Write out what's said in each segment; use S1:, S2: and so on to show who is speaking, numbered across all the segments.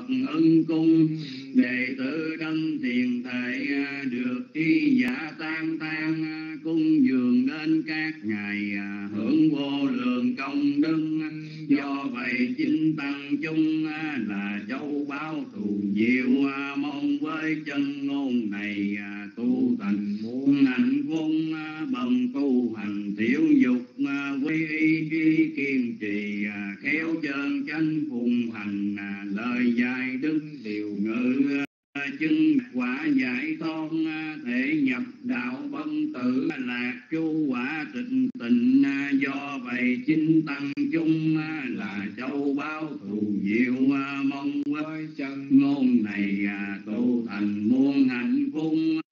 S1: ưng cung. Đệ tử đấng thiền thể được y giả tam than, cung dường đến các ngài hưởng vô lượng công đức. Do vậy chính tăng chúng là châu báu thù diệu, mong với chân ngôn này tu thành muôn hạnh phúc. Bần tu hành thiếu dục quy y trí kiên trì, khéo chân chánh phụng hành lời dạy đức điều ngữ. Chứng quả giải thoát thể nhập đạo bất tử, lạc chu quả tịnh tịnh. Do vậy chính tăng chúng là châu báu thù diệu, mong với chân ngôn này tu thành muôn hạnh phúc.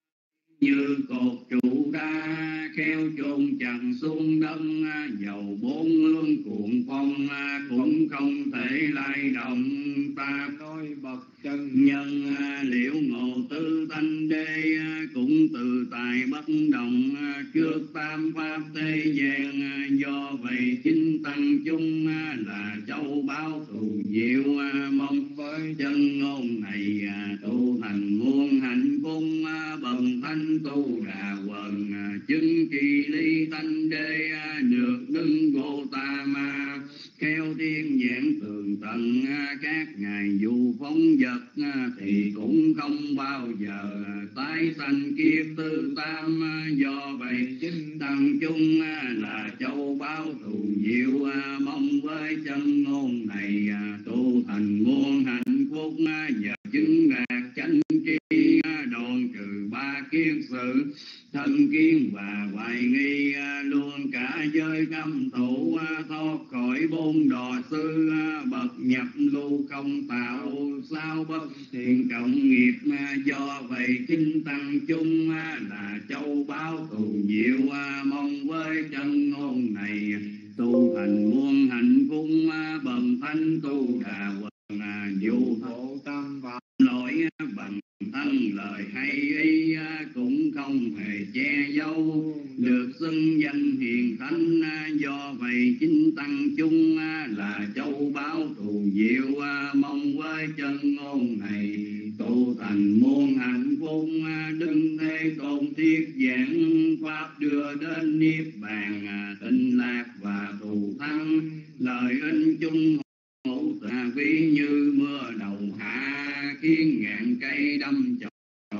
S1: Như cột trụ đá khéo chôn chặt xuống đất, dầu bốn hướng cuộn phong cũng không thể lay động. Ta nói bậc chân nhân liễu ngộ tư thanh đế, cũng từ tài bất động trước tam pháp thế gian. Do vậy chính tăng chúng là châu báu thù diệu, mong với chân ngôn này tu thành muôn hạnh phúc. Bần thanh tu đà quần chứng kỳ ly thanh đế, được đứng vô ta ma khéo thiên giảng tường tận. Các ngài dù phóng vật thì cũng không bao giờ tái sanh kiếp tư tam. Do vậy chính tăng chúng là châu báu thù diệu, mong với chân ngôn này tu thành muôn hạnh phúc. Và chứng đạt chánh tri đoạn trừ ba kiết sử, thân kiến và hoài nghi. Luôn cả giới cấm thủ thoát khỏi bốn đọa sư. Bậc nhập lưu không tạo sao bất thiện cộng nghiệp. Do vậy chính tăng chúng là châu báu thù diệu, mong với chân ngôn này tu thành muôn hạnh phúc. Bần thanh tu đà quần dù khổ tâm phạm lỗi, bằng thân lời hay ý cũng không hề che giấu, được xưng danh hiền thánh. Do vậy chính tăng chúng là châu báu thù diệu, mong với chân ngôn này tu thành muôn hạnh phúc. Đức Thế Tôn thiết giảng pháp đưa đến niết bàn, tịnh lạc và thù thắng. Lời ân chung hữu tà ví như mưa đầu hạ, khiến ngàn cây đâm chồi.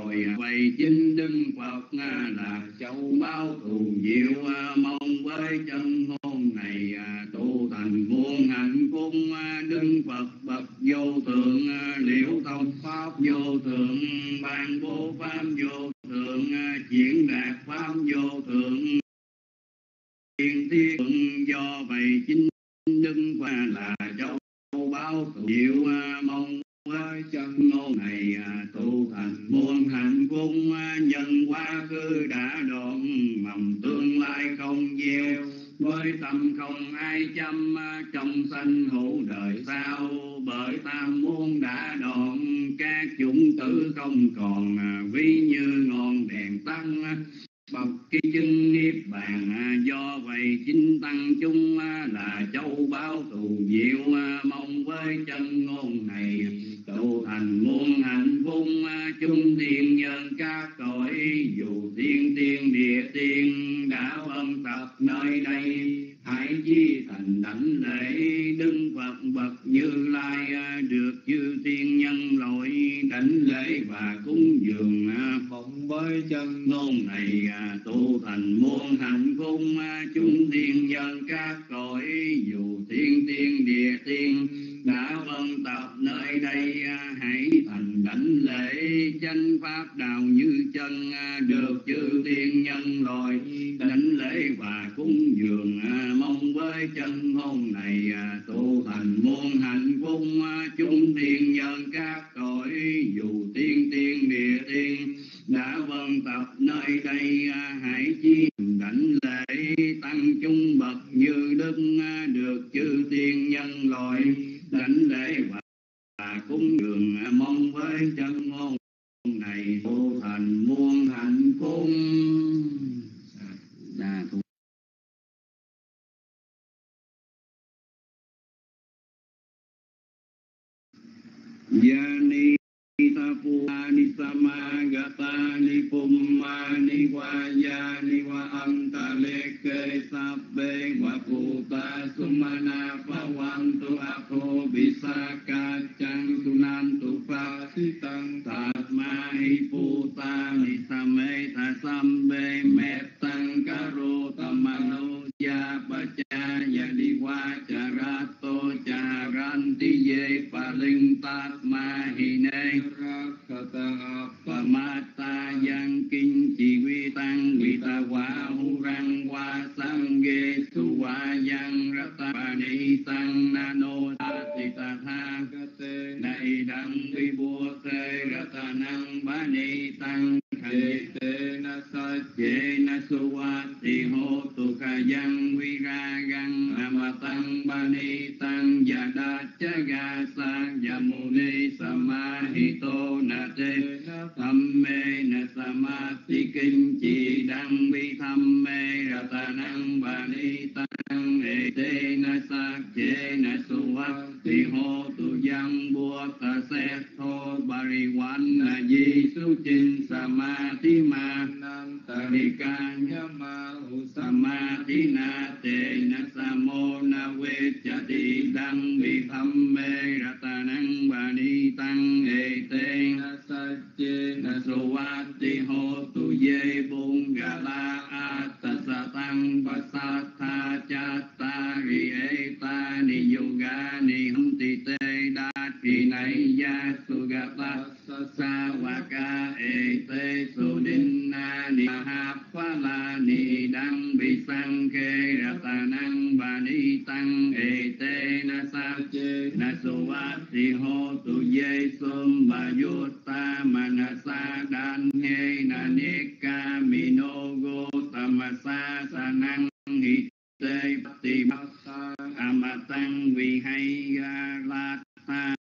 S1: Vậy chính Đức Phật là châu báu thù diệu, mong với chân ngôn này tu thành muôn hạnh phúc. Đức Phật bậc vô thượng, liễu thông pháp vô thượng, ban bố pháp vô thượng, diễn đạt pháp vô thượng, thiên thiên. Do vậy chính Đức Phật là châu báu thù diệu, mong với chân ngôn này tu thành muôn hạnh phúc. Nhân quá khứ đã đoạn, mầm tương lai không gieo, với tâm không ai chăm. Trong sanh hữu đời sau, bởi tam muôn đã đoạn, các chủng tử không còn, ví như ngọn đèn tăng bậc kỳ chứng niết bàn. Do vậy chính tăng chúng là châu báu thù diệu, mong với chân ngôn này tu thành muôn hạnh phúc. Chúng thiên nhân các cõi, dù thiên tiên địa tiên đã ân tập nơi đây, hãy chi thành đảnh lễ Đức Phật bậc Như Lai. Được chư thiên nhân loại đảnh lễ và cúng dường, phụng với chân ngôn này tu thành muôn hạnh phúc. Chúng thiên nhân các cõi, dù thiên tiên địa tiên đã vân tập nơi đây, hãy thành đảnh lễ chánh pháp đạo như chân. Được chư thiên nhân loại đảnh lễ và cúng dường, mong với chân ngôn này tu thành muôn hạnh phúc. Chúng thiên nhân các cõi, dù thiên tiên địa tiên đã vân tập nơi đây, hãy chi đảnh lễ tăng chúng bậc như đức. Được chư thiên nhân loại đảnh lễ và cúng dường, mong với chân ngôn này tu thành muôn hạnh phúc. Yani Tapani Samagata Pumani Wayani Wa Antaleke Sabbe Wa Puta Sumana Pawantu Ako Bisaka Chang Sunantu Pasitang Tatmai Puta Nisame Tasambe Metang Karo Tamano Ya Pacaya Diwajarato Jaranti Ye Paling Tatmahine Rakata Pamata Yang Kinh Chỉ Quy Tăng Quy Ta Hoa Hu Răng Hoa Sang Ghê Su Hoa Yang Rata Pani Tăng Nano Tati Ta Tha Này Đăng Vi Bua Tê Rata Năng Bani Tăng Khệ Tê Na Sa Chế Na Su Hoa Tì Hô Tu Ca Yang Vi Ra Găng Ama Tăng Bani Tăng Dạ Đa Chá Ga Sang Dạ Mô Ni Sa Ma Hi Tô Na Tê Tham Mê Na Sa Ma Ti Kinh Chỉ Đăng Vi Tham Mê Rata Năng Bani Tăng Ê Tê Na Sa Chế Na Su Hoa Tì Hô Tu Yang Bua Ta Se Thô Bari Wan Na Di Su Chin Sa Ma Ti Ma Nam Ta Ri Ca Nhá Ma Hu Sa Ma Ti Na Tê Na Sa Mô Na Vê Cha Ti Đăng Vi Tham Mê Rata Năng Bani Tăng Ê Tê Na Sa Chê Na Su Hoa Ti Hô Tu Dê Bung Gà La A Ta Sa Tăng Ba Sa Tha Cha Ta Ri Ê Ta Ni Yoga Ni Hum Ti Tê Đa Thi Nai Ya Su Ga Ta Sa Wa Ka Ê Tê Su Đinh Na Ni Ha Pha La Ni Đăng Bi Sang Kê Rata Năng Bani Tăng Ê Tê Na Sa Chê Na Su Hoa Ti Hô Tu Dê Sum Ba Yu Ta Manasa Đan Hê Na Ni Ca Mi No Go Tamasa Sa Năng Hi Tê Ti Ba Amatang Vi Hay Ga La Ta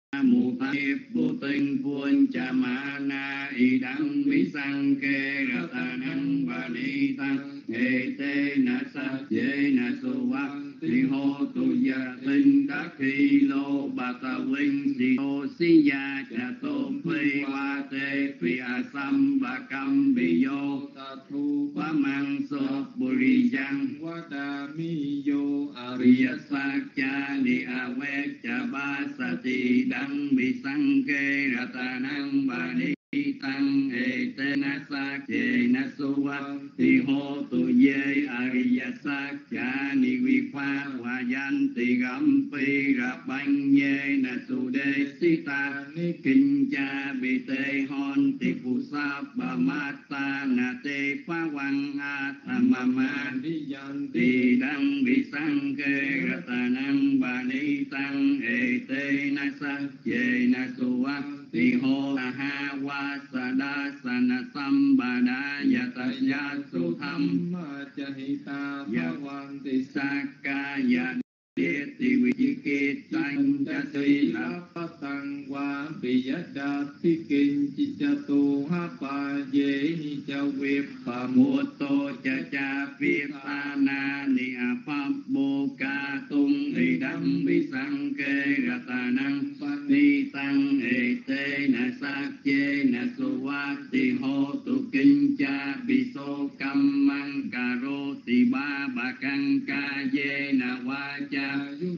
S1: Mù Tây Bồ Tinh Buôn Cha Ma Na Y Đăng Vi Sang Kê Rata Năng Bani Tăng Ê Tê Na Sa Chê Na Su Hoa Ti Hô Tu Gia Tinh Đắc Khi Lô Bà Ta Vinh Si Hô Si Gia Cha Tô Phi Hoa Tê Phi A Sam Bà Cam Bì Yô Ta Thu Quá Mang Sô Bù Ri Giang Quá Đà Mi Yô A Ri Ya Sa Cha Ni A Vê Cha Ba Sa Ti Đăng Bi Sang Kê Rata Năng Bani Tăng Ê Tê Na Sa Chê Na Su Hoa Ti Hô Tu Dê A Ri Ya Sa Cha Ni Vi Pha Hoa Yan Ti Gam Phi Ra Banh Nhê Na Su Đê Si Ta Ni Kinh Cha Bi Tê Hon Ti Phu Sa Ba Ma Ta Na Tê Phá Quang A Tha Ma Ma Ni Yan Ti Đăng Bi Sang Kê Rata Năng Bani Tăng Ê Tê Na Sa Chê Na Su Hoa Ti Hô La Ha Wa Sa Đa Sa Na Sam Ba Đa Ya Ta Ya Su Tham Ma Cha Hi Ta Ya Wan Ti Sa Ca Ya Đế Ti Vi Chi Ki Tăng Cha Ti La Phá Tăng Wa Pi Ya Đa Ti Kinh Chi Cha Tu Ha Pa Dê Ni Cha Viếp Pa Mu Tô Cha Cha Viếp Ta Na Ni A Pháp Bồ Ca Tung Ni Đăng Bi Sang Kê Rata Năng Ni Tăng Ê Tê Na Sa Chê Na Su Hoa Ti Hô Tu Kinh Cha Bi Sô Cam Mang Cà Rô Ti Ba Ba Căng Ca Dê Na Hoa Cha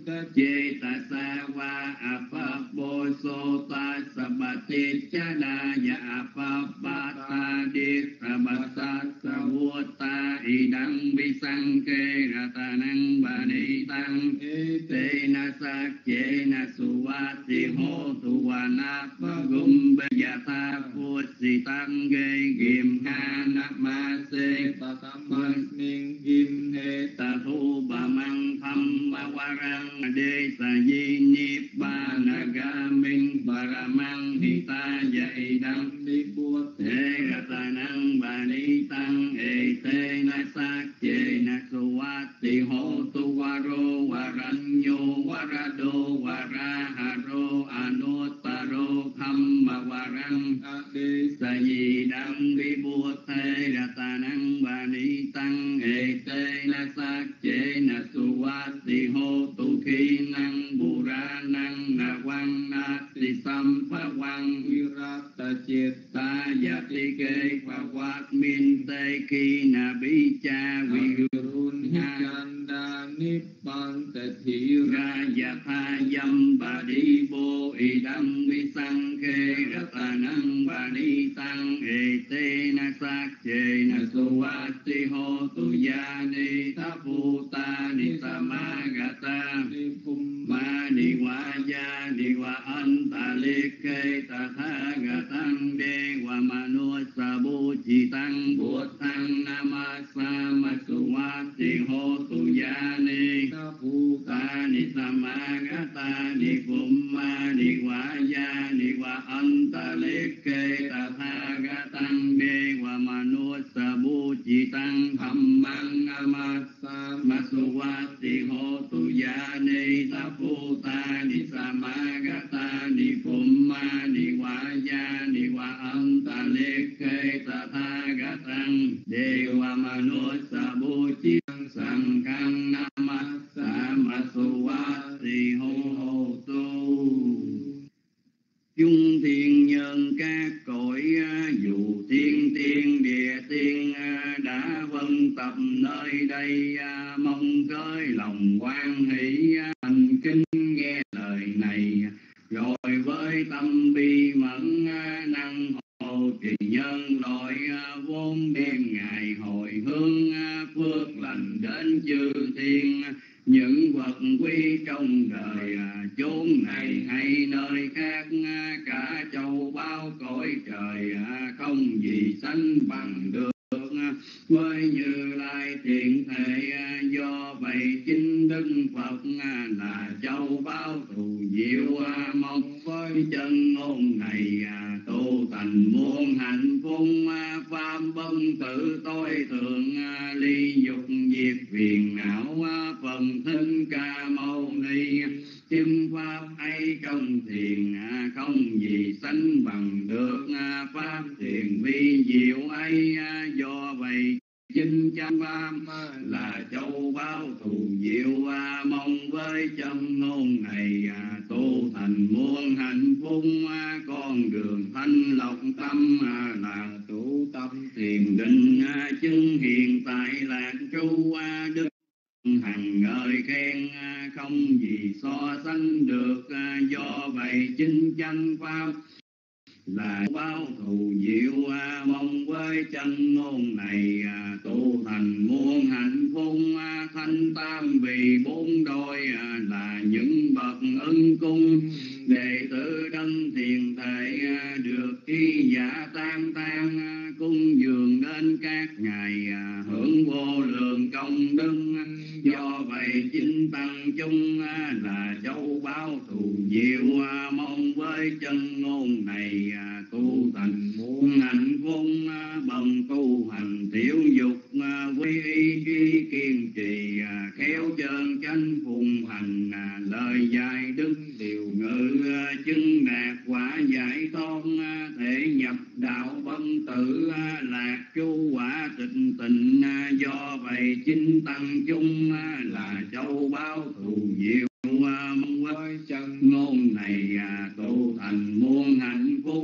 S1: Chê Ta Sa Hoa A Pháp Bồ Sô Ta Sa Ba Ti Cha Đa Ya A Pháp Ba Ta Điết Sa Ba Sa Sa Vua Ta Y Đăng Bi Sang Kê Rata Năng Bani Tăng Ê Tê Na Sa Chê Na Su Hoa Ti Hô Tu Hoa Na Phá Gum Bê Ya Tha Phut Si Tăng Ghê Ghim Ha Na Ma Sê Ta Tham Man Ninh Ghim Hê Ta Thu Bà Mang Tham Ma Wa Răng Đê Sa Di Ni Ba Na Ga Minh Bà Ra Mang Hi Ta Dạy Đăng Ni Bua Thế Rata Năng Bani Tăng Ê Tê Na Sa Chê Na Su Hoa Ti Hô Tu Wa Rô Wa Ranh Nhô Wa Ra Đô Wa Ra Ha Rô Anotaro Tham Ma Wa Răng Đê Sa Di Đăng Vi Bua Thế Rata Năng Bani Tăng Ê Tê Na Sa Chê Na Su Hoa Ti Hô Tu Khi Năng Bù Ra Năng Na Quang Na Ti Sam tam phá quang
S2: virata chiết
S1: ta gia ti kê phá quát min tê khi na bi cha vi
S2: run chanda nibbang thị
S1: ra gia tha dâm bà đi bô y đâm vi sang khê ra ta năng bà đi tăng ê tê na sát chê na su wa ti hô tu gia ni tha phu ta ni sa ma ga ta ma ni wa gia ni wa an ta li kê ta tha ga tăng đê wa ma nu sa bu chi tăng bụt tăng nam sa ma su wa ti hô tu gia ni
S2: tha phu
S1: ta ni sa ma ga ta ni phum ma ni wa gia ni wa an ta li kê ta tha ga tăng đê wa ma nu sa bu chi tăng tham mang nam sa ma su wa ti hô tu gia ni ta phu ta ni sa ma ga ta ni phum ma ni wa gia ni wa an ta li kê ta tha ga tăng đê wa ma nu sa bu chi tăng sang khang nam sa ma su wa ti hô tu chung thiên nhân các cõi dù thiên tiên địa tiên đã vân tập nơi đây mong cới lòng quan hỷ thành kinh nghe lời này rồi với tâm bi mẫn năng hộ trì nhân loại vốn biên ngày hồi hướng phước lành đến chư thiên những vật quý trong đời chốn này hay nơi khác cả châu bao cõi trời không gì sánh bằng được với Như Lai thiện thể do vậy chính Đức Phật là châu bao thù diệu mong với chân ngôn này tu thành muôn hạnh phúc pháp vân tự tối thượng ly dục diệt phiền não phần thân ca mâu ni chim pháp ấy công thiền không gì sánh bằng được pháp thiền vi diệu ấy do vậy chính chánh pháp là châu bao thù diệu mong với chân ngôn này tu thành muôn hạnh phúc con đường thanh lọc tâm là tu tâm thiền định chứng hiện tại lạc trú đức hằng ngợi khen không gì so sánh được do vậy chính chánh pháp là bao thù diệu mong với chân ngôn này tu thành muôn hạnh phúc thanh tam vì bốn đôi là những bậc ân cung đệ tử đấng thiền thể được y giả tam tan cung dường đến các ngài hưởng vô lượng công đức do vậy chính tăng chung là châu báu thù diệu mong với chân ngôn này tu thành muôn hạnh phúc bằng tu hành tiểu dục quy y duy kiên trì khéo chân chánh phụng hành lời dạy đức điều ngữ chứng đạt quả giải thoát thể nhập đạo vân tử lạc chu quả tịch tịnh do vậy chính tăng chung là châu báu thù diệu mong với chân ngôn này tu thành muôn hạnh phúc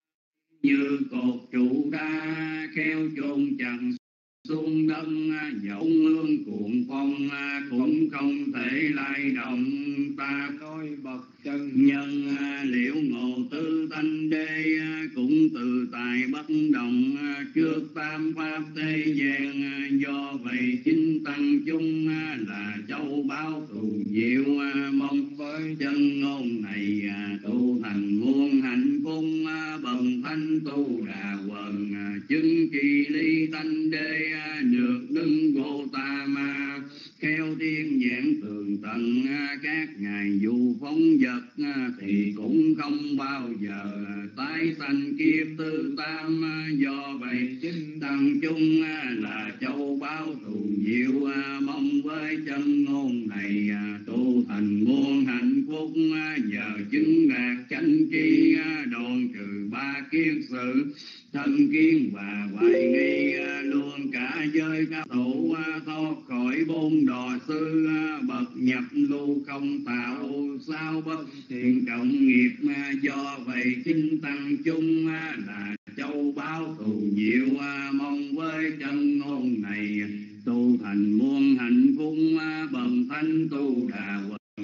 S1: như cột trụ đá khéo chôn chẳng xuống đất dẫu hương cuộn phong cũng không thể lay động ta nói bậc chân nhân liễu ngộ tư thanh đế cũng từ tài bất động trước tam pháp thế gian do vậy chính tăng chung là châu báu thù diệu mong với chân ngôn này tu thành muôn hạnh phúc bần thanh tu đà quần chứng kỳ ly thanh đế được đứng Gô Ta Ma khéo thiên nhãn tường tận các ngài dù phóng vật thì cũng không bao giờ tái sanh kiếp tư tam do vậy chính tăng chung là châu báu thù diệu mong với chân ngôn này tu thành muôn hạnh phúc nhờ chứng đạt chánh tri đoạn trừ ba kiết sự thân kiến và hoài nghi luôn cả giới các thủ thoát khỏi bốn đò sư bậc nhập lưu không tạo sao bất thiện cộng nghiệp do vậy chính tăng chúng là châu báu thù diệu mong với chân ngôn này tu thành muôn hạnh phúc bần thánh tu đà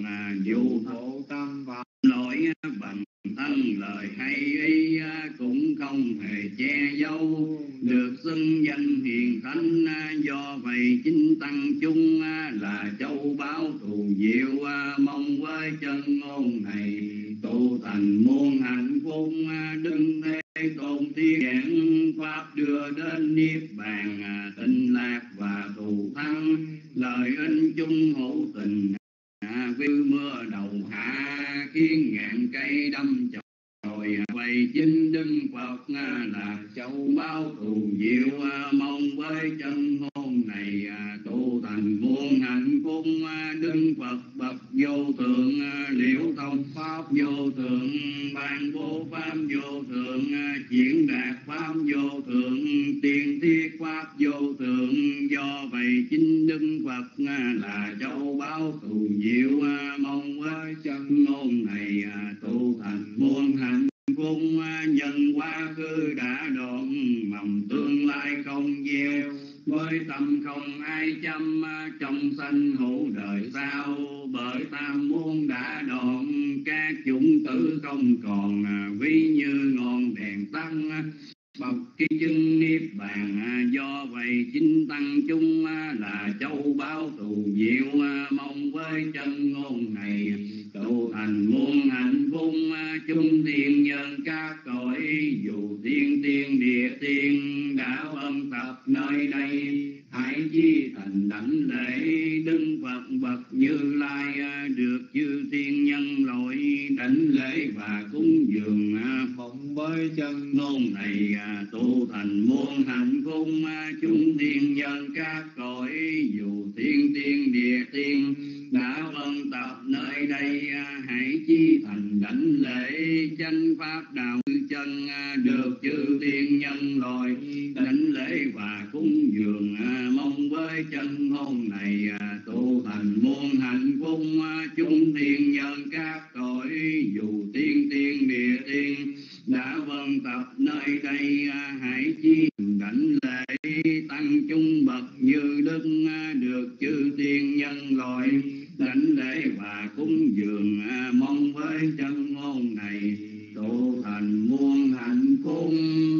S1: dù khổ tâm và lỗi bằng thân lời hay ý cũng không hề che giấu được xưng danh hiền thánh do vậy chính tăng chúng là châu báu thù diệu mong với chân ngôn này tu thành muôn hạnh phúc đứng thế tôn thiên pháp đưa đến niết bàn tịnh lạc và thù thắng lời ân chung hữu tình vì mưa đầu hạ khiến ngàn cây đâm chồi vậy chính đức Phật là châu báu thù diệu mong với chân ngôn này tu thành muôn hạnh phúc đức Phật bậc vô thượng liễu thông pháp vô thượng ban bố pháp vô thượng diễn đạt pháp vô thượng tiên thiết pháp vô thượng do vậy chính đức Phật là châu báu thù diệu mong với chân ngôn này tu thành muôn hạnh phúc nhân quá khứ đã đoạn mầm tương lai không gieo với tâm không ai chăm trong sanh hữu đời sau bởi tam muôn đã đoạn các chủng tử không còn ví như ngọn đèn tăng bậc kỳ chân niết bàn do vậy chính tăng chúng là châu báu thù diệu mong với chân ngôn này tu thành muôn hạnh phúc chúng thiên nhân các cõi dù thiên tiên địa tiên đã ân tập nơi đây hãy chi thành đảnh lễ đức Phật bậc Như Lai được chư thiên nhân loại đảnh lễ và cúng dường phụng với chân ngôn này tu thành muôn hạnh phúc chúng thiên nhân các cõi dù thiên tiên địa tiên đã ân tập nơi đây hãy chi thành đảnh lễ chánh pháp đạo chân được chư thiên nhân loại đảnh lễ và cúng dường mong với chân ngôn này tu thành muôn hạnh phúc chúng thiên nhân các cõi dù thiên tiên địa tiên đã vân tập nơi đây hãy chi đảnh lễ tăng chúng bậc như đức được chư thiên nhân loại đảnh lễ và cúng dường mong với chân ngôn này tu thành muôn hạnh phúc.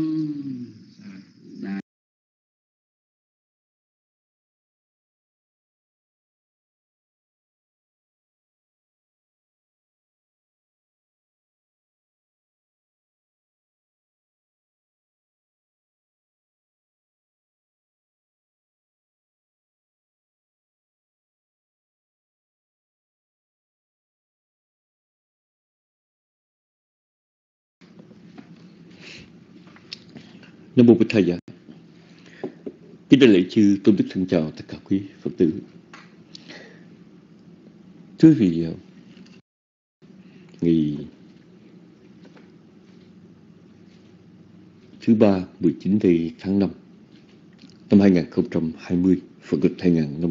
S3: Nam mô Bích Thầy Giả. Kính đại lễ chư tôn đức thân chào tất cả quý Phật tử. Thưa quý vị, ngày thứ ba 19 tháng 5 năm 2020, Phật lịch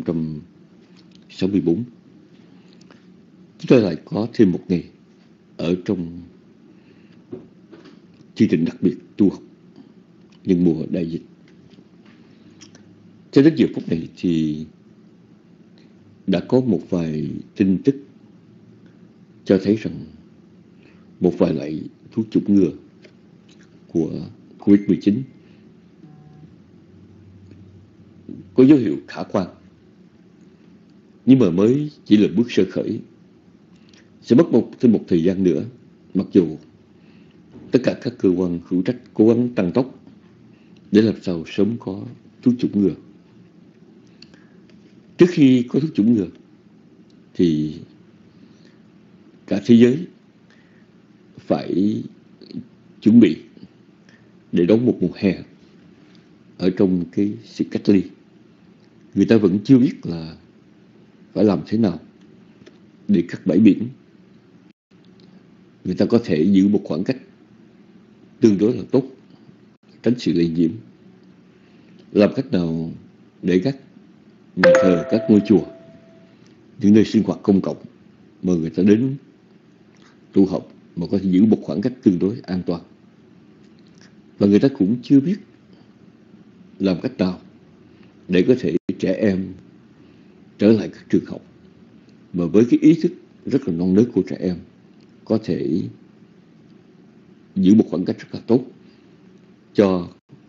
S3: 2564, chúng ta lại có thêm một ngày ở trong chương trình đặc biệt tu học nhân mùa đại dịch. Cho đến giờ phút này thì đã có một vài tin tức cho thấy rằng một vài loại thuốc chủng ngừa của COVID-19 có dấu hiệu khả quan, nhưng mà mới chỉ là bước sơ khởi. Sẽ mất thêm một thời gian nữa, mặc dù tất cả các cơ quan hữu trách cố gắng tăng tốc để làm sao sớm có thuốc chủng ngừa. Trước khi có thuốc chủng ngừa thì cả thế giới phải chuẩn bị để đón một mùa hè ở trong cái sự cách ly. Người ta vẫn chưa biết là phải làm thế nào để các bãi biển người ta có thể giữ một khoảng cách tương đối là tốt tránh sự lây nhiễm. Làm cách nào để các nhà thờ, các ngôi chùa, những nơi sinh hoạt công cộng mà người ta đến tu học mà có thể giữ một khoảng cách tương đối an toàn. Và người ta cũng chưa biết làm cách nào để có thể trẻ em trở lại các trường học mà với cái ý thức rất là non nớt của trẻ em có thể giữ một khoảng cách rất là tốt cho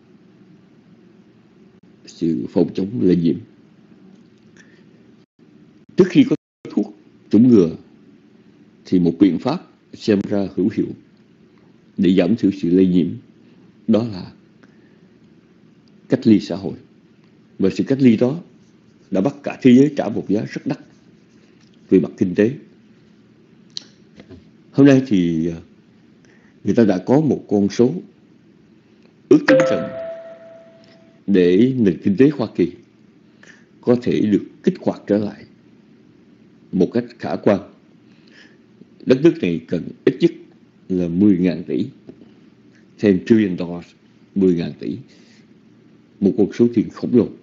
S3: sự phòng chống lây nhiễm. Trước khi có thuốc chủng ngừa thì một biện pháp xem ra hữu hiệu để giảm thiểu sự lây nhiễm đó là cách ly xã hội. Và sự cách ly đó đã bắt cả thế giới trả một giá rất đắt về mặt kinh tế. Hôm nay thì người ta đã có một con số ước tính rằng để nền kinh tế Hoa Kỳ có thể được kích hoạt trở lại một cách khả quan, đất nước này cần ít nhất là 10.000 tỷ, thêm $1 trillion, 10.000 tỷ, một con số tiền khổng lồ.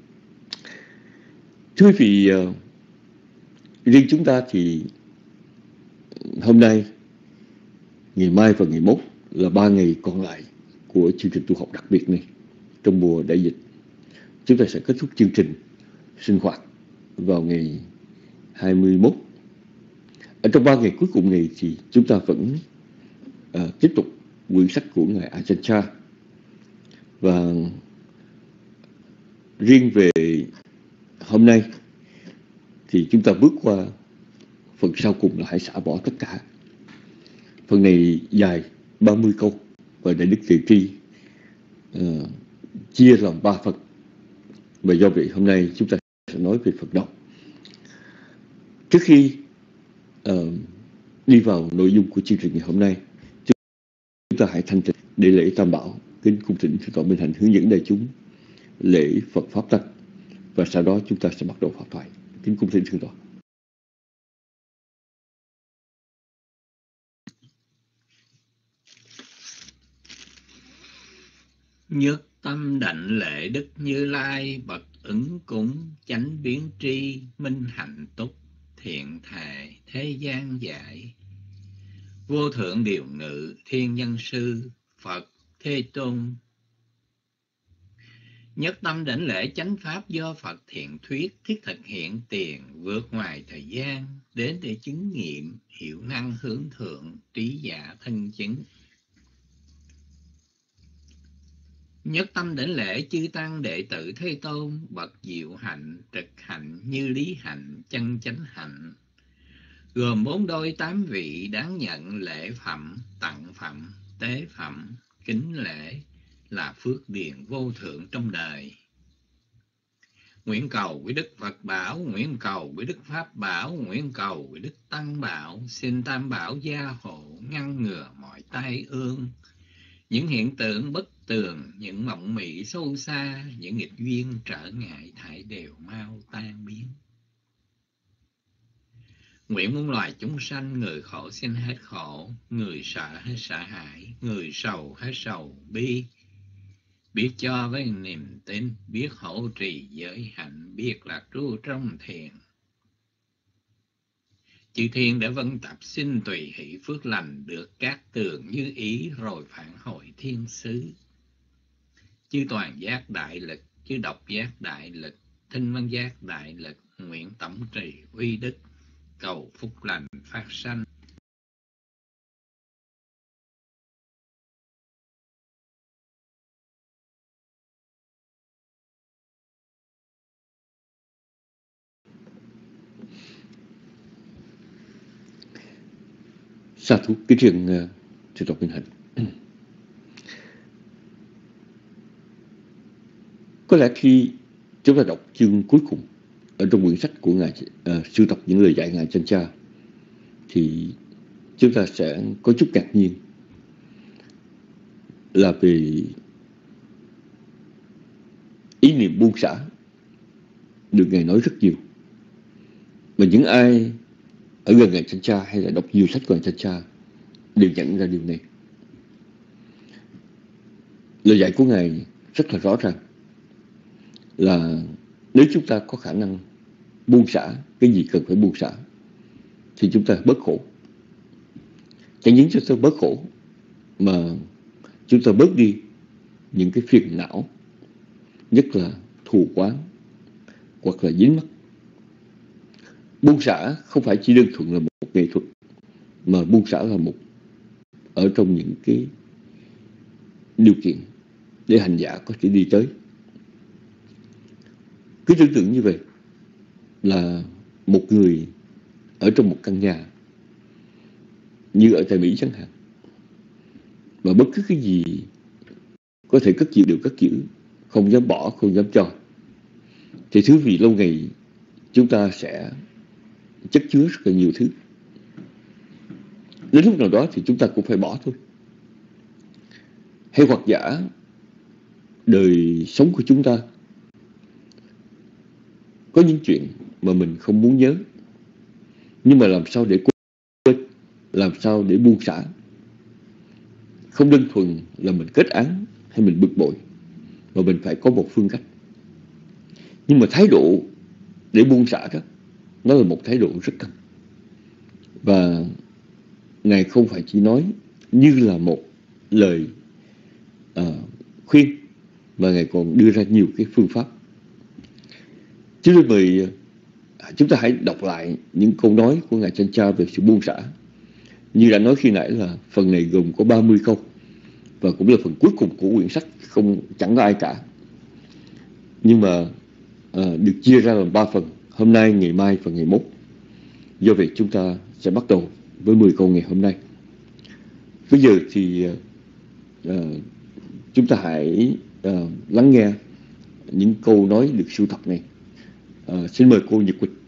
S3: Thưa quý vị, riêng chúng ta thì hôm nay, ngày mai và ngày mốt là 3 ngày còn lại của chương trình tu học đặc biệt này trong mùa đại dịch. Chúng ta sẽ kết thúc chương trình sinh hoạt vào ngày 21. Ở trong 3 ngày cuối cùng này thì chúng ta vẫn tiếp tục quyển sách của ngài Ajahn Chah. Và riêng về hôm nay thì chúng ta bước qua phần sau cùng là hãy xả bỏ tất cả. Phần này dài 30 câu và Đại Đức Từ Tri chia làm 3 phần. Và do vậy hôm nay chúng ta sẽ nói về phần đầu. Trước khi đi vào nội dung của chương trình ngày hôm nay, chúng ta hãy thanh tịnh để lễ Tam Bảo. Kính cung thỉnh Thượng tọa Minh Hạnh hướng dẫn đại chúng lễ Phật Pháp Tăng, và sau đó chúng ta sẽ bắt đầu pháp thoại. Kính cung thỉnh Thượng tọa.
S2: Nhất tâm đảnh lễ Đức Như Lai, bậc ứng cúng chánh biến tri, minh hạnh túc thiện thệ thế gian giải. Vô thượng điều ngự thiên nhân sư, Phật Thế Tôn. Nhất tâm đảnh lễ chánh pháp do Phật thiện thuyết, thiết thực hiện tiền, vượt ngoài thời gian, đến để chứng nghiệm, hiệu năng hướng thượng, trí giả thân chứng. Nhất tâm đảnh lễ chư tăng đệ tử Thế Tôn, bậc diệu hạnh, trực hạnh, như lý hạnh, chân chánh hạnh, gồm 4 đôi 8 vị đáng nhận lễ phẩm, tặng phẩm, tế phẩm, kính lễ, là phước điền vô thượng trong đời. Nguyện cầu với Đức Phật Bảo, nguyện cầu với Đức Pháp Bảo, nguyện cầu với Đức Tăng Bảo, xin Tam Bảo gia hộ, ngăn ngừa mọi tai ương, những hiện tượng bất tường, những mộng mị sâu xa, những nghịch duyên trở ngại thảy đều mau tan biến. Nguyện muôn loài chúng sanh, người khổ xin hết khổ, người sợ hết sợ hãi, người sầu hết sầu bi, biết cho với niềm tin, biết hộ trì giới hạnh, biết lạc trú trong thiền. Chư thiên đã vân tập xin tùy hỷ phước lành, được các tường như ý rồi phản hồi thiên xứ. Chư toàn giác đại lực, chư độc giác đại lực, thinh văn giác đại lực, nguyện tổng trì uy đức, cầu phúc lành phát sanh.
S3: Sa thú kính riêng Thượng tọa Minh Hạnh. Có lẽ khi chúng ta đọc chương cuối cùng ở trong quyển sách của ngài sưu tập những lời dạy ngài Ajahn Chah thì chúng ta sẽ có chút ngạc nhiên là về ý niệm buông xả được ngài nói rất nhiều. Và những ai ở gần ngài Ajahn Chah hay là đọc nhiều sách của ngài Ajahn Chah đều nhận ra điều này. lời dạy của Ngài rất là rõ ràng là nếu chúng ta có khả năng buông xả cái gì cần phải buông xả thì chúng ta bớt khổ. Chẳng những chúng ta bớt khổ mà chúng ta bớt đi những cái phiền não, nhất là thù oán hoặc là dính mắc. Buông xả không phải chỉ đơn thuần là một nghệ thuật, mà buông xả là một ở trong những cái điều kiện để hành giả có thể đi tới. Cứ tưởng tượng như vậy là một người ở trong một căn nhà như ở tại Mỹ chẳng hạn, mà bất cứ cái gì có thể cất giữ đều cất giữ, không dám bỏ, không dám cho, thì thứ vì lâu ngày chúng ta sẽ chất chứa rất là nhiều thứ. Đến lúc nào đó thì chúng ta cũng phải bỏ thôi. Hay hoặc giả đời sống của chúng ta có những chuyện mà mình không muốn nhớ, nhưng mà làm sao để quên, làm sao để buông xả. Không đơn thuần là mình kết án hay mình bực bội, mà mình phải có một phương cách. Nhưng mà thái độ để buông xả đó, nó là một thái độ rất cần. Và Ngài không phải chỉ nói như là một lời khuyên, mà Ngài còn đưa ra nhiều cái phương pháp. Chúng tôi mời chúng ta hãy đọc lại những câu nói của Ngài Chanh Cha về sự buông xả. Như đã nói khi nãy là phần này gồm có 30 câu, và cũng là phần cuối cùng của quyển sách, chẳng có ai cả. Nhưng mà được chia ra làm 3 phần, hôm nay, ngày mai và ngày mốt. Do vậy chúng ta sẽ bắt đầu với 10 câu ngày hôm nay. Bây giờ thì chúng ta hãy lắng nghe những câu nói được sưu tập này. Xin mời cô Nhật Quỳnh.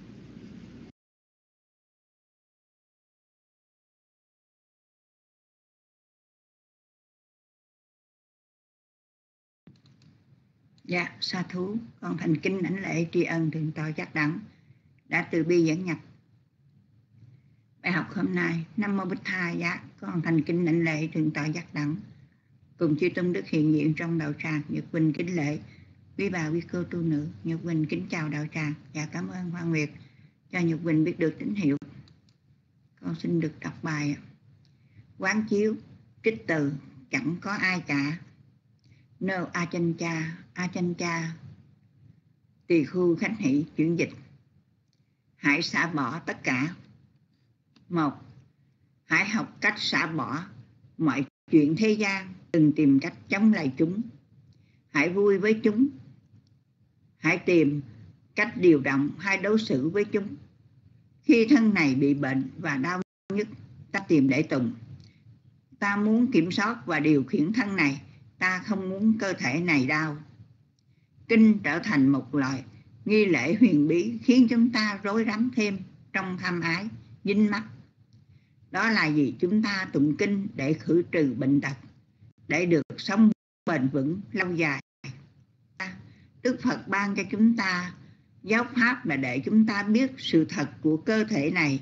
S4: Dạ, sa thú, con thành kính đảnh lễ tri ân Thượng tọa Giác Đẳng đã từ bi dẫn nhập bài học hôm nay. Nam mô Bích Tha. Dạ, con thành kính đảnh lễ Thượng tọa Giác Đẳng cùng chư tôn đức hiện diện trong đạo tràng. Nhật Quỳnh kính lễ quý bà quý cô tu nữ. Nhật Quỳnh kính chào đạo tràng và cảm ơn Hoa Nguyệt cho Nhật Quỳnh biết được tín hiệu. Con xin được đọc bài quán chiếu trích từ chẳng có ai cả. Nơ Achancha Tỳ Khu Khánh Hỷ chuyển dịch. Hãy xả bỏ tất cả. 1. Hãy học cách xả bỏ mọi chuyện thế gian, đừng tìm cách chống lại chúng. Hãy vui với chúng. Hãy tìm cách điều động hay đối xử với chúng. Khi thân này bị bệnh và đau nhức, ta tìm để tùng. Ta muốn kiểm soát và điều khiển thân này. Ta không muốn cơ thể này đau. Kinh trở thành một loại nghi lễ huyền bí khiến chúng ta rối rắm thêm trong tham ái, dính mắc. Đó là gì? Chúng ta tụng kinh để khử trừ bệnh tật, để được sống bền vững lâu dài. Đức Phật ban cho chúng ta giáo pháp là để chúng ta biết sự thật của cơ thể này.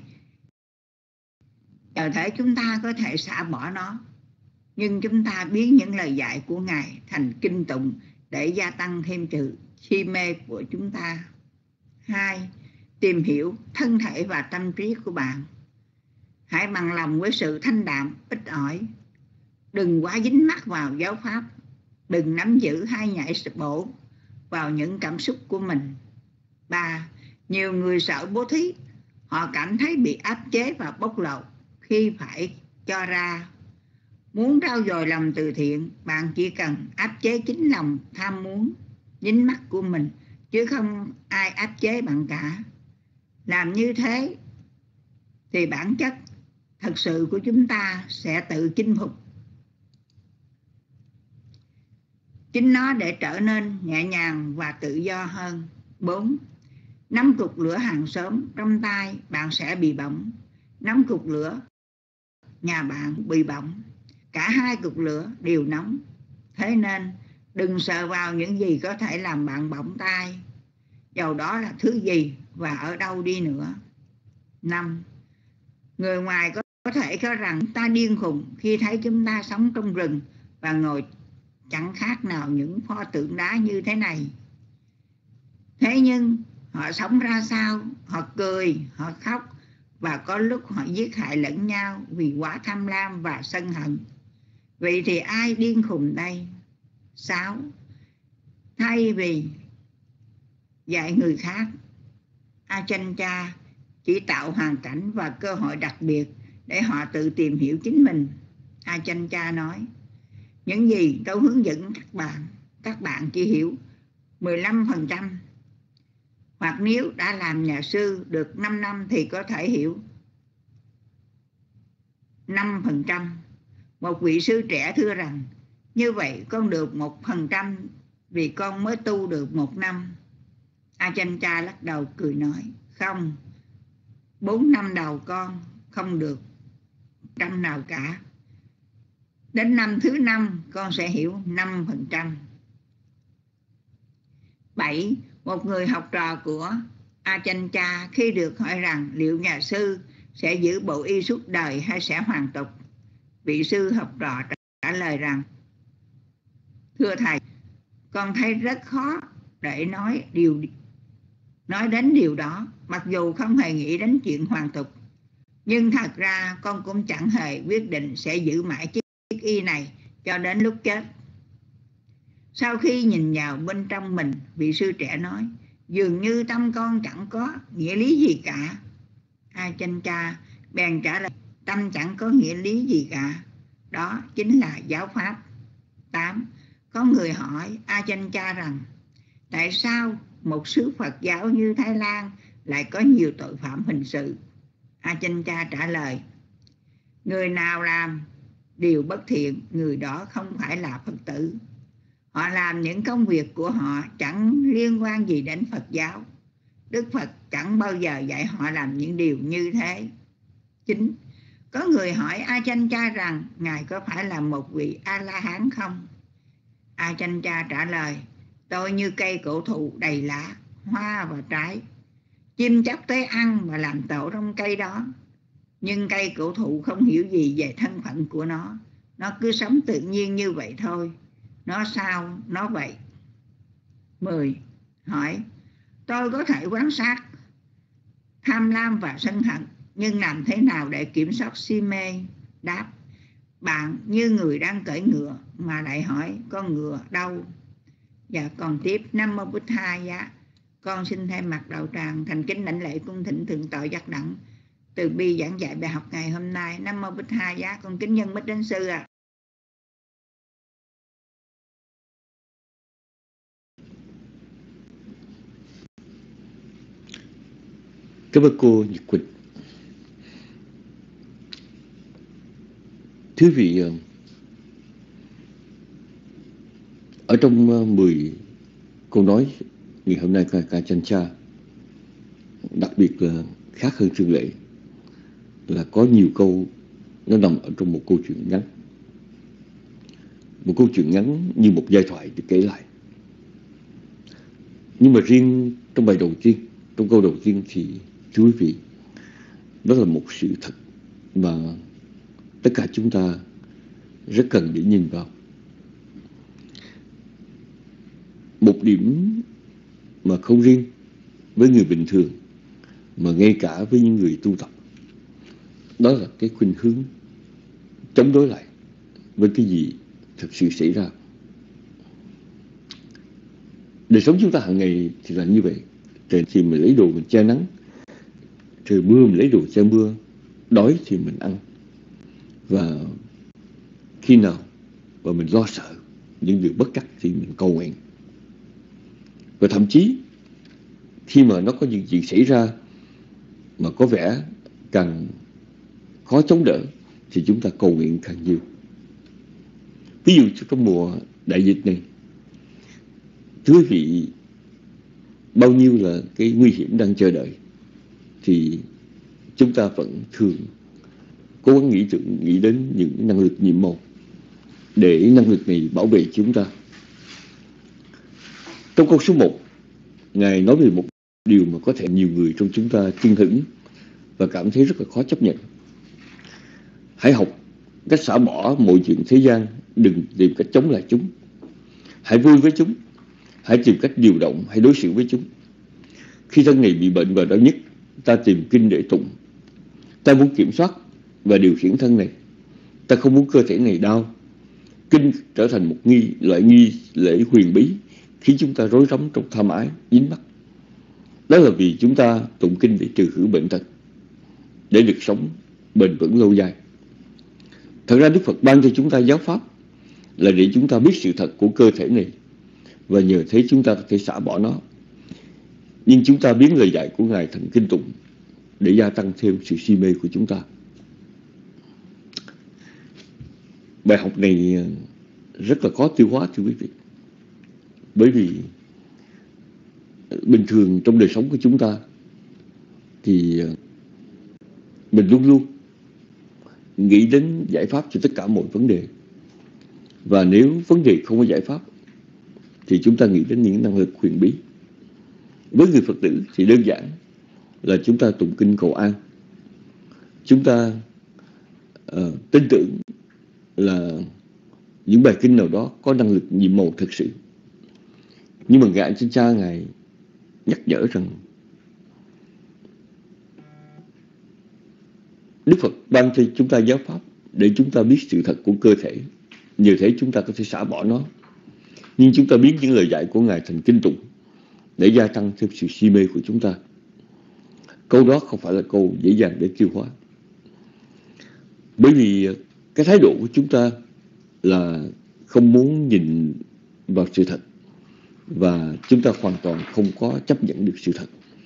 S4: Nhờ thế chúng ta có thể xả bỏ nó. Nhưng chúng ta biến những lời dạy của Ngài thành kinh tụng để gia tăng thêm sự si mê của chúng ta. 2. Tìm hiểu thân thể và tâm trí của bạn. Hãy bằng lòng với sự thanh đạm, ít ỏi. Đừng quá dính mắc vào giáo pháp. Đừng nắm giữ hay nhảy bổ vào những cảm xúc của mình. 3. Nhiều người sợ bố thí. Họ cảm thấy bị áp chế và bóc lột khi phải cho ra. Muốn trau dồi lòng từ thiện, bạn chỉ cần áp chế chính lòng tham muốn, dính mắc của mình, chứ không ai áp chế bạn cả. Làm như thế thì bản chất thật sự của chúng ta sẽ tự chinh phục chính nó để trở nên nhẹ nhàng và tự do hơn. 4. Nắm cục lửa hàng xóm trong tay, bạn sẽ bị bỏng. Nắm cục lửa nhà bạn bị bỏng. Cả hai cục lửa đều nóng. Thế nên đừng sờ vào những gì có thể làm bạn bỏng tay, dầu đó là thứ gì và ở đâu đi nữa. 5. Người ngoài có thể cho rằng ta điên khùng khi thấy chúng ta sống trong rừng và ngồi chẳng khác nào những pho tượng đá như thế này. Thế nhưng họ sống ra sao? Họ cười, họ khóc, và có lúc họ giết hại lẫn nhau vì quá tham lam và sân hận. Vậy thì ai điên khùng đây? 6. Thay vì dạy người khác, Ajahn chỉ tạo hoàn cảnh và cơ hội đặc biệt để họ tự tìm hiểu chính mình. Ajahn nói, những gì tôi hướng dẫn các bạn chỉ hiểu 15%. Hoặc nếu đã làm nhà sư được 5 năm thì có thể hiểu 5%. Một vị sư trẻ thưa rằng, như vậy con được 1% vì con mới tu được 1 năm. Ajahn lắc đầu cười nói, không, 4 năm đầu con không được trăm nào cả. Đến năm thứ 5 con sẽ hiểu 5%. 7. Một người học trò của Ajahn khi được hỏi rằng liệu nhà sư sẽ giữ bộ y suốt đời hay sẽ hoàn tục, vị sư học trò trả lời rằng, thưa thầy, con thấy rất khó để nói đến điều đó, mặc dù không hề nghĩ đến chuyện hoàn tục. Nhưng thật ra con cũng chẳng hề quyết định sẽ giữ mãi chiếc y này cho đến lúc chết. Sau khi nhìn vào bên trong mình, vị sư trẻ nói, dường như tâm con chẳng có nghĩa lý gì cả. Ajahn bèn trả lời, tâm chẳng có nghĩa lý gì cả, đó chính là giáo pháp. 8. Có người hỏi Ajahn rằng, tại sao một xứ Phật giáo như Thái Lan lại có nhiều tội phạm hình sự? Ajahn trả lời, người nào làm điều bất thiện, người đó không phải là Phật tử. Họ làm những công việc của họ chẳng liên quan gì đến Phật giáo. Đức Phật chẳng bao giờ dạy họ làm những điều như thế. 9. Có người hỏi Ajahn rằng, Ngài có phải là một vị A-la-hán không? Ajahn trả lời, tôi như cây cổ thụ đầy lá, hoa và trái. Chim chóc tới ăn và làm tổ trong cây đó. Nhưng cây cổ thụ không hiểu gì về thân phận của nó. Nó cứ sống tự nhiên như vậy thôi. Nó sao, nó vậy. 10. Hỏi, tôi có thể quan sát tham lam và sân hận, nhưng làm thế nào để kiểm soát si mê? Đáp, bạn như người đang cưỡi ngựa mà lại hỏi con ngựa đâu? Và còn tiếp, Nam Mô Bụt Thaya. Con xin thay mặt đạo tràng thành kính lãnh lễ cung thỉnh thượng tọa Giác Đẳng từ bi giảng dạy bài học ngày hôm nay. Nam Mô Bụt Thaya. Con kính nhân Bích Đến Sư ạ.
S3: Cảm ơn cô Nhật Quỳnh. Thưa vị, ở trong 10 câu nói ngày hôm nay của Ajahn, đặc biệt là khác hơn thường lệ là có nhiều câu nó nằm ở trong một câu chuyện ngắn. Một câu chuyện ngắn như một giai thoại được kể lại. Nhưng mà riêng trong bài đầu tiên, trong câu đầu tiên thì thưa quý vị, đó là một sự thật mà tất cả chúng ta rất cần để nhìn vào. Một điểm mà không riêng với người bình thường mà ngay cả với những người tu tập, đó là cái khuynh hướng chống đối lại với cái gì thực sự xảy ra. Đời sống chúng ta hàng ngày thì là như vậy. Trời thì mình lấy đồ mình che nắng, trời mưa mình lấy đồ che mưa, đói thì mình ăn. Và khi nào mà mình lo sợ những điều bất trắc thì mình cầu nguyện. Và thậm chí khi mà nó có những chuyện xảy ra mà có vẻ càng khó chống đỡ thì chúng ta cầu nguyện càng nhiều. Ví dụ trong mùa đại dịch này, thưa quý vị, bao nhiêu là cái nguy hiểm đang chờ đợi thì chúng ta vẫn thường cố gắng nghĩ đến những năng lực nhiệm màu để năng lực này bảo vệ chúng ta. Trong câu số 1, Ngài nói về một điều mà có thể nhiều người trong chúng ta chưng hửng và cảm thấy rất là khó chấp nhận. Hãy học cách xả bỏ mọi chuyện thế gian, đừng tìm cách chống lại chúng. hãy vui với chúng, hãy tìm cách điều động, hãy đối xử với chúng. Khi thân này bị bệnh và đau nhức, ta tìm kinh để tụng. Ta muốn kiểm soát và điều khiển thân này. Ta không muốn cơ thể này đau. Kinh trở thành một loại nghi lễ huyền bí, khiến chúng ta rối rắm trong tham ái, dính mắc. Đó là vì chúng ta tụng kinh để trừ khử bệnh tật, để được sống bền vững lâu dài. Thật ra Đức Phật ban cho chúng ta giáo pháp là để chúng ta biết sự thật của cơ thể này, và nhờ thế chúng ta có thể xả bỏ nó. Nhưng chúng ta biến lời dạy của Ngài thành kinh tụng để gia tăng thêm sự si mê của chúng ta. Bài học này rất là khó tiêu hóa, thưa quý vị. Bởi vì bình thường trong đời sống của chúng ta thì mình luôn luôn nghĩ đến giải pháp cho tất cả mọi vấn đề. Và nếu vấn đề không có giải pháp thì chúng ta nghĩ đến những năng lực huyền bí. Với người Phật tử thì đơn giản là chúng ta tụng kinh cầu an. Chúng ta tin tưởng là những bài kinh nào đó có năng lực nhiệm màu thực sự. Nhưng mà Ngài Trên Cha Ngài nhắc nhở rằng Đức Phật ban cho chúng ta giáo pháp để chúng ta biết sự thật của cơ thể. Nhờ thế chúng ta có thể xả bỏ nó. Nhưng chúng ta biến những lời dạy của Ngài thành kinh tụng để gia tăng thêm sự si mê của chúng ta. Câu đó không phải là câu dễ dàng để tiêu hóa. Bởi vì cái thái độ của chúng ta là không muốn nhìn vào sự thật, và chúng ta hoàn toàn không có chấp nhận được sự thật.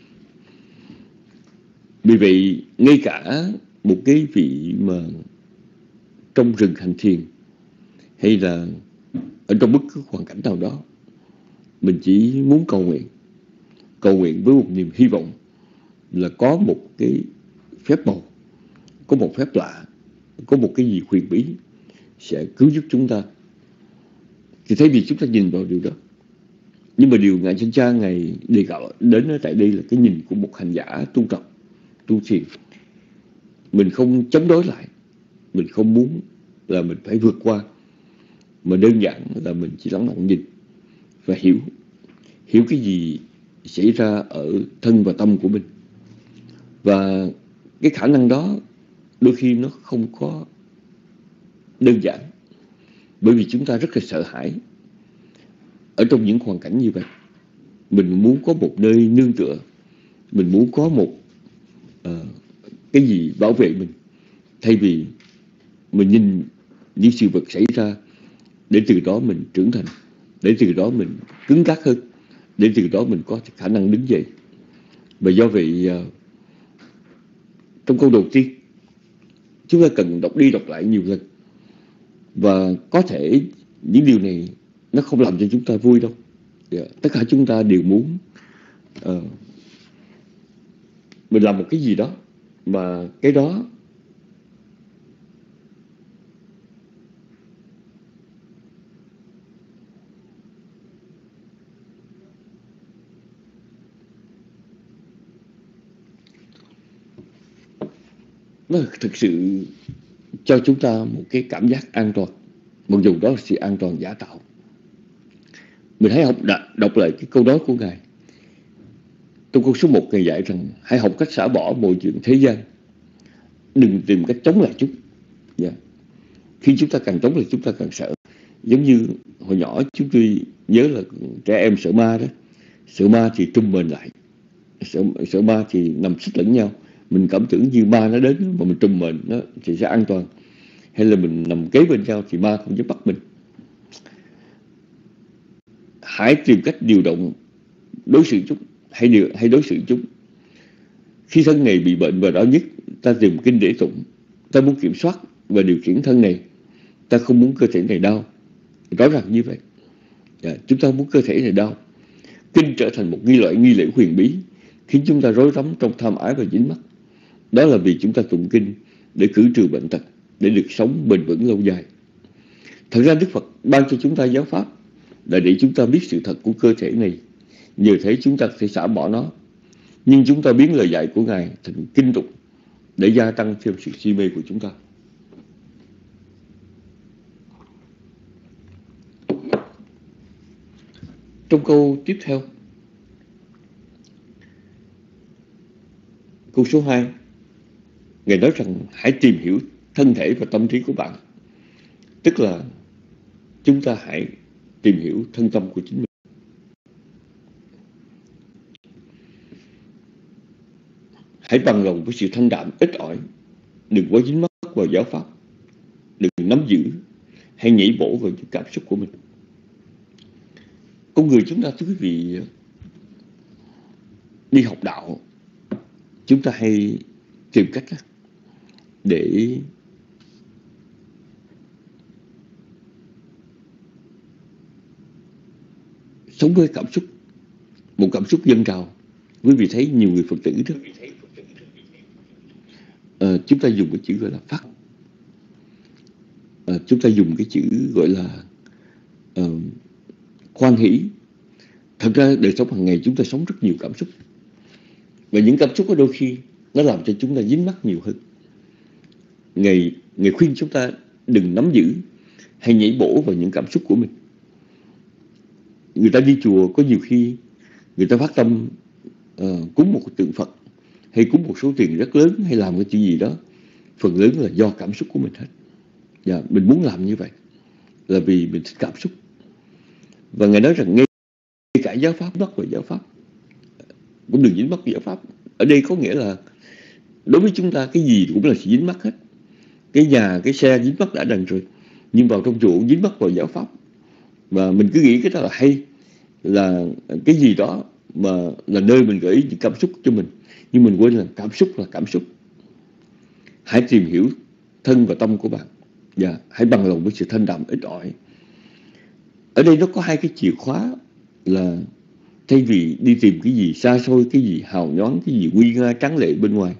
S3: Vì vậy, ngay cả một cái vị mà trong rừng hành thiền hay là ở trong bất cứ hoàn cảnh nào đó, mình chỉ muốn cầu nguyện với một niềm hy vọng là có một cái phép màu, có một phép lạ, có một cái gì huyền bí sẽ cứu giúp chúng ta. Thì thay vì chúng ta nhìn vào điều đó, nhưng mà điều Ngài Trên Cha Ngài đề cập đến ở tại đây là cái nhìn của một hành giả tu tập, tu thiền. Mình không chống đối lại, mình không muốn là mình phải vượt qua, mà đơn giản là mình chỉ lắng lặng nhìn và hiểu cái gì xảy ra ở thân và tâm của mình. Và cái khả năng đó đôi khi nó không có đơn giản, bởi vì chúng ta rất là sợ hãi ở trong những hoàn cảnh như vậy. Mình muốn có một nơi nương tựa, mình muốn có một cái gì bảo vệ mình, thay vì mình nhìn những sự vật xảy ra để từ đó mình trưởng thành, để từ đó mình cứng cáp hơn, để từ đó mình có khả năng đứng dậy. Và do vậy, trong câu đầu tiên, chúng ta cần đọc đi đọc lại nhiều lần. Và có thể những điều này nó không làm cho chúng ta vui đâu. Tất cả chúng ta đều muốn mình làm một cái gì đó, mà cái đó nó thực sự cho chúng ta một cái cảm giác an toàn, mặc dù đó là sự an toàn giả tạo. Mình hãy đọc lại cái câu đó của Ngài. Trong câu số 1, Ngài dạy rằng hãy học cách xả bỏ mọi chuyện thế gian, đừng tìm cách chống lại chúng. Khi chúng ta càng chống lại chúng ta càng sợ. Giống như hồi nhỏ chúng tôi nhớ là trẻ em sợ ma đó. Sợ ma thì trùm mền lại, sợ ma thì nằm xích lẫn nhau. Mình cảm tưởng như ma nó đến mà mình trùm mền nó thì sẽ an toàn. Hay là mình nằm kế bên nhau thì ma không dám bắt mình. Hãy tìm cách điều động, đối xử chúng, hãy đối xử chúng. Khi thân này bị bệnh và đau nhức, ta tìm kinh để tụng. Ta muốn kiểm soát và điều khiển thân này. Ta không muốn cơ thể này đau. Rõ ràng như vậy. Chúng ta muốn cơ thể này đau. Kinh trở thành một loại nghi lễ huyền bí, khiến chúng ta rối rắm trong tham ái và dính mắc. Đó là vì chúng ta tụng kinh để khử trừ bệnh tật, để được sống bền vững lâu dài. Thật ra Đức Phật ban cho chúng ta giáo pháp là để chúng ta biết sự thật của cơ thể này. Nhờ thế chúng ta sẽ xả bỏ nó. Nhưng chúng ta biến lời dạy của Ngài thành kinh tụng để gia tăng thêm sự si mê của chúng ta. Trong câu tiếp theo, câu số 2, Ngài nói rằng hãy tìm hiểu thân thể và tâm trí của bạn. Tức là chúng ta hãy tìm hiểu thân tâm của chính mình. Hãy bằng lòng với sự thanh đạm ít ỏi, đừng quá dính mắc vào giáo pháp, đừng nắm giữ hay nhảy bổ vào những cảm xúc của mình. Con người chúng ta, thưa quý vị, đi học đạo, chúng ta hay tìm cách để sống với cảm xúc, một cảm xúc dâng trào. Quý vị thấy nhiều người Phật tử đó, chúng ta dùng cái chữ gọi là phát, chúng ta dùng cái chữ gọi là hoan hỷ. Thật ra đời sống hàng ngày chúng ta sống rất nhiều cảm xúc, và những cảm xúc đó đôi khi nó làm cho chúng ta dính mắc nhiều hơn. Ngài khuyên chúng ta đừng nắm giữ hay nhảy bổ vào những cảm xúc của mình. Người ta đi chùa có nhiều khi người ta phát tâm cúng một tượng Phật hay cúng một số tiền rất lớn hay làm cái chuyện gì đó, phần lớn là do cảm xúc của mình hết. Và mình muốn làm như vậy là vì mình thích cảm xúc. Và Ngài nói rằng ngay cả giáo pháp, mắc vào giáo pháp cũng đừng dính mắc vào giáo pháp. Ở đây có nghĩa là đối với chúng ta cái gì cũng là sự dính mắc hết. Cái nhà, cái xe dính mắc đã đành rồi, nhưng vào trong chùa cũng dính mắc vào giáo pháp. Và mình cứ nghĩ cái đó là hay, là cái gì đó mà là nơi mình gửi những cảm xúc cho mình. Nhưng mình quên là cảm xúc là cảm xúc. Hãy tìm hiểu thân và tâm của bạn, và hãy bằng lòng với sự thanh đạm ít ỏi. Ở đây nó có hai cái chìa khóa, là thay vì đi tìm cái gì xa xôi, cái gì hào nhoáng, cái gì nguy nga tráng lệ bên ngoài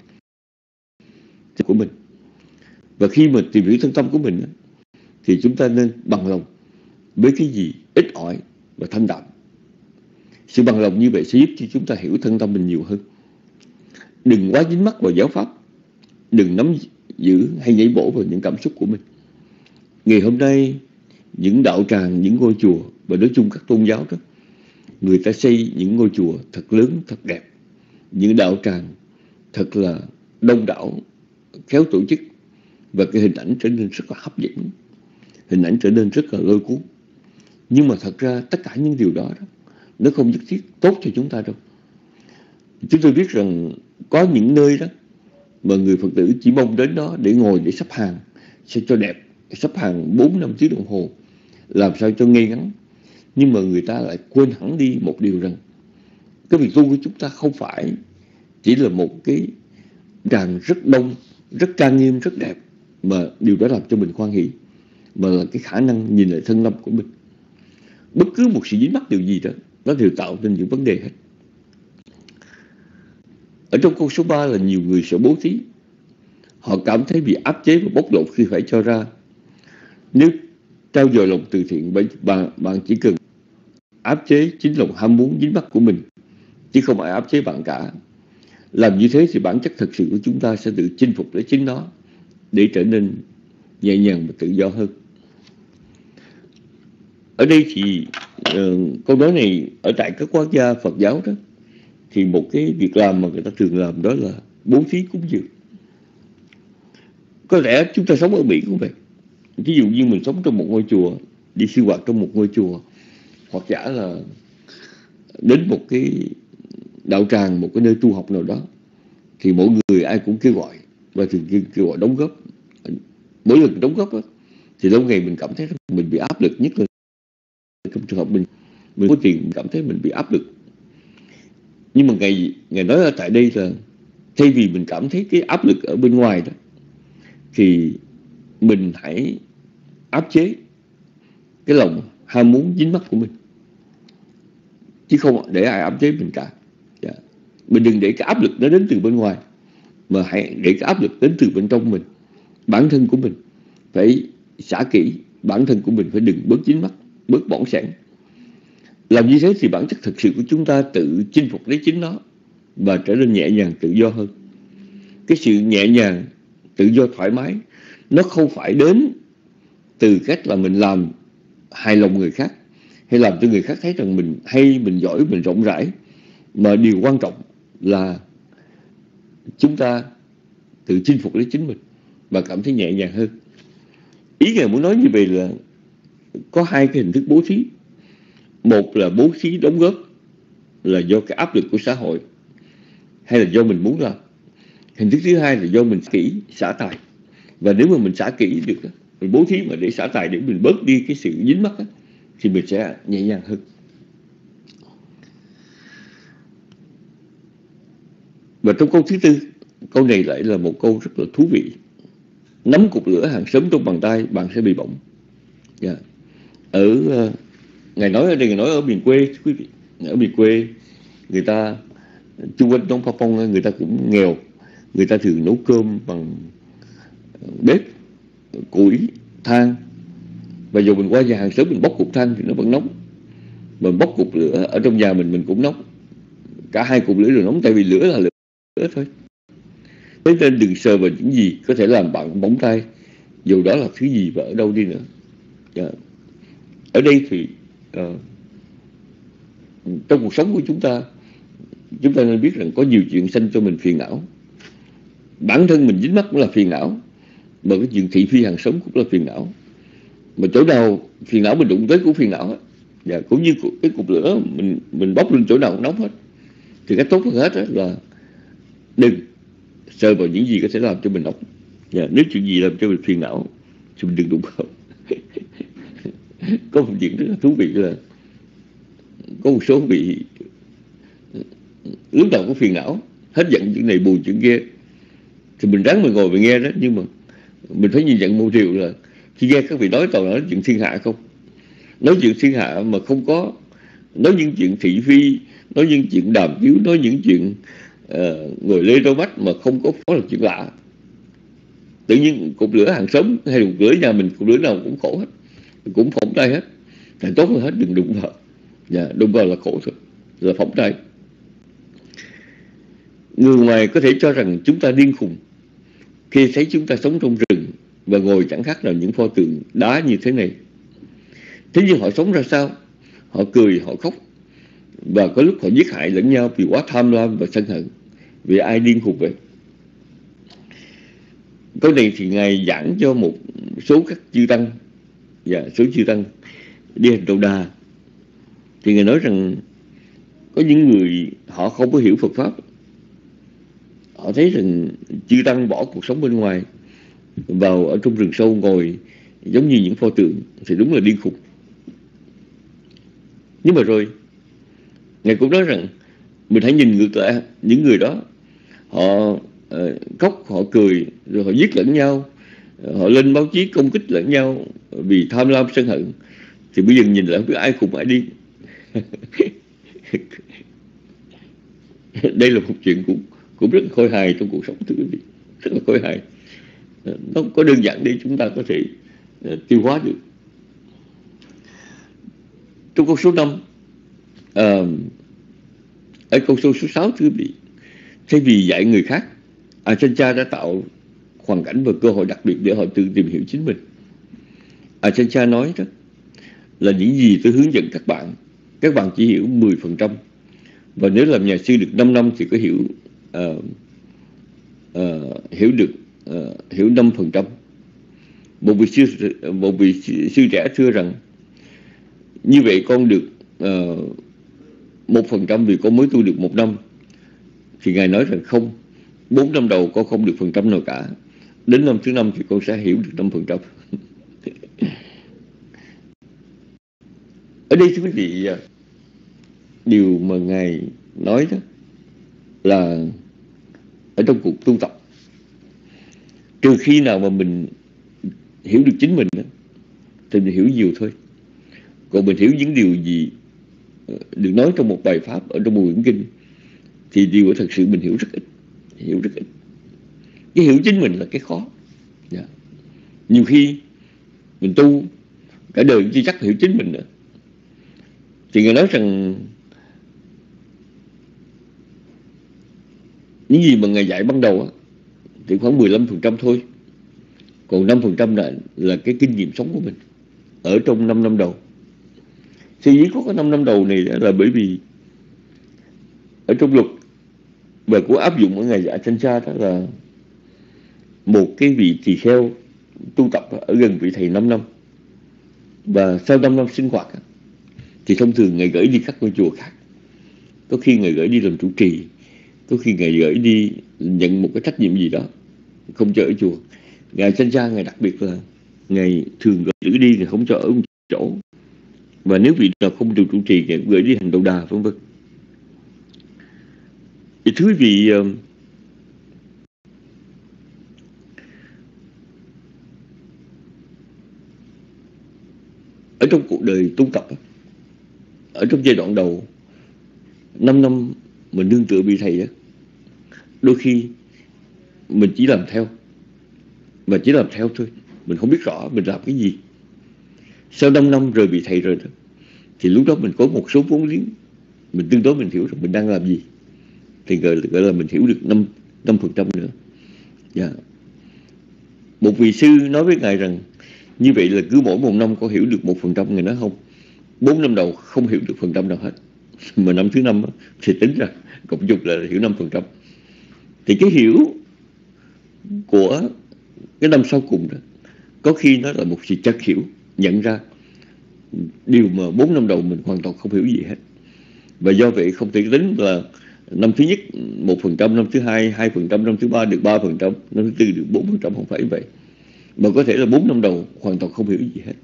S3: của mình, và khi mà tìm hiểu thân tâm của mình thì chúng ta nên bằng lòng với cái gì ít ỏi và thanh đạm. Sự bằng lòng như vậy sẽ giúp cho chúng ta hiểu thân tâm mình nhiều hơn. Đừng quá dính mắc vào giáo pháp, đừng nắm giữ hay nhảy bổ vào những cảm xúc của mình. Ngày hôm nay, những đạo tràng, những ngôi chùa và nói chung các tôn giáo đó, người ta xây những ngôi chùa thật lớn, thật đẹp, những đạo tràng thật là đông đảo, khéo tổ chức, và cái hình ảnh trở nên rất là hấp dẫn, hình ảnh trở nên rất là lôi cuốn. Nhưng mà thật ra tất cả những điều đó nó không nhất thiết tốt cho chúng ta đâu. Chúng tôi biết rằng có những nơi đó mà người Phật tử chỉ mong đến đó để ngồi, để sắp hàng sao cho đẹp, sắp hàng 4-5 tiếng đồng hồ, làm sao cho ngay ngắn. Nhưng mà người ta lại quên hẳn đi một điều rằng cái việc tu của chúng ta không phải chỉ là một cái tràng rất đông, rất trang nghiêm, rất đẹp mà điều đó làm cho mình hoan hỷ, mà là cái khả năng nhìn lại thân tâm của mình. Bất cứ một sự dính mắc điều gì đó, nó đều tạo nên những vấn đề hết. Ở trong câu số 3 là nhiều người sợ bố thí. Họ cảm thấy bị áp chế và bóc lột khi phải cho ra. Nếu trao dồi lòng từ thiện, bạn chỉ cần áp chế chính lòng ham muốn dính mắc của mình, chứ không ai áp chế bạn cả. Làm như thế thì bản chất thật sự của chúng ta sẽ tự chinh phục lấy chính nó, để trở nên nhẹ nhàng và tự do hơn. Ở đây thì câu nói này ở tại các quốc gia Phật giáo đó, thì một cái việc làm mà người ta thường làm đó là bố thí cúng dường. Có lẽ chúng ta sống ở Mỹ cũng vậy. Ví dụ như mình sống trong một ngôi chùa, đi sinh hoạt trong một ngôi chùa, hoặc giả là đến một cái đạo tràng, một cái nơi tu học nào đó, thì mỗi người ai cũng kêu gọi, và thường kêu gọi đóng góp. Mỗi lần đóng góp đó, thì lâu ngày mình cảm thấy mình bị áp lực, nhất là trong trường hợp mình có tiền, mình cảm thấy mình bị áp lực. Nhưng mà Ngài nói ở tại đây là thay vì mình cảm thấy cái áp lực ở bên ngoài đó, thì mình hãy áp chế cái lòng ham muốn dính mắc của mình, chứ không để ai áp chế mình cả. Mình đừng để cái áp lực nó đến từ bên ngoài, mà hãy để cái áp lực đến từ bên trong mình. Bản thân của mình phải xả kỹ, bản thân của mình phải đừng bớt dính mắc, bớt bỏng sẻn. Làm như thế thì bản chất thực sự của chúng ta tự chinh phục lấy chính nó, và trở nên nhẹ nhàng, tự do hơn. Cái sự nhẹ nhàng, tự do, thoải mái, nó không phải đến từ cách là mình làm hài lòng người khác, hay làm cho người khác thấy rằng mình hay, mình giỏi, mình rộng rãi, mà điều quan trọng là chúng ta tự chinh phục lấy chính mình và cảm thấy nhẹ nhàng hơn. Ý Ngài muốn nói như vậy là có hai cái hình thức bố thí. Một là bố thí đóng góp là do cái áp lực của xã hội hay là do mình muốn làm. Hình thức thứ hai là do mình kỹ, xả tài. Và nếu mà mình xả kỹ được, mình bố thí mà để xả tài, để mình bớt đi cái sự dính mắc, thì mình sẽ nhẹ nhàng hơn. Và trong câu thứ tư, câu này lại là một câu rất là thú vị. Nắm cục lửa hàng xóm trong bàn tay, bạn sẽ bị bỏng. Yeah. Ngài nói ở đây, Ngài nói ở miền quê, quý vị. Ở miền quê, người ta chung quanh Đông Pha Phong, người ta cũng nghèo. Người ta thường nấu cơm bằng bếp, củi, than. Và dù mình qua nhà hàng xóm mình bốc cục than thì nó vẫn nóng. Mình bốc cục lửa ở trong nhà mình cũng nóng. Cả hai cục lửa đều nóng, tại vì lửa là lửa thôi. Thế nên đừng sờ vào những gì có thể làm bạn bỏng tay, dù đó là thứ gì và ở đâu đi nữa. Yeah. Ở đây thì trong cuộc sống của chúng ta nên biết rằng có nhiều chuyện sanh cho mình phiền não. Bản thân mình dính mắc cũng là phiền não, mà cái chuyện thị phi hàng xóm cũng là phiền não. Mà chỗ nào phiền não mình đụng tới cũng phiền não hết. Và cũng như cái cục lửa mình bốc lên chỗ nào cũng nóng hết. Thì cái tốt hơn hết là đừng sờ vào những gì có thể làm cho mình nóng. Nếu chuyện gì làm cho mình phiền não thì mình đừng đụng vào. Có một chuyện rất là thú vị là có một số vị lúc nào cũng phiền não, hết giận chuyện này buồn chuyện kia, thì mình ráng mình ngồi mình nghe đó. Nhưng mà mình phải nhìn nhận một điều là khi nghe các vị nói toàn nói chuyện thiên hạ không. Nói chuyện thiên hạ mà không có nói những chuyện thị phi, nói những chuyện đàm tiếu, nói những chuyện ngồi lê đôi mắt mà không có phó là chuyện lạ. Tự nhiên cục lửa hàng xóm hay cục lửa nhà mình, cục lửa nào cũng khổ hết, cũng phỏng tay hết. Thì tốt hơn hết đừng đụng vào. Đụng vào là khổ thôi, là phỏng tay. Người ngoài có thể cho rằng chúng ta điên khùng khi thấy chúng ta sống trong rừng và ngồi chẳng khác nào những pho tượng đá như thế này. Thế nhưng họ sống ra sao? Họ cười, họ khóc, và có lúc họ giết hại lẫn nhau vì quá tham lam và sân hận. Vì ai điên khùng vậy? Câu này thì Ngài giảng cho một số các chư tăng, và số chư tăng đi hành đầu đà. Thì Ngài nói rằng có những người họ không có hiểu Phật Pháp. Họ thấy rằng chư tăng bỏ cuộc sống bên ngoài vào ở trong rừng sâu ngồi giống như những pho tượng thì đúng là điên khùng. Nhưng mà rồi Ngài cũng nói rằng mình hãy nhìn ngược lại những người đó. Họ khóc, họ cười, rồi họ giết lẫn nhau, họ lên báo chí công kích lẫn nhau vì tham lam sân hận. Thì bây giờ nhìn lại không biết ai khùng ai điên. Đây là một chuyện cũng rất là khôi hài trong cuộc sống, thưa quý vị. Rất là khôi hài. Nó có đơn giản để chúng ta có thể tiêu hóa được. Trong câu số 5, ở câu số 6, thưa quý vị, thay vì dạy người khác, Achancha đã tạo hoàn cảnh và cơ hội đặc biệt để họ tự tìm hiểu chính mình. Achancha nói đó là những gì tôi hướng dẫn các bạn chỉ hiểu 10%. Và nếu làm nhà sư được 5 năm thì có hiểu hiểu 5%. Một vị sư trẻ thưa rằng như vậy con được 1% vì con mới tu được 1 năm. Thì Ngài nói rằng không, 4 năm đầu con không được phần trăm nào cả. Đến năm thứ 5 thì con sẽ hiểu được 5%. Ở đây thưa quý vị, điều mà Ngài nói đó là ở trong cuộc tu tập, trừ khi nào mà mình hiểu được chính mình đó, thì mình hiểu nhiều thôi. Còn mình hiểu những điều gì được nói trong một bài pháp ở trong một quyển kinh thì điều thật sự mình hiểu rất ít. Cái hiểu chính mình là cái khó. Nhiều khi mình tu cả đời chưa chắc hiểu chính mình nữa. Thì Ngài nói rằng những gì mà Ngài dạy ban đầu thì khoảng 15% thôi. Còn 5% là cái kinh nghiệm sống của mình ở trong 5 năm đầu. Sở dĩ có 5 năm đầu này là bởi vì ở trong luật và của áp dụng ở ngày Achancha đó là một cái vị tỳ kheo tu tập ở gần vị thầy 5 năm, và sau 5 năm sinh hoạt thì thông thường ngày gửi đi các ngôi chùa khác. Có khi ngày gửi đi làm trụ trì, có khi ngày gửi đi nhận một cái trách nhiệm gì đó, không cho ở chùa. Ngày Achancha, ngày đặc biệt là ngày thường gửi đi thì không cho ở một chỗ, và nếu vị nào không được trụ trì thì gửi đi hành đầu đà, vân vân. Thì thưa quý vị, ở trong cuộc đời tu tập, ở trong giai đoạn đầu 5 năm mình nương tựa vị thầy đó, đôi khi mình chỉ làm theo, mà chỉ làm theo thôi, mình không biết rõ mình làm cái gì. Sau 5 năm rời vị thầy rồi đó, thì lúc đó mình có một số vốn liếng, mình tương đối mình hiểu rằng mình đang làm gì, thì gọi là mình hiểu được 5% nữa. Yeah. Một vị sư nói với Ngài rằng như vậy là cứ mỗi 1 năm có hiểu được 1%. Ngài nói không, 4 năm đầu không hiểu được phần trăm nào hết, mà năm thứ 5 thì tính ra cộng chung là hiểu 5%. Thì cái hiểu của cái năm sau cùng đó, có khi nó là một sự chắc hiểu, nhận ra điều mà 4 năm đầu mình hoàn toàn không hiểu gì hết. Và do vậy không thể tính là năm thứ nhất 1%, năm thứ hai 2%, năm thứ ba được 3%, năm thứ tư được 4%, không phải vậy. Mà có thể là 4 năm đầu hoàn toàn không hiểu gì hết.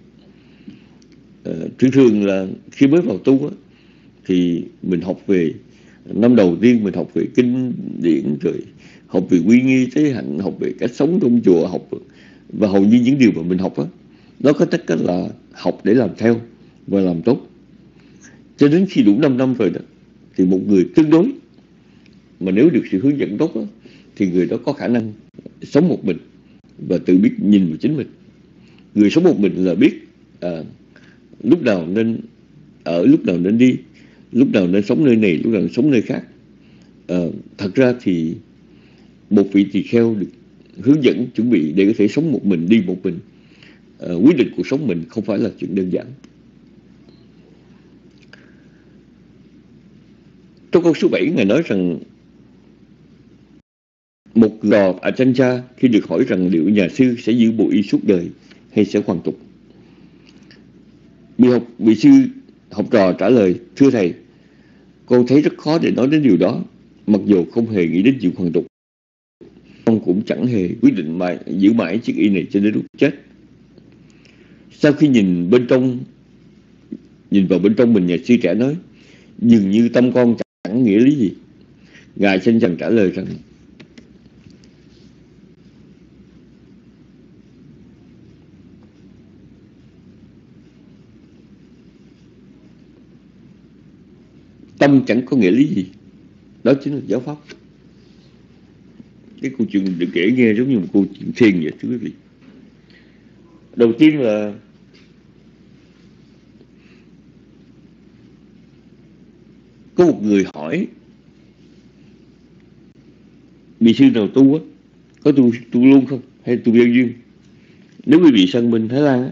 S3: Thường là khi mới vào tu á, thì mình học về năm đầu tiên mình học về kinh điển, rồi học về quy nghi thế hạnh, học về cách sống trong chùa, học, và hầu như những điều mà mình học á, nó có tất cả là học để làm theo và làm tốt. Cho đến khi đủ 5 năm rồi đó, thì một người tương đối mà nếu được sự hướng dẫn tốt đó, thì người đó có khả năng sống một mình và tự biết nhìn vào chính mình. Người sống một mình là biết lúc nào nên ở, lúc nào nên đi, lúc nào nên sống nơi này, lúc nào nên sống nơi khác. Thật ra thì một vị tỳ kheo được hướng dẫn chuẩn bị để có thể sống một mình, đi một mình, quyết định cuộc sống mình không phải là chuyện đơn giản. Trong câu số 7, Ngài nói rằng một lò Achancha khi được hỏi rằng liệu nhà sư sẽ giữ bộ y suốt đời hay sẽ hoàn tục, vị sư học trò trả lời: thưa thầy, con thấy rất khó để nói đến điều đó, mặc dù không hề nghĩ đến chuyện hoàn tục. Con cũng chẳng hề quyết định giữ mãi chiếc y này cho đến lúc chết. Sau khi nhìn vào bên trong mình, nhà sư trẻ nói: dường như tâm con chẳng nghĩa lý gì. Ngài xin rằng trả lời rằng tâm chẳng có nghĩa lý gì. Đó chính là giáo pháp. Cái câu chuyện được kể nghe giống như một câu chuyện thiền vậy, thưa quý vị. Đầu tiên là có một người hỏi vị sư nào tu á, có tu luôn không hay tu vô duyên. Nếu quý vị sang bên Thái Lan á,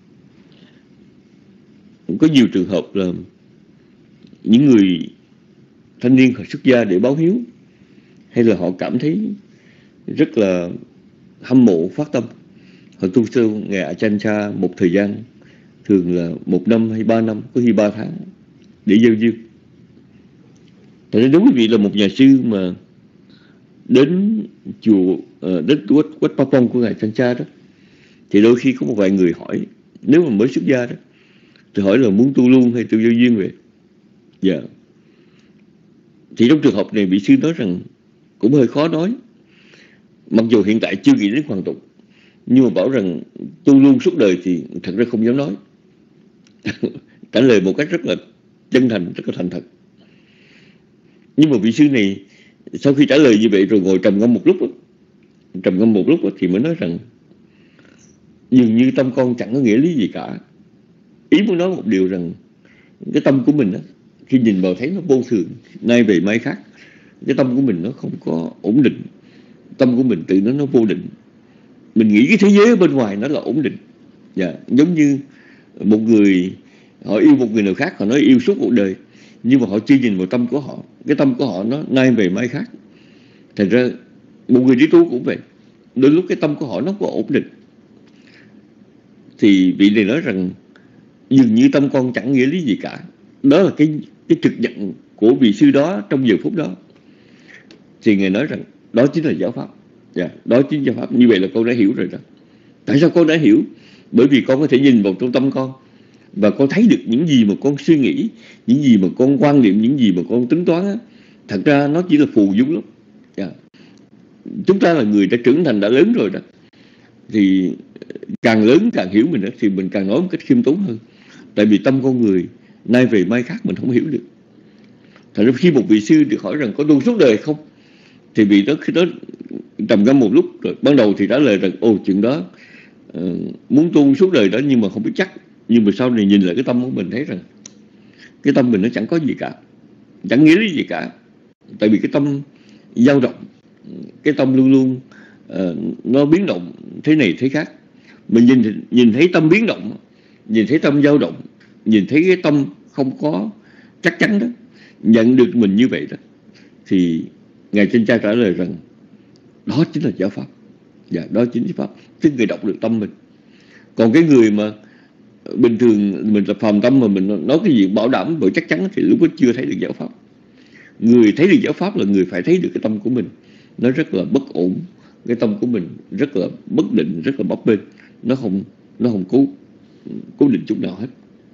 S3: có nhiều trường hợp là những người thanh niên họ xuất gia để báo hiếu, hay là họ cảm thấy rất là hâm mộ phát tâm, họ tu theo ngày Achancha một thời gian, thường là 1 năm hay 3 năm, có khi 3 tháng để gieo duyên. Tại nên nếu quý vị là một nhà sư mà đến chùa, đến Wat Pa Pong của ngài Achancha đó, thì đôi khi có một vài người hỏi, nếu mà mới xuất gia đó, thì hỏi là muốn tu luôn hay tu gieo duyên vậy. Dạ. Thì trong trường hợp này vị sư nói rằng cũng hơi khó nói. Mặc dù hiện tại chưa nghĩ đến hoàn tục, nhưng mà bảo rằng tu luôn suốt đời thì thật ra không dám nói. Trả lời một cách rất là chân thành, rất là thành thật. Nhưng mà vị sư này sau khi trả lời như vậy rồi ngồi trầm ngâm một lúc thì mới nói rằng dường như tâm con chẳng có nghĩa lý gì cả. Ý muốn nói một điều rằng cái tâm của mình đó, khi nhìn vào thấy nó vô thường, nay về mai khác, cái tâm của mình nó không có ổn định. Tâm của mình tự nó vô định. Mình nghĩ cái thế giới ở bên ngoài nó là ổn định. Giống như một người Họ yêu một người nào khác, họ nói yêu suốt cuộc đời, nhưng mà họ chưa nhìn vào tâm của họ. Cái tâm của họ nó nay về mai khác. Thành ra một người đi tu cũng vậy, đôi lúc cái tâm của họ nó không có ổn định. Thì vị này nói rằng dường như tâm con chẳng nghĩa lý gì cả. Đó là cái trực nhận của vị sư đó trong giờ phút đó. Thì Ngài nói rằng đó chính là giáo pháp. Đó chính là giáo pháp. Như vậy là con đã hiểu rồi đó. Tại sao con đã hiểu? Bởi vì con có thể nhìn vào trong tâm con, và con thấy được những gì mà con suy nghĩ, những gì mà con quan niệm, những gì mà con tính toán á, thật ra nó chỉ là phù du lắm. Chúng ta là người đã trưởng thành, đã lớn rồi đó. Thì càng lớn càng hiểu mình đó, thì mình càng nói một cách khiêm tốn hơn. Tại vì tâm con người nay về mai khác, mình không hiểu được. Thật ra khi một vị sư được hỏi rằng có tu suốt đời không, thì vị đó khi đó trầm ngâm một lúc rồi. Ban đầu thì trả lời rằng chuyện đó muốn tu suốt đời đó, nhưng mà không biết chắc. Nhưng mà sau này nhìn lại cái tâm của mình, thấy rằng cái tâm mình nó chẳng có gì cả, chẳng nghĩa lý gì cả. Tại vì cái tâm dao động, cái tâm luôn luôn nó biến động thế này thế khác. Mình nhìn thấy tâm biến động, nhìn thấy tâm dao động, nhìn thấy cái tâm không có chắc chắn đó, nhận được mình như vậy đó, thì Ngài Trên Cha trả lời rằng đó chính là giáo pháp. Đó chính là pháp. Chứ người đọc được tâm mình. Còn cái người mà bình thường mình là phàm tâm mà mình nói cái gì bảo đảm bởi chắc chắn, thì lúc đó chưa thấy được giáo pháp. Người thấy được giáo pháp là người phải thấy được cái tâm của mình nó rất là bất ổn, cái tâm của mình rất là bất định, rất là bấp bênh, nó không cố định chút nào hết.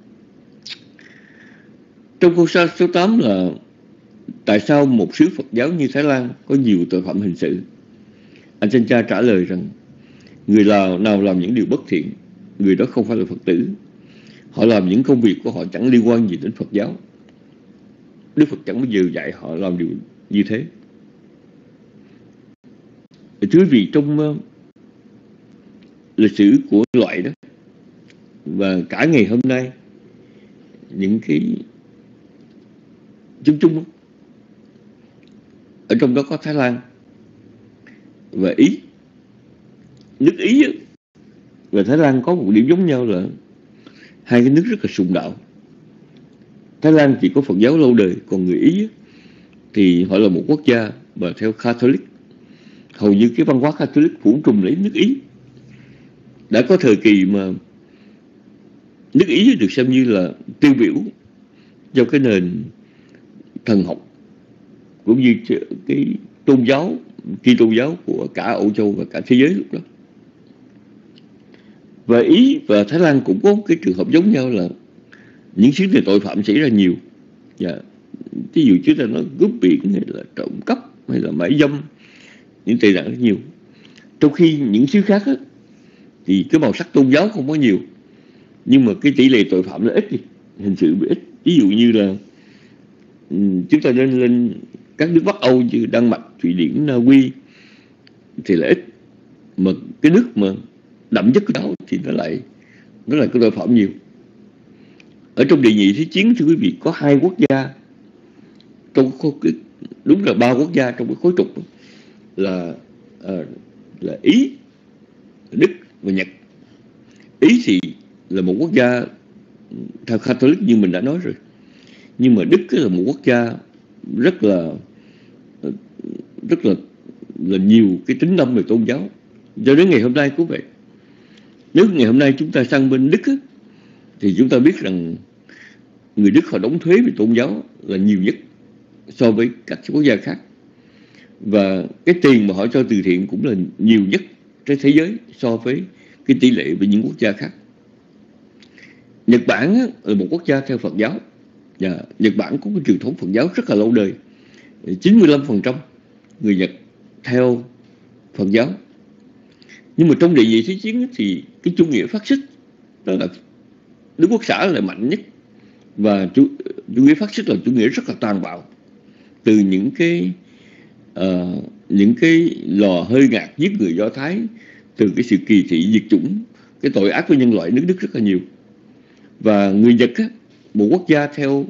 S3: Trong câu số 8 là tại sao một xứ Phật giáo như Thái Lan có nhiều tội phạm hình sự? Anh Trên Cha trả lời rằng người nào làm những điều bất thiện, người đó không phải là Phật tử. Họ làm những công việc của họ chẳng liên quan gì đến Phật giáo. Đức Phật chẳng bao giờ dạy họ làm điều như thế. Thưa quý vị, trong lịch sử của loại đó, và cả ngày hôm nay, những cái chung ở trong đó có Thái Lan và Ý. Nước Ý và Thái Lan có một điểm giống nhau là hai cái nước rất là sùng đạo. Thái Lan chỉ có Phật giáo lâu đời, còn người Ý thì họ là một quốc gia mà theo Catholic. Hầu như cái văn hóa Catholic phủ trùm lấy nước Ý. Đã có thời kỳ mà nước Ý được xem như là tiêu biểu cho cái nền thần học cũng như cái tôn giáo, Kitô giáo của cả Âu Châu và cả thế giới lúc đó. Và Ý và Thái Lan cũng có cái trường hợp giống nhau là những xứ này tội phạm xảy ra nhiều. Ví dụ chúng ta nói cướp biển hay là trộm cắp hay là mại dâm, những tệ nạn rất nhiều. Trong khi những xứ khác thì cái màu sắc tôn giáo không có nhiều, nhưng mà cái tỷ lệ tội phạm nó ít đi, hình sự bị ít. Ví dụ như là chúng ta nên lên các nước Bắc Âu như Đan Mạch, Thụy Điển, Na Uy thì là ít, mà cái nước mà đậm chất đó thì nó lại cái tội phạm nhiều. Ở trong Đệ Nhị Thế Chiến, thưa quý vị, có 2 quốc gia trong đúng là 3 quốc gia trong cái khối trục là Ý, Đức và Nhật. Ý thì là một quốc gia theo Catholic như mình đã nói rồi, nhưng mà Đức là một quốc gia rất là nhiều cái tính tâm về tôn giáo. Cho đến ngày hôm nay cũng vậy. Nếu ngày hôm nay chúng ta sang bên Đức thì chúng ta biết rằng người Đức họ đóng thuế về tôn giáo là nhiều nhất so với các quốc gia khác. Và cái tiền mà họ cho từ thiện cũng là nhiều nhất trên thế giới so với cái tỷ lệ với những quốc gia khác. Nhật Bản là một quốc gia theo Phật giáo. Nhật Bản có cái truyền thống Phật giáo rất là lâu đời. 95% người Nhật theo Phật giáo. Nhưng mà trong Đệ Nhị Thế Chiến thì cái chủ nghĩa phát xít, đó là Đức Quốc xã là mạnh nhất. Và chủ nghĩa phát xít là chủ nghĩa rất là tàn bạo. Từ những cái lò hơi ngạt giết người Do Thái, từ cái sự kỳ thị diệt chủng, cái tội ác với nhân loại nước Đức rất là nhiều. Và người Nhật một quốc gia theo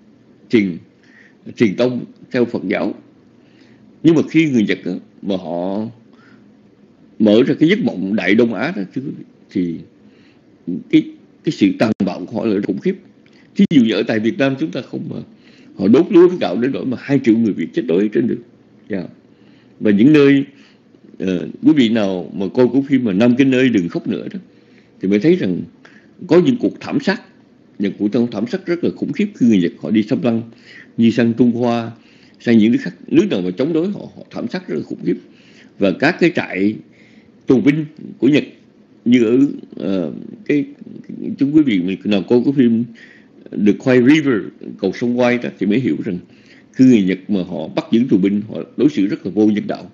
S3: Thiền tông, theo Phật giáo. Nhưng mà khi người Nhật mà họ mở ra cái giấc mộng Đại Đông Á đó, thì cái sự tàn bạo của họ là khủng khiếp. Thí dụ như ở tại Việt Nam chúng ta không mà họ đốt lúa với gạo đến nỗi mà 2 triệu người Việt chết đói trên đường. Và những nơi quý vị nào mà coi của phim mà Nam Kinh ơi đừng khóc nữa đó, thì mới thấy rằng có những cuộc thảm sát, những cuộc thảm sát rất là khủng khiếp khi người Nhật họ đi xâm lăng, như sang Trung Hoa, sang những nước nào mà chống đối họ thảm sát rất là khủng khiếp. Và các cái trại tù binh của Nhật như ở chúng quý vị nào coi cái phim The Quiet River, cầu sông Quai đó, thì mới hiểu rằng khi người Nhật mà họ bắt giữ tù binh, họ đối xử rất là vô nhân đạo.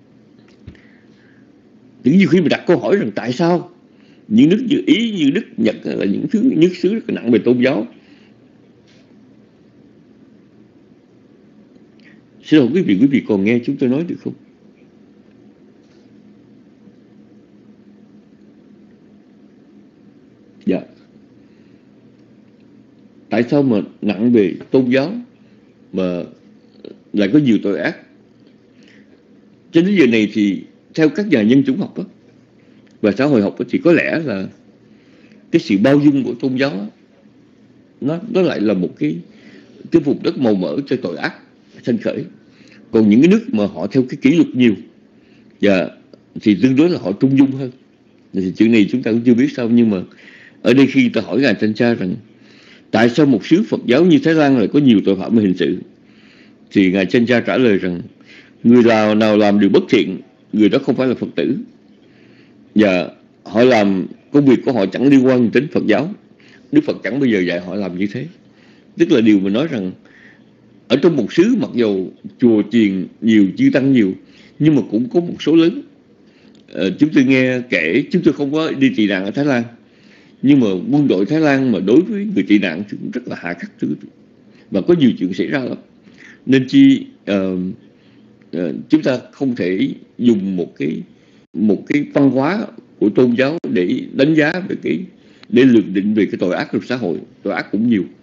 S3: Những nhiều khi mình đặt câu hỏi rằng tại sao những nước như Ý, như Đức, Nhật là những nước xứ rất là nặng về tôn giáo. Xin lỗi quý vị còn nghe chúng tôi nói được không? Dạ. Tại sao mà nặng về tôn giáo mà lại có nhiều tội ác? Cho đến giờ này thì theo các nhà nhân chủng học đó, và xã hội học đó, thì có lẽ là cái sự bao dung của tôn giáo đó, nó lại là một cái vùng đất màu mỡ cho tội ác sanh khởi. Còn những cái nước mà họ theo cái kỷ luật nhiều thì tương đối là họ trung dung hơn. Thì chuyện này chúng ta cũng chưa biết sao, nhưng mà ở đây khi ta hỏi ngài Thanh Tra rằng tại sao một xứ Phật giáo như Thái Lan lại có nhiều tội phạm về hình sự, thì ngài Thanh Tra trả lời rằng người nào làm điều bất thiện, người đó không phải là Phật tử, và họ làm công việc của họ chẳng liên quan đến Phật giáo. Đức Phật chẳng bao giờ dạy họ làm như thế. Tức là điều mà nói rằng ở trong một xứ mặc dầu chùa chiền nhiều, chư tăng nhiều, nhưng mà cũng có một số lớn. Chúng tôi nghe kể, chúng tôi không có đi tị nạn ở Thái Lan, nhưng mà quân đội Thái Lan mà đối với người tị nạn thì cũng rất là hà khắc, và có nhiều chuyện xảy ra lắm. Nên chúng ta không thể dùng một cái văn hóa của tôn giáo để đánh giá về để lượng định về cái tội ác trong xã hội. Tội ác cũng nhiều.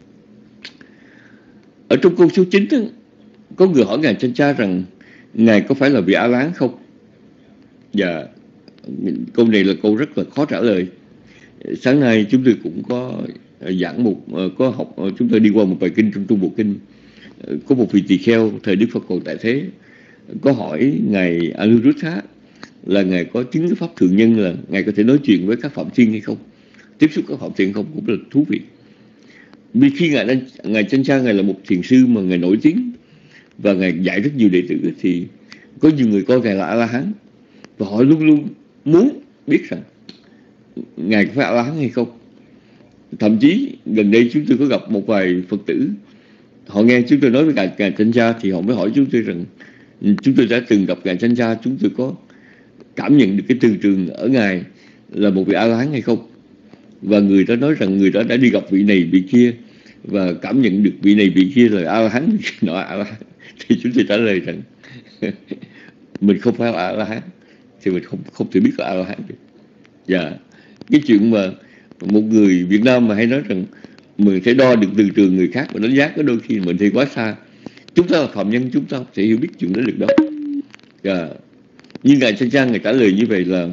S3: Ở trong câu số 9 đó, có người hỏi ngài Thanh Tra rằng ngài có phải là vị A-la-hán không? Và câu này là câu rất là khó trả lời. Sáng nay chúng tôi cũng có giảng có học, chúng tôi đi qua một bài kinh trong Trung Bộ Kinh. Có một vị tỳ kheo thời Đức Phật còn tại thế có hỏi ngài Anuruddha là ngài có chứng cái pháp thượng nhân, là ngài có thể nói chuyện với các phạm thiên hay không, tiếp xúc các phạm thiên không, cũng rất là thú vị. Vì khi ngài Thanh Tra, ngài là một thiền sư mà ngài nổi tiếng và ngài dạy rất nhiều đệ tử, thì có nhiều người coi ngài là A-la-hán, và họ luôn luôn muốn biết rằng ngài có phải A-la-hán hay không. Thậm chí gần đây chúng tôi có gặp một vài Phật tử, họ nghe chúng tôi nói với ngài Thanh Tra thì họ mới hỏi chúng tôi rằng chúng tôi đã từng gặp ngài Thanh Tra, chúng tôi có cảm nhận được cái từ trường ở ngài là một vị A-la-hán hay không. Và người đó nói rằng người đó đã đi gặp vị này vị kia và cảm nhận được vị này vị kia là A-la-hán, nọ A-la-hán. Thì chúng tôi trả lời rằng mình không phải là A-la-hán, thì mình không thể biết là A-la-hán được. Và cái chuyện mà một người Việt Nam mà hay nói rằng mình sẽ đo được từ trường người khác và đánh giá, có đôi khi mình thì quá xa. Chúng ta là phạm nhân, chúng ta không thể hiểu biết chuyện đó được đâu. Và như ngài Thanh Tra, ngài trả lời như vậy là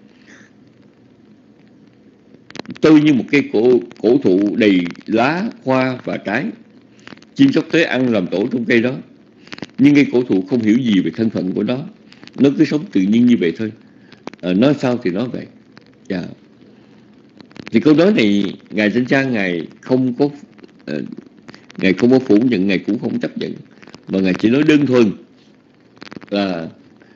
S3: tôi như một cây cổ thụ đầy lá, hoa và trái, chim chóc tới ăn làm tổ trong cây đó. Nhưng cây cổ thụ không hiểu gì về thân phận của nó cứ sống tự nhiên như vậy thôi. Nói sao thì nói vậy. Thì câu nói này ngài Thanh Tra ngài không có phủ nhận, ngài cũng không chấp nhận, mà ngài chỉ nói đơn thuần là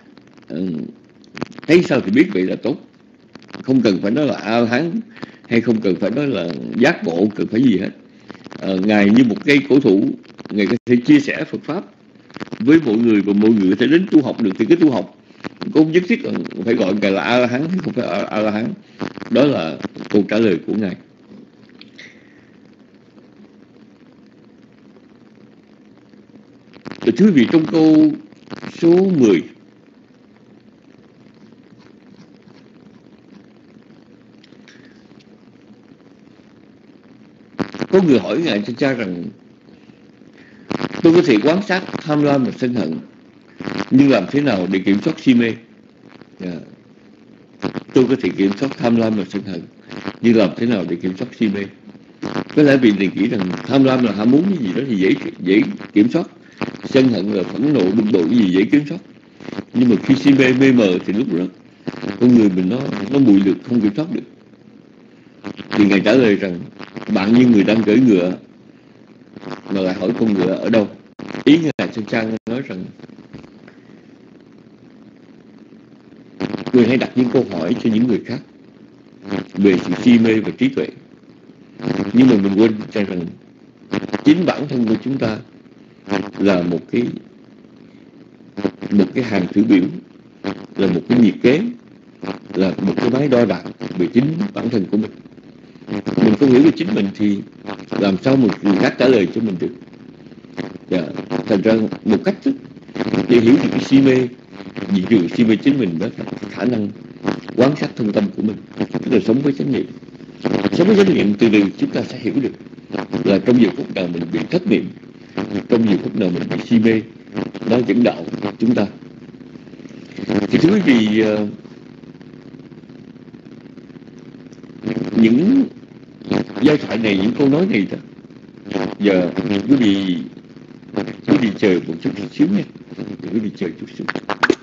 S3: thấy sao thì biết vậy là tốt, không cần phải nói là A-la-hán hay không cần phải nói là giác ngộ, cần phải gì hết. Ngài như một cây cổ thụ, ngài có thể chia sẻ Phật pháp với mọi người và mọi người có thể đến tu học được. Thì cái tu học cũng nhất thiết là phải gọi ngài là A-la-hán hay không phải A-la-hán. Đó là câu trả lời của ngài. Thưa quý vị, trong câu số 10 có người hỏi ngài Thanh Tra rằng tôi có thể quan sát tham lam và sân hận, nhưng làm thế nào để kiểm soát si mê? Tôi có thể kiểm soát tham lam và sân hận, nhưng làm thế nào để kiểm soát si mê? Có lẽ vị này nghĩ rằng tham lam là ham muốn cái gì đó thì dễ kiểm soát, sân hận là phẫn nộ bực bội cái gì dễ kiểm soát. Nhưng mà khi si mê mê mờ thì lúc đó con người mình nó mùi được, không kiểm soát được. Thì Ngài trả lời rằng bạn như người đang cưỡi ngựa mà lại hỏi con ngựa ở đâu. Ý Ngài Sơn Trang nói rằng người hay đặt những câu hỏi cho những người khác về sự si mê và trí tuệ, nhưng mà mình quên rằng chính bản thân của chúng ta là một cái hàng thử biểu, là một cái nhiệt kế, là một cái máy đo đạc về chính bản thân của mình. Mình không hiểu được chính mình thì làm sao một người khác trả lời cho mình được. Thành ra một cách để hiểu được cái si mê, diệt trừ si mê chính mình, đó là khả năng quan sát thân tâm của mình, tức là sống với chánh niệm. Sống với chánh niệm, từ từ chúng ta sẽ hiểu được là trong giờ phút nào mình bị thất niệm, trong giờ phút nào mình bị si mê, nó dẫn đạo chúng ta. Thì thưa quý vị, những giai thoại này, những câu nói này đó, giờ quý vị chờ một chút xíu nha, quý vị chờ chút xíu.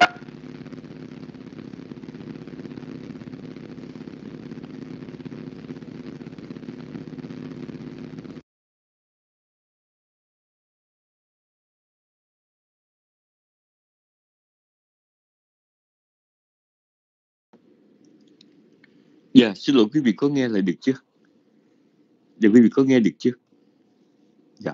S3: Dạ, xin lỗi quý vị, có nghe lại được chưa? Dạ, quý vị có nghe được chưa? Dạ.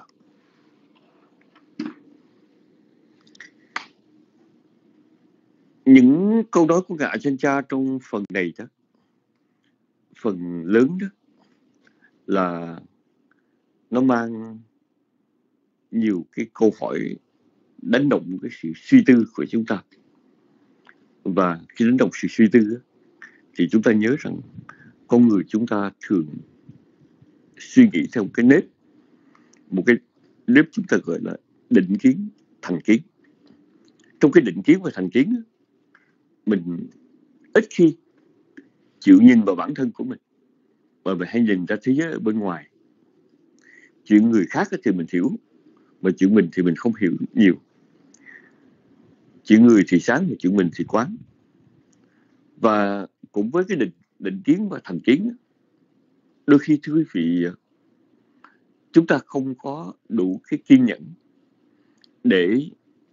S3: Những câu nói của ngài Ajahn Chah trong phần này đó, phần lớn đó là nó mang nhiều cái câu hỏi đánh động cái sự suy tư của chúng ta. Và khi đánh động sự suy tư đó, thì chúng ta nhớ rằng con người chúng ta thường suy nghĩ theo một cái nếp chúng ta gọi là định kiến, thành kiến. Trong cái định kiến và thành kiến đó, mình ít khi chịu nhìn vào bản thân của mình, mà mình hay nhìn ra thế giới ở bên ngoài. Chuyện người khác thì mình hiểu, mà chuyện mình thì mình không hiểu nhiều. Chuyện người thì sáng, mà chuyện mình thì quán. Và cũng với cái định kiến và thành kiến, đôi khi thưa quý vị, chúng ta không có đủ cái kiên nhẫn để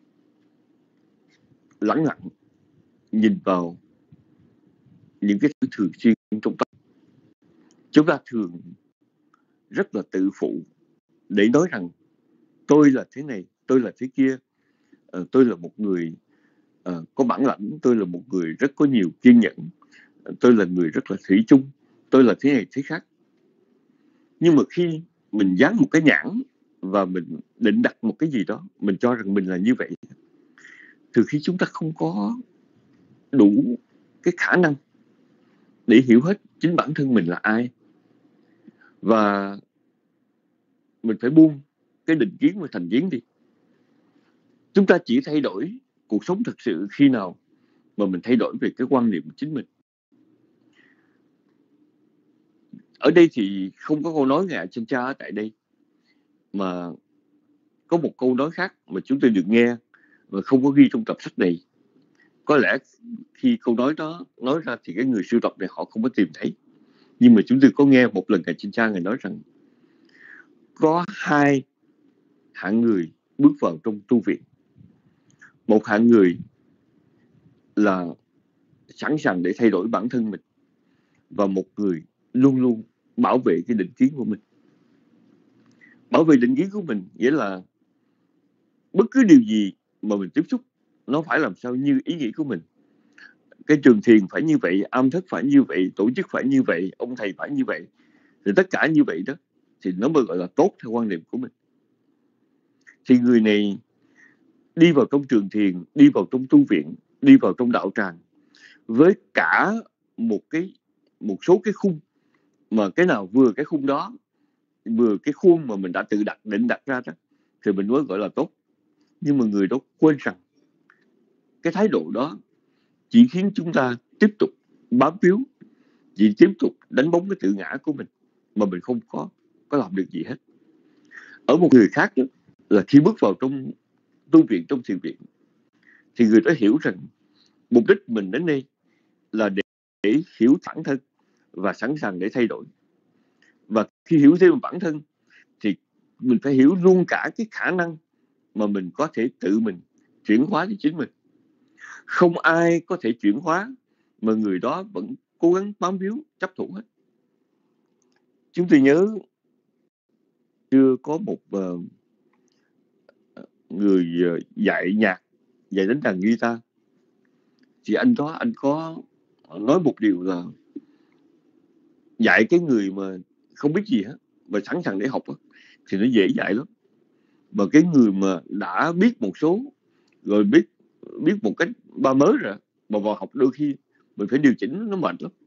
S3: lắng lặng nhìn vào những cái thứ thường xuyên trong tâm. Chúng ta thường rất là tự phụ để nói rằng tôi là thế này, tôi là thế kia, tôi là một người có bản lãnh, tôi là một người rất có nhiều kiên nhẫn, tôi là người rất là thủy chung, tôi là thế này thế khác. Nhưng mà khi mình dán một cái nhãn và mình định đặt một cái gì đó, mình cho rằng mình là như vậy, từ khi chúng ta không có đủ cái khả năng để hiểu hết chính bản thân mình là ai, và mình phải buông cái định kiến và thành kiến đi. Chúng ta chỉ thay đổi cuộc sống thực sự khi nào mà mình thay đổi về cái quan niệm của chính mình. Ở đây thì không có câu nói ngài Ajahn Chah tại đây, mà có một câu nói khác mà chúng tôi được nghe và không có ghi trong tập sách này. Có lẽ khi câu nói đó nói ra thì cái người sưu tập này họ không có tìm thấy. Nhưng mà chúng tôi có nghe một lần ngài Ajahn Chah ngài nói rằng có hai hạng người bước vào trong tu viện. Một hạng người là sẵn sàng để thay đổi bản thân mình, và một người luôn luôn bảo vệ cái định kiến của mình. Bảo vệ định kiến của mình nghĩa là bất cứ điều gì mà mình tiếp xúc nó phải làm sao như ý nghĩ của mình. Cái trường thiền phải như vậy, am thất phải như vậy, tổ chức phải như vậy, ông thầy phải như vậy, thì tất cả như vậy đó thì nó mới gọi là tốt theo quan niệm của mình. Thì người này đi vào trong trường thiền, đi vào trong tu viện, đi vào trong đạo tràng với cả một số cái khung, mà cái nào vừa cái khung đó, vừa cái khuôn mà mình đã tự định đặt ra đó, thì mình mới gọi là tốt. Nhưng mà người đó quên rằng cái thái độ đó chỉ khiến chúng ta tiếp tục bám víu, chỉ tiếp tục đánh bóng cái tự ngã của mình, mà mình không có có làm được gì hết. Ở một người khác đó, là khi bước vào trong tu viện, trong thiền viện, thì người đó hiểu rằng mục đích mình đến đây là để hiểu bản thân và sẵn sàng để thay đổi. Và khi hiểu thêm bản thân thì mình phải hiểu luôn cả cái khả năng mà mình có thể tự mình chuyển hóa cho chính mình. Không ai có thể chuyển hóa mà người đó vẫn cố gắng bám víu, chấp thủ hết. Chúng tôi nhớ chưa có một người dạy nhạc, dạy đánh đàn guitar, thì anh có nói một điều là dạy cái người mà không biết gì hết mà sẵn sàng để học đó, thì nó dễ dạy lắm. Mà cái người mà đã biết một số rồi biết một cách ba mới rồi mà vào học đôi khi mình phải điều chỉnh, nó mệt lắm.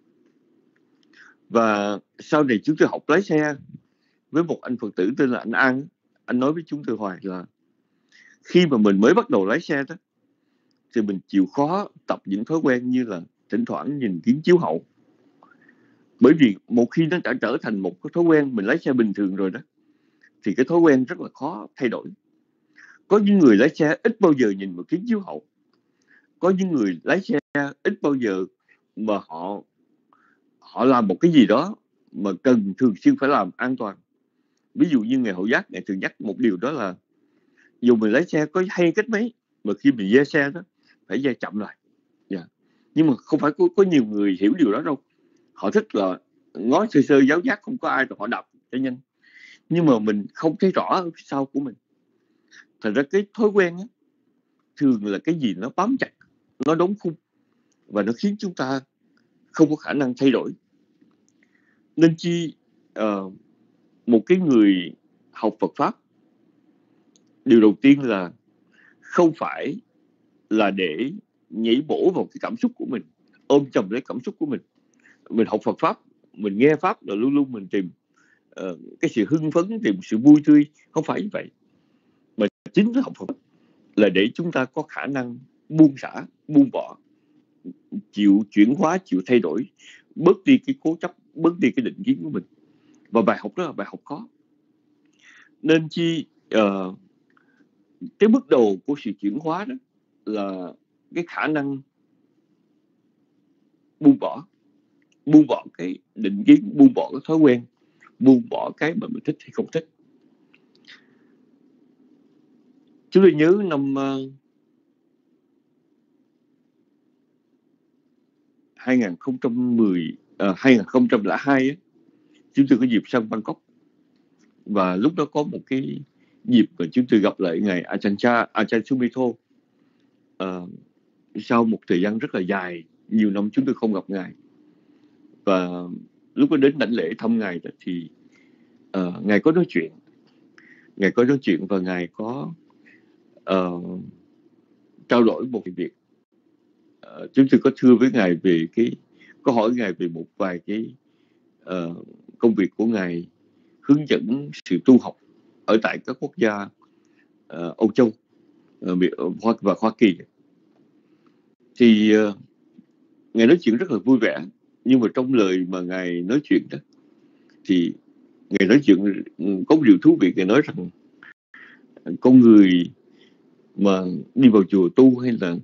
S3: Và sau này chúng tôi học lái xe với một anh Phật tử tên là anh An. Anh nói với chúng tôi hoài là khi mà mình mới bắt đầu lái xe đó thì mình chịu khó tập những thói quen như là thỉnh thoảng nhìn kính chiếu hậu. Bởi vì một khi nó đã trở thành một cái thói quen mình lái xe bình thường rồi đó, thì cái thói quen rất là khó thay đổi. Có những người lái xe ít bao giờ nhìn vào kính chiếu hậu. Có những người lái xe ít bao giờ mà họ làm một cái gì đó mà cần thường xuyên phải làm an toàn. Ví dụ như Ngài Hộ Giác, Ngài thường nhắc một điều đó là dù mình lái xe có hay cách mấy mà khi mình ve xe đó phải ve chậm lại. Nhưng mà không phải có nhiều người hiểu điều đó đâu. Họ thích là ngó sơ sơ giáo giác, không có ai rồi họ đạp cho nhanh. Nhưng mà mình không thấy rõ ở phía sau của mình. Thành ra cái thói quen á, thường là cái gì nó bám chặt, nó đóng khung và nó khiến chúng ta không có khả năng thay đổi. Nên chi một cái người học Phật Pháp, điều đầu tiên là không phải là để nhảy bổ vào cái cảm xúc của mình, ôm chầm lấy cảm xúc của mình. Mình học Phật Pháp, mình nghe Pháp là luôn luôn mình tìm cái sự hưng phấn, tìm sự vui tươi. Không phải như vậy. Mà chính học Phật là để chúng ta có khả năng buông xả, buông bỏ, chịu chuyển hóa, chịu thay đổi, bớt đi cái cố chấp, bớt đi cái định kiến của mình. Và bài học đó là bài học khó. Nên chi cái bước đầu của sự chuyển hóa đó là cái khả năng buông bỏ cái định kiến, buông bỏ cái thói quen, buông bỏ cái mà mình thích hay không thích. Chúng tôi nhớ năm 2002 á, chúng tôi có dịp sang Bangkok. Và lúc đó có một cái dịp mà chúng tôi gặp lại Ngài Ajahn Sumedho. Sau một thời gian rất là dài, nhiều năm chúng tôi không gặp Ngài. Và lúc đó đến đảnh lễ thăm Ngài đó, thì Ngài có nói chuyện. Và Ngài có trao đổi một cái việc. Chúng tôi có thưa với Ngài về có hỏi Ngài về một vài cái công việc của Ngài hướng dẫn sự tu học ở tại các quốc gia Âu Châu và Hoa Kỳ. Thì Ngài nói chuyện rất là vui vẻ. Nhưng mà trong lời mà Ngài nói chuyện đó, thì Ngài nói chuyện có một điều thú vị. Ngài nói rằng con người mà đi vào chùa tu hay là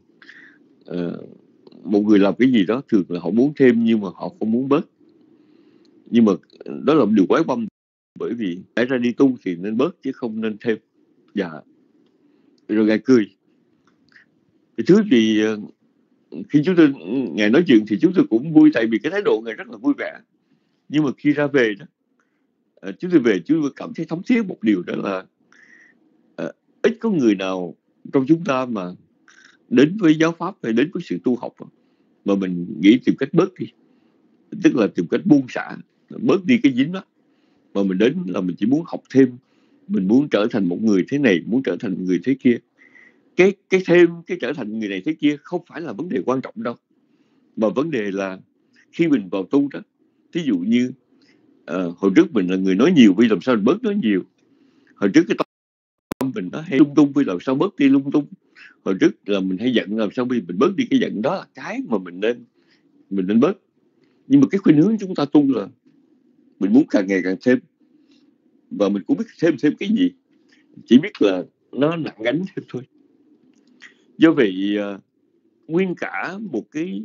S3: một người làm cái gì đó, thường là họ muốn thêm nhưng mà họ không muốn bớt. Nhưng mà đó là một điều quái quăm. Bởi vì lẽ ra đi tu thì nên bớt chứ không nên thêm. Dạ. Rồi Ngài cười. Thì thứ thì khi chúng tôi Ngài nói chuyện thì chúng tôi cũng vui, tại vì cái thái độ Ngài rất là vui vẻ. Nhưng mà khi ra về đó, chúng tôi cảm thấy thấm thía một điều, đó là ít có người nào trong chúng ta mà đến với giáo pháp hay đến với sự tu học mà mình nghĩ tìm cách bớt đi, tức là tìm cách buông xả, bớt đi cái dính đó. Mà mình đến là mình chỉ muốn học thêm, mình muốn trở thành một người thế này, muốn trở thành một người thế kia. Cái trở thành người này thế kia không phải là vấn đề quan trọng đâu, mà vấn đề là khi mình vào tu đó, thí dụ như hồi trước mình là người nói nhiều, vì làm sao mình bớt nói nhiều. Hồi trước cái tâm mình nó hay lung tung, vì làm sao bớt đi lung tung. Hồi trước là mình hay giận, làm sao mình bớt đi cái giận. Đó là cái mà mình nên bớt. Nhưng mà cái khuynh hướng chúng ta tu là mình muốn càng ngày càng thêm. và mình cũng biết thêm cái gì, chỉ biết là nó nặng gánh thêm thôi. Do vậy nguyên cả một cái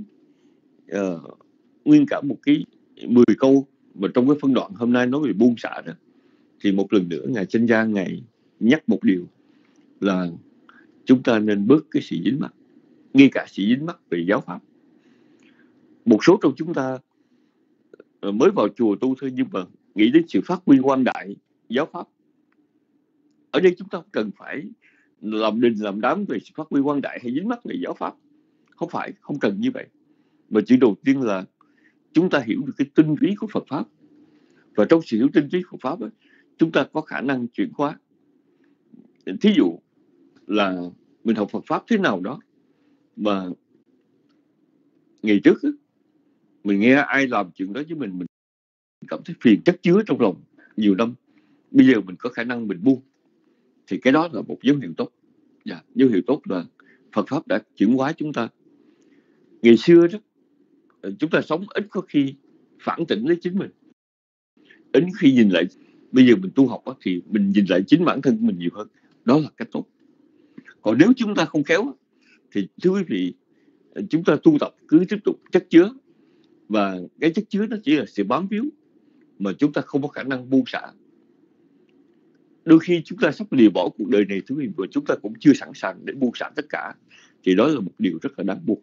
S3: 10 câu mà trong cái phân đoạn hôm nay nói về buông xả đó, thì một lần nữa Ngài Chánh Gia Ngài nhắc một điều là chúng ta nên bớt cái sự dính mắc, ngay cả sự dính mắc về giáo pháp. Một số trong chúng ta mới vào chùa tu thôi, nhưng mà nghĩ đến sự phát huy quang đại giáo pháp. Ở đây chúng ta cần phải làm đình làm đám về sự phát huy quang đại hay dính mắc về giáo pháp. Không phải, không cần như vậy. Mà chuyện đầu tiên là chúng ta hiểu được cái tinh túy của Phật pháp. Và trong sự hiểu tinh túy Phật pháp ấy, chúng ta có khả năng chuyển hóa. Thí dụ là mình học Phật pháp thế nào đó mà ngày trước ấy, mình nghe ai làm chuyện đó với mình cảm thấy phiền chất chứa trong lòng nhiều năm. Bây giờ mình có khả năng mình buông, thì cái đó là một dấu hiệu tốt. Dấu hiệu tốt là Phật pháp đã chuyển hóa chúng ta. Ngày xưa đó, chúng ta sống ít có khi phản tỉnh lấy chính mình, ít khi nhìn lại. Bây giờ mình tu học đó, thì mình nhìn lại chính bản thân của mình nhiều hơn. Đó là cách tốt. Còn nếu chúng ta không khéo thì thưa quý vị, chúng ta tu tập cứ tiếp tục chất chứa, và cái chất chứa nó chỉ là sự bám víu mà chúng ta không có khả năng buông xả. Đôi khi chúng ta sắp lìa bỏ cuộc đời này, thưa quý vị, và chúng ta cũng chưa sẵn sàng để buông xả tất cả, thì đó là một điều rất là đáng buồn.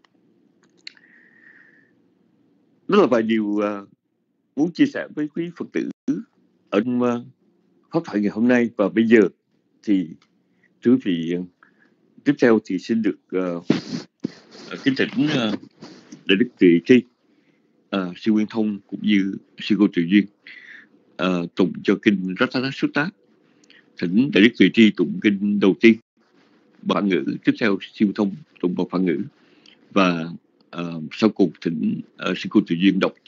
S3: Đó là vài điều muốn chia sẻ với quý Phật tử ở pháp thoại ngày hôm nay. Và bây giờ thì thưa quý vị, tiếp theo thì xin được kính thỉnh Đại Đức Tỳ Tri, sư Nguyên Thông cũng như sư cô Tùy Duyên tụng cho kinh Ratana Sutta. Thỉnh Đại Đức Tỳ Tri tụng kinh đầu tiên bản ngữ, tiếp theo sư Nguyên Thông tụng bằng phản ngữ, và sau cùng thỉnh sư cô Tùy Duyên đọc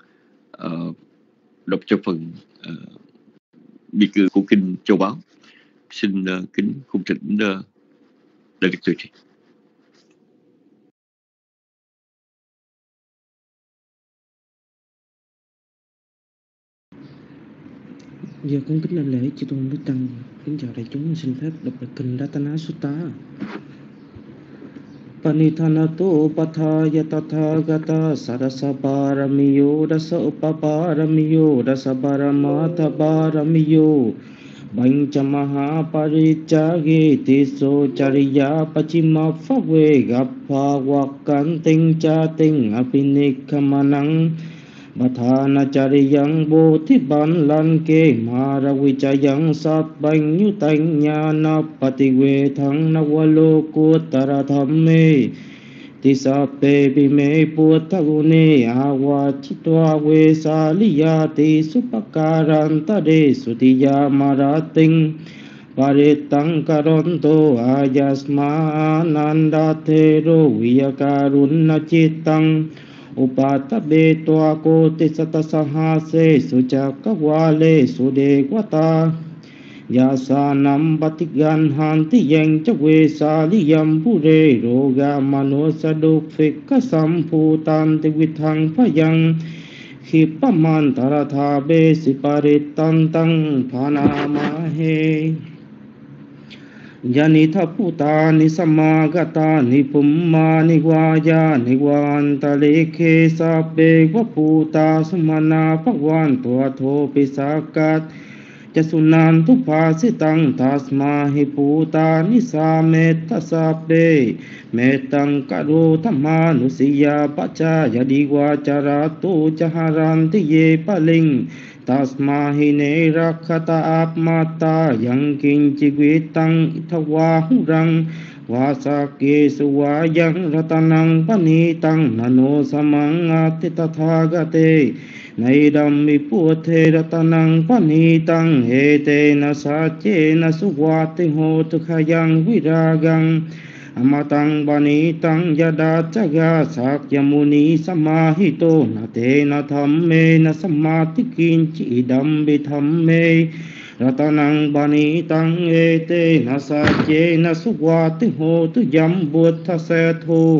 S3: cho phần biệt ngữ của kinh Châu Báo. Xin kính cung thỉnh Đại Đức Tỳ Tri.
S5: Giờ con kính lên lễ chư tôn đức tăng, kính chào đại chúng, xin phép đọc bài kinh Ratana Sutta. Panithanato pathaya tathagata sadasaparamiyo dasapaparamiyo dasaparamataparamiyo Banchamaha parichage tiso chariya pachima phave gapha wakanting chating apinikamanang Bathana chariyang bodhiban lan ke maravichayang sát banh nhu tanh nhana patiwe thang nawalo kuttara dhamme tisape bime puthagune awa chitwa ve saliyati supakaranta de sutiya marating paritang karonto ayasma anandathero viyakarunna chitang Upatabe toa ko tisata sahase suchakawale sudegwata Yasanam batigan hanti yang chakwe saliyam pure roga manosaduk fikasam putan tivithang payang Khipaman tarathabe siparitantang panamahe Janitha putani samagatani pummani vayani vantalekhe sape vaputa sumana bhagwan tuatho pisakat jasunan tupasitang tasmahi putani sameta sape metang karo tamanusiya pacaya diwacaratu jaharanti ye paling Tasmahine rakhata apmata yang kinchigwitang itawahurang vasake suwayang ratanang panitang nano samangati tathagate naidam viputhe ratanang panitang hete nasache nasuwati hotu khayang viragang Amatang banitang yada chaga sakyamuni samahito natena thamme na samati kinchi idambi thamme ratanang banitang ete na sakye na suwati hotu yam buddha setho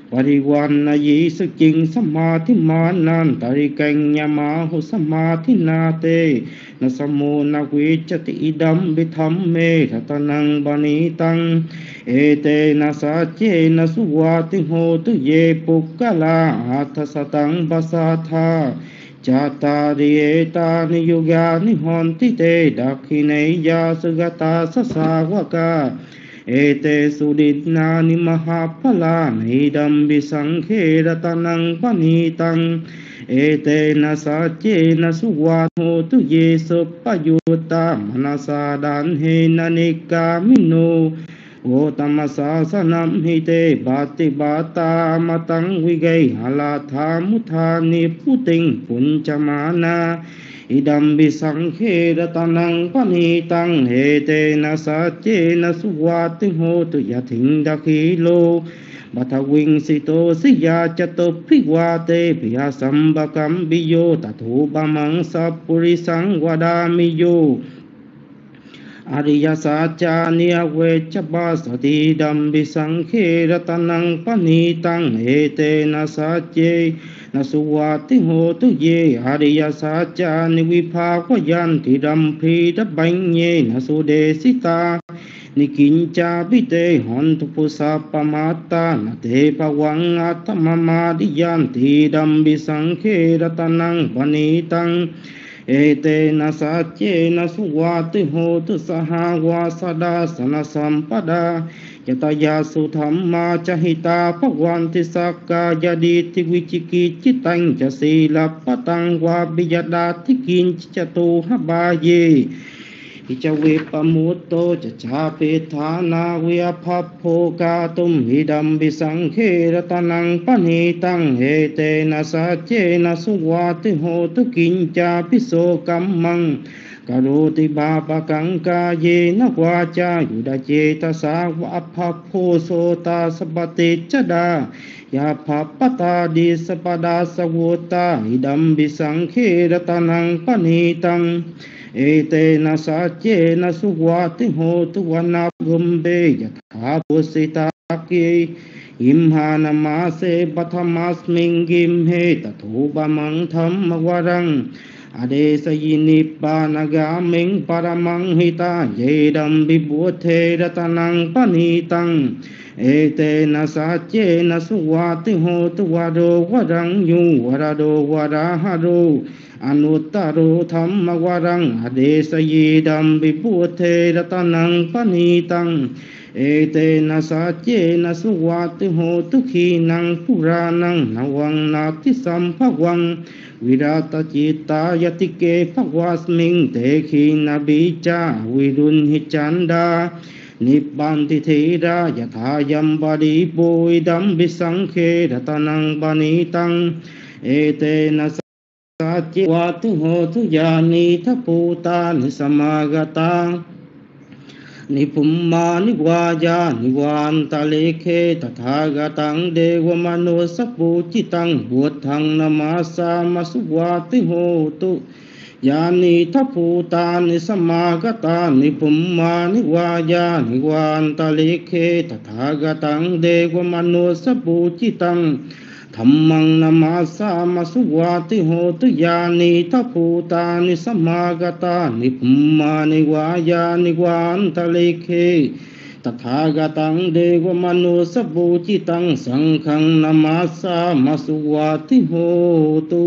S5: ปริวันนายีสจิงสมาธิมานันตริกัญญมาหุสมาธินาเตนะสมโมนะวิจติอิดัมบิธัมเมทัตนังบานิตังเอเตนะสัจเจนะสุวาติโหตุเยปุกกะลาอัตถสตังปัสสาธาจาตาริเอตานิยุกานิหอนติเตดักขิเนยาสุกตาสสาวกาเอเตสุดินานิมหาพลานิดัมบิสังเขรตนังปณิตังเอเตนะสัจเจนะสุวาโหตุเยสุปยุตตามนาสาดานเฮนะนิกามิโนโอตัมสาสนัมหิเตบาติบาตามตังวิเกหลาธามุธานิพุติงปุญจมานาอิดัมบิสังเขรตนังปณิตังเฮเตนะสัจเจนะสุวาติโหตุยะถิงดาคิโลบัทวิงสิโตสิยาจตุภิวาเตปิยสัมบกัมบิโยตถุบามังสัพปุริสังวดามิโยอริยสัจจานิเวชบาสติดัมบิสังเขรตนังปณิตังเอเตนะสัจเจนะสุวาติโหตุเยอริยสัจจานิวิภาคยันติดัมพีดบัญเยนะสุเดสิตานิกิญจาปิเตหันตุปุสัพปมาตานะเทปวังอัตมมาดิยันติดัมบิสังเขรตนังปณิตังเอเตนะสัจเจนะสุวาติโหตุสหาวาสดาสนสัมปดายตยาสุธรรมาจหิตาภวันติสักกายดิติวิจิกิจิตังจะสีลปตังวาบิยดาทิกินจตุหบาเยอิจเวปมุตโตจะชาเปธานาเวียภัพโภกาตุมหิดัมบิสังเขรตนังปณิตังเอเตนะสัจเจนะสุวาติโหตุกิญจาปิโสกัมมังกโรติบาปกังกาเยนะวาจายุดาเจตสาวะภัพโพโสตาสปติจดายาภัพปตาดิสปดาสวุตาหิดัมบิสังเขรตนังปณิตังเอเตนะสัจเจนะสุวาติโหตุวนากุมเบยถาปุสิตาเกอิมหานามาเสปธรรมัสมิงกิมเหตถุบามังธรรมวรังอเดสยินิปานากามิงปรมังหิตาเยดัมบิบุเทรตนังปณิตังเอเตนะสัจเจนะสุวาติโหตุวโรวรังยุวรโดวราหโรอนุตตโรธรรมวรังอเดสยีดัมบิปุเทรตนังปณิตังเอเตนะสัจเจนะสุวาติโหตุขีนังปุรานังนวังนาทิสัมภวังวิราตจิตายติเกภวาสมิงเตขีนาบิจาวิรุณหิจันดานิบบันติเทรายถายัมบาริโบยดัมบิสังเขรตนังปณิตังเอเตนะสัจเจวาติโหตุยานิทัพปูตานิสมากตานิพุมมานิวายานิวันตะเลเคตถาคตังเดวมโนสปูจิตังบุตังนามาสามาสุวาติโหตุยานิทัพปูตานิสมากตานิพุมมานิวายานิวันตะเลเคตถาคตังเดวมโนสปูจิตังธรรมังนามาสามาสุวาติโหตุยานิทัพปูตานิสมากตานิพุมมานิวายานิวันตะเลเคตถาคตังเดวมโนสปูจิตังสังฆังนามาสามาสุวาติโหตุ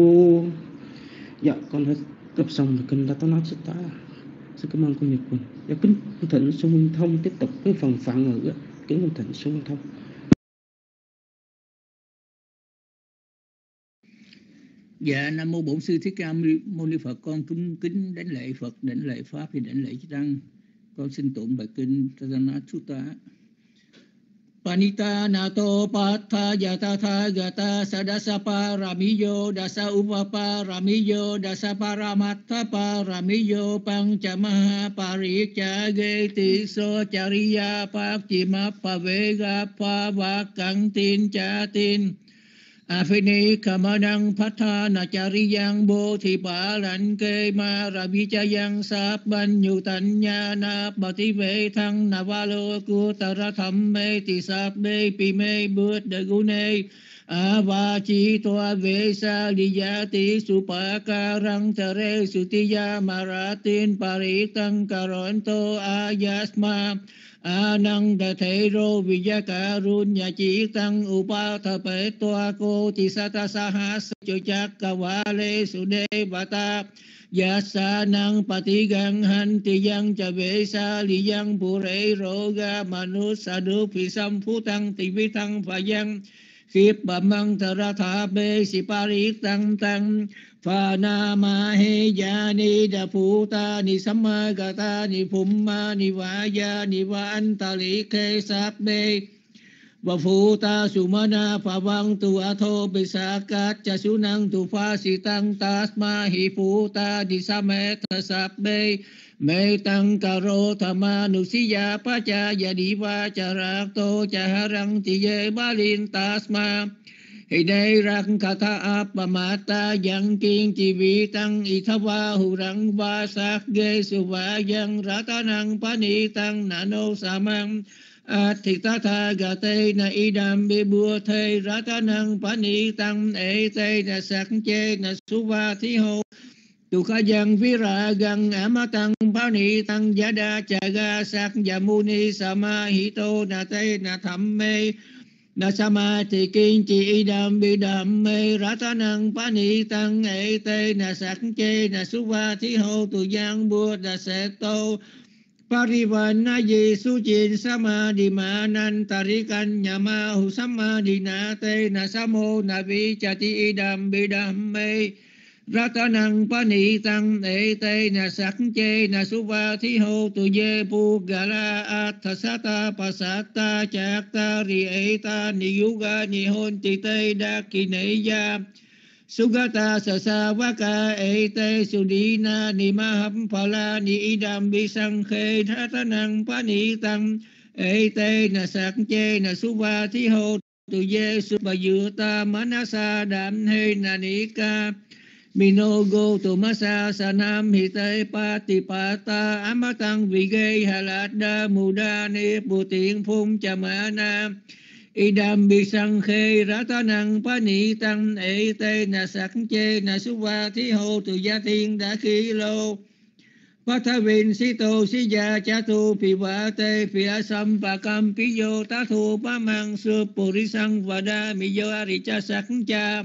S5: dạ con hết cấp xong và kênh Ratana Sutta. Xin cảm ơn con Nhật Quỳnh. Dạ kính thịnh Xuân Nguyên Thông tiếp tục với phần phạn ngữ. Kính thịnh Xuân Nguyên Thông.
S2: Dạ Nam mô Bổn sư Thích Ca Mâu Ni Phật. Con kính đảnh lễ Phật, đảnh lễ Pháp thì đảnh lễ Chư Tăng. Con xin tụng bài kinh Ratana Sutta. Panita nato patha yata tha gata sadasa paramiyo dasa upapa ramiyo dasa paramattha paramiyo pancamaha parikya geti so chariya pakchima pavega pavakang tin cha tin
S6: Afini kamanang patha na chariyang bo thi pa lạnh kê ma rabi chayang sáp ban nhu tanh nha na bà ti vệ thăng na va lô cu ta ra thầm mê ti sáp bê pi mê bướt đê gu nê va chi toa vệ sa li ya ti su pa ca răng ta re su ti ya ma ra tin pa ri tăng ca ron tô a yasma Anang đa thế rô vi gia ca run nhà chỉ tăng upa thà bế toa cô ti sa ta sa ha sa cho chắc ca wa lê su đê bà ta ya sa năng pa ti gang han ti yang cha bế sa li yang pu rê rô ga manu sa đu phi sam phu tăng ti vi tăng phà yang khiếp bà măng thà ra thà bê si pa ri tăng tăng Phà na ma he ya ni đa phu ta ni samma ga ta ni phum ma ni va ya ni va an ta li khe sáp bê và phu ta su ma na phà vang tu a thô bê sa cát cha su năng tu pha si tăng tas ma hi phu ta ni sa me tha sáp bê mê tăng ca rô tha ma nu si ya pa cha ya đi va cha ra tô cha ha răng ti ye ba lin tas ma Hi đề răng ca tha áp bà mát ta dân kiên chi vi tăng y tha va hù răng va sát ghê su va dân ra ta năng pa ni tăng na nô sa mang thì ta tha gà tê na y đam bê bùa thê ra ta năng pa ni tăng ê tê na sắc chê na su va thi hô tu kha dân vi ra gần á ma tăng pa ni tăng giá đa cha ga sắc ya mu ni sa ma hi tô na tê na thầm mê na sama thì kiên chi đam bi đam mê ra ta năng pa ni tăng ê tê na sắc chê na su va thi hô tu giang bua na sẽ tô Parivana di su chin sama di ma nan tarikan nyama hu sama di na te na samo na vi cha ti đam bi đam mê ra ta năng pa ni tăng ê tê na sắc chê na su va thi hô tu ye pu ga la a tha sa ta pa sa ta chak ta ri ê ta ni yuga ni hôn ti tê đa ki nê ya Sugata sa sa vaka ê tê su đi na ni ma hấp phà la ni y đam bi sang khê tha ta năng pa ni tăng ê tê na sắc chê na su va thi hô tu ye su ba yu ta manasa đam hê na ni ca Minogo tumasa sanam hite pati pata amatang vige halada muda ni puting phung chamana idam bisang khe ratanang pani tăng ê tê na sắc chê na su va thi hô tu gia thiên đã khí lô Pathavin sito si ya cha tu phi va te phi asam pa cam pi yo ta thu pa mang su purisang vada mi yo aricha sắc cha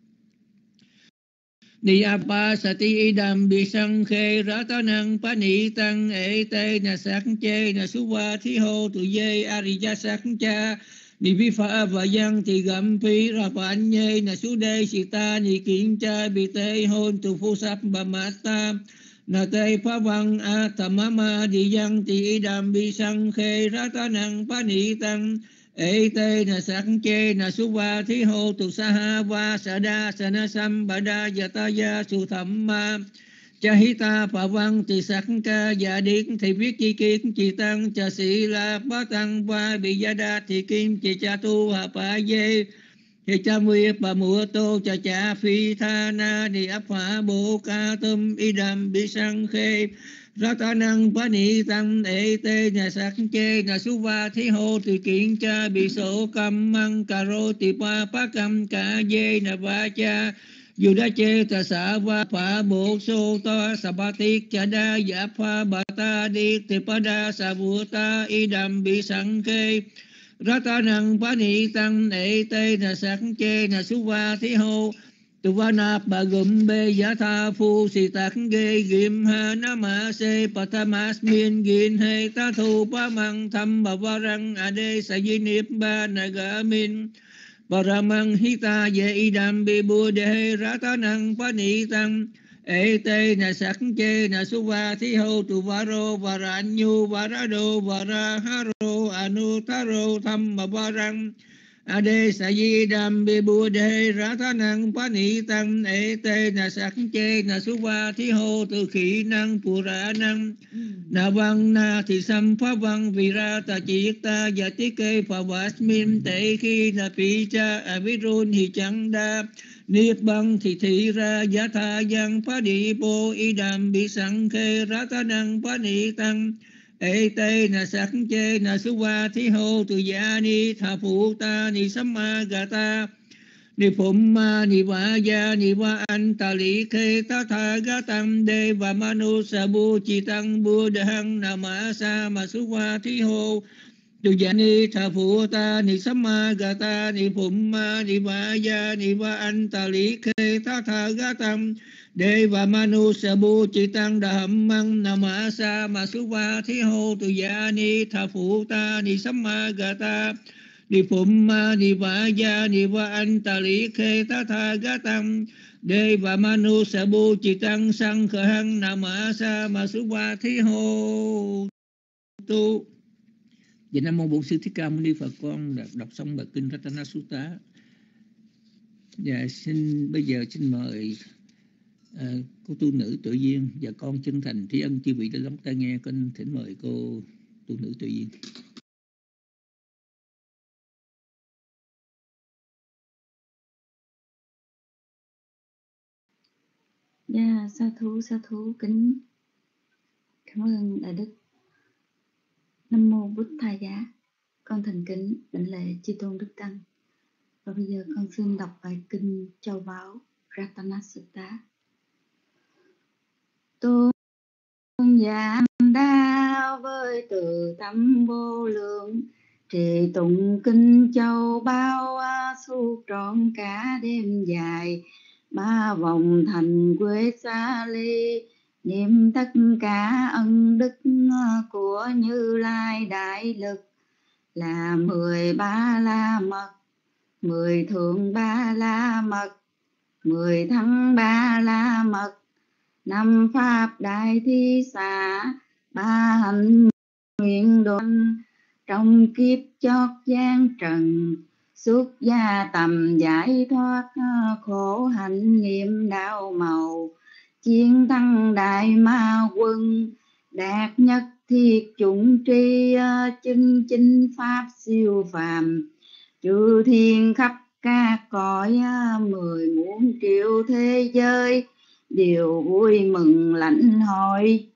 S6: Ni apa sati idam bisang khe ratanang pa ni tăng ê tê na sắc chê na su va thi hô tu ye ariya sắc cha Ni vi pha và yang thì gam phi ra phản nhê na su đê si ta ni kiến cha bi tê hôn tu phu sap ba ma ta na tê pha văn a tamama di yang thì idam bisang khe ratanang pa ni tăng ê tê na sắc chê na su va thi hô tu sa ha va sa đa sa na sam ba đa yata ya su tham ma cha hi ta pa văn thì sắc ca dạ điển thì viết chi kiến chi tăng cha sĩ la ba tăng va bị gia đa thì kim chi cha tu ha pa dê thì cha nguyệt bà mùa tô cha cha phi tha na ni áp phá bộ ca tâm idam bi sang khê ra ta năng pa ni tăng ê tê na sắc chê na su va thi hô thì kiện cha bị sổ cam măng cà rô thì pa cam ca dê na va cha dù đã chê ta xả va phá bộ sô to sa ba tiết cha đa giả pha bà ta đi thì pa đa sa vua ta idam bi sang khê ra ta năng pa ni tăng ê tê na sắc chê na su va thi hô tu va nạp bà gum bê giá tha phu si tắc ghê ghim ha na ma se patamas miên gin he ta thu pa mang tham bà va răng a đê sa di niếp ba na ga min paramang hita ye idam bi bu de ra ta năng pa ni tăng ê tê na sắc chê na su va thi hô tu va rô va ra nhu va ra đô va ra ha rô anu tha rô tham bà va răng Ade sa di đam bi bu đề ra tha năng phá ni tăng ê tê na sắc chê na su va thi hô từ khí năng pu ra năng na văn na thì sam phá văn vi ra ta chi ta ya ti kê phá vas min tê khi na pi cha avirun hi chẳng đa niết bằng thì thị ra giá tha yang phá đi bô y đam bi sang khê ra tha năng phá ni tăng ê tê na sắc chê na su va thi hô từ gia ni tha phụ ta ni samma gata ni phum ma ni va ya ni va an ta li khê ta tha ga tăng đề và manu sa bu chi tăng bu đăng nama sa ma su va thi hô từ gia ni tha phụ ta ni samma gata ni phum ma ni va ya ni va an ta li khê ta tha ga tăng đề và manu sa bu chi tăng đam măng nama sa ma su va thi hô từ gia ni tha phụ ta ni samma gata ni phum ma ni va ya ni va an ta li khê ta tha ga tăng đề và manu sa bu chi tăng sang khờ hăng nama sa ma su va thi hô tu. Và Nam Mô Bổn Sư Thích Ca Mâu Ni Phật. Con đã đọc xong bài kinh Ratana Sutta. Và bây giờ xin mời cô tu nữ Tự Duyên, và con chân thành tri ân chư vị đã lắng tai nghe. Con thỉnh mời cô tu nữ Tự Duyên.
S7: Dạ, sa thú kính cảm ơn Đại Đức. Nam Mô Bụt Thầy Giá. Con thành kính đảnh lễ chư tôn đức tăng. Và bây giờ con xin đọc bài kinh Châu Báu Ratana Sutta. Tôn giảng đạo với từ tâm vô lượng, trì tụng kinh Châu Báu suốt trọn cả đêm dài. Ba vòng thành quê xa ly, niệm tất cả ân đức của Như Lai đại lực. Là 13 la mật, 10 thượng ba la mật, 10 thắng ba la mật, 5 pháp đại thi xả, 3 hạnh nguyện đoạn. Trong kiếp chót gian trần, xuất gia tầm giải thoát khổ hạnh nghiệm đạo màu. Chiến thắng đại ma quân, đạt nhất thiết chủng tri, chinh chinh pháp siêu phàm. Chư thiên khắp các cõi, 10 muôn triệu thế giới đều vui mừng lãnh hội.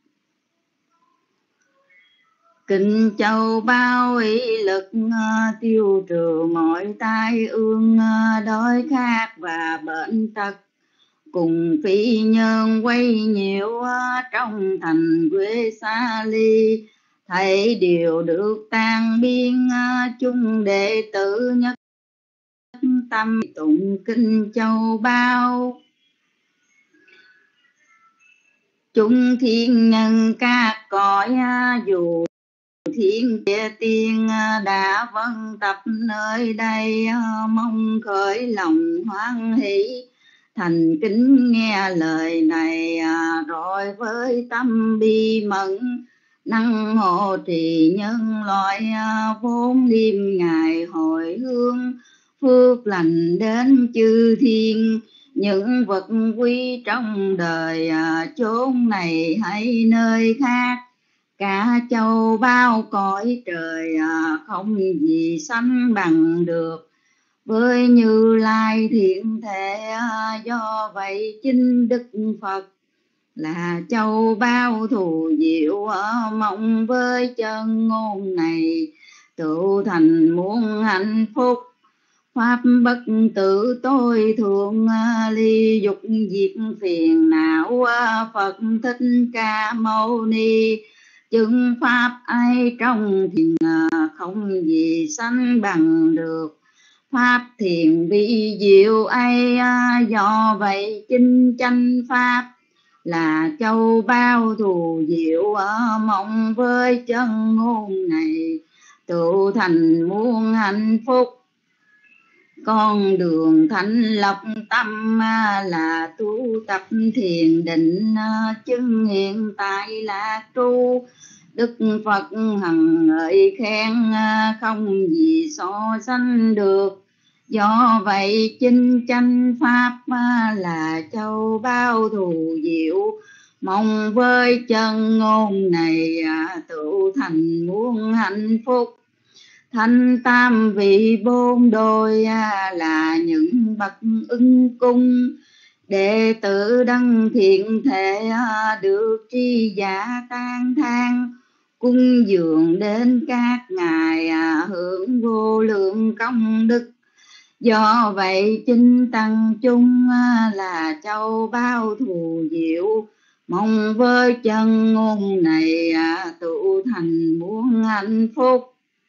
S7: Kinh Châu Báu ý lực, tiêu trừ mọi tai ương, đói khát và bệnh tật. Cùng phi nhân quay nhiễu, trong thành quê xa ly. Thầy đều được tan biên, chung đệ tử nhất tâm tụng kinh Châu Báu. Chúng thiên nhân các cõi, dù thiên địa tiên đã vân tập nơi đây. Mong khởi lòng hoan hỷ, thành kính nghe lời này. Rồi với tâm bi mẫn, năng hộ trì nhân loại. Vốn đêm ngày hồi hương, phước lành đến chư thiên. Những vật quý trong đời, chốn này hay nơi khác. Cả châu bao cõi trời, không gì sánh bằng được với Như Lai thiện thể. Do vậy chính Đức Phật là châu bao thù diệu, mong với chân ngôn này tựu thành muôn hạnh phúc. Pháp bất tử tối thượng, ly dục diệt phiền não. Phật Thích Ca Mâu Ni chứng pháp ai trong thiền, không gì sánh bằng được pháp thiền vi diệu ấy. Do vậy chinh chánh pháp là châu bao thù diệu, mong với chân ngôn này tựu thành muôn hạnh phúc. Con đường thanh lọc tâm là tu tập thiền định, chứng hiện tại lạc tru. Đức Phật hằng ngợi khen không gì so sánh được. Do vậy chinh chánh pháp là châu bao thù diệu. Mong với chân ngôn này tự thành muôn hạnh phúc. Thanh tam vị bốn đôi là những bậc ưng cung. Đệ tử đăng thiện thể được tri giả tán thán. Cung dường đến các ngài hưởng vô lượng công đức. Do vậy chinh tăng chung là châu bao thù diệu. Mong với chân ngôn này tụ thành muôn hạnh phúc.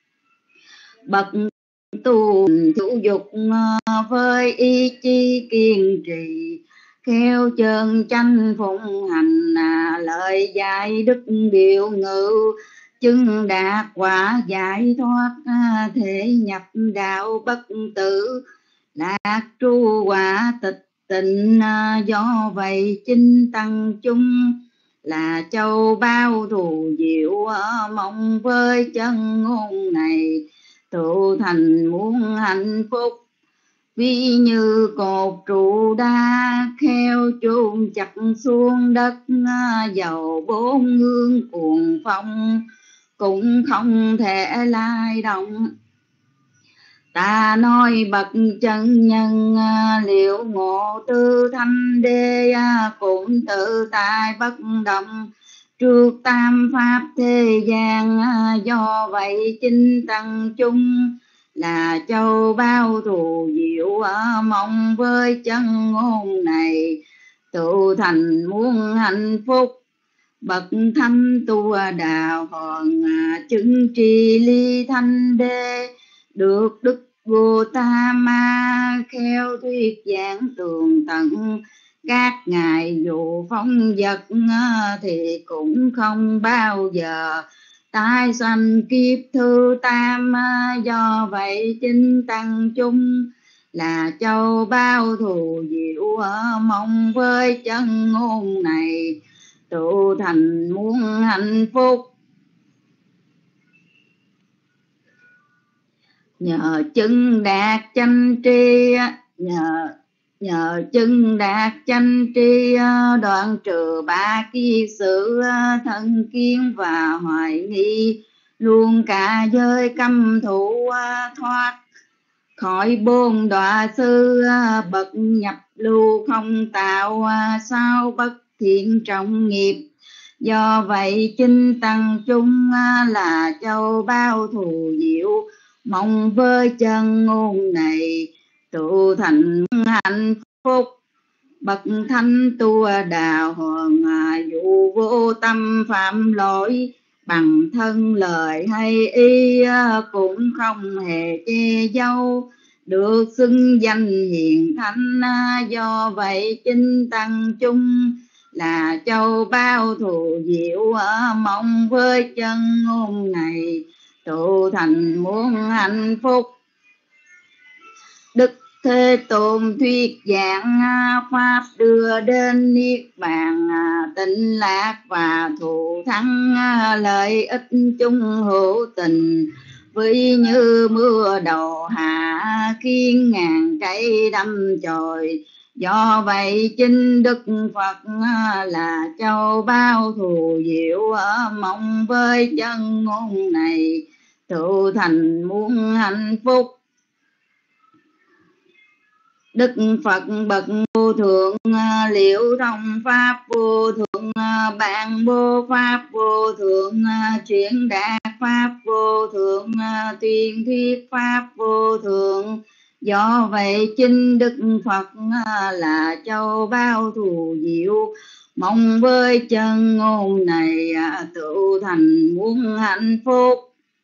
S7: Bậc tu thủ dục với ý chí kiên trì. Khéo chân chánh phụng hành lời dạy đức điều ngữ. Chứng đạt quả giải thoát thể nhập đạo bất tử. Lạc tru quả tịch tịnh. Do vậy chinh tăng chung là châu bao thù diệu. Mong với chân ngôn này tụ thành muôn hạnh phúc. Ví như cột trụ đá khéo chôn chặt xuống đất. Dầu bốn hương cuồng phong cũng không thể lay động. Ta nói bậc chân nhân liệu ngộ tư thanh đế. Cũng tự tại bất động trước tam pháp thế gian. Do vậy chinh tăng chung là châu bao thù diệu. Mong với chân ngôn này tụ thành muôn hạnh phúc. Bậc thánh tu đạo hoàng chứng tri ly thanh đế. Được đức Vô Ta Ma khéo thuyết giảng tường tận. Các ngài dù phóng vật thì cũng không bao giờ tái sanh kiếp thứ tam. Do vậy chinh tăng chung là châu bao thù diệu. Mong với chân ngôn này tụ thành muôn hạnh phúc. Nhờ chứng đạt chánh tri, nhờ chứng đạt chánh tri đoạn trừ ba kiết sử thân kiến và hoài nghi. Luôn cả giới căm thù thoát khỏi bốn đọa sư. Bậc nhập lưu không tạo sao bất thiện trọng nghiệp. Do vậy chinh tăng chung là châu bao thù diệu. Mong với chân ngôn này tụ thành hạnh phúc. Bậc thánh tu đạo hoàng dù vô tâm phạm lỗi. Bằng thân lời hay ý cũng không hề che giấu. Được xưng danh hiền thánh. Do vậy chinh tăng chung là châu bao thù diệu. Mong với chân ngôn này tụ thành muôn hạnh phúc. Đức Thế Tôn thuyết giảng pháp đưa đến niết bàn tịnh lạc và thù thắng. Lợi ích chung hữu tình ví như mưa đầu hạ khiến ngàn cây đâm chồi. Do vậy chinh Đức Phật là châu bao thù diệu. Mong với chân ngôn này tụ thành muôn hạnh phúc. Đức Phật bậc vô thượng liễu thông pháp vô thượng. Bạn vô pháp vô thượng. Chuyển đạt pháp vô thượng. Tuyên thuyết pháp vô thượng. Do vậy chinh Đức Phật là châu bao thù diệu. Mong với chân ngôn này tụ thành muôn hạnh phúc.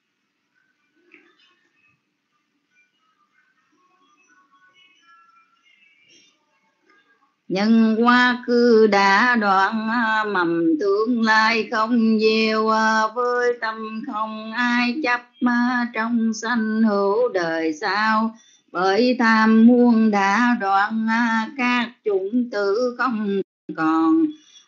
S7: Nhân quá khứ đã đoạn mầm tương lai không gieo. Với tâm không ai chấp trong sanh hữu đời sau. Bởi tham muôn đã đoạn các chủng tử không còn.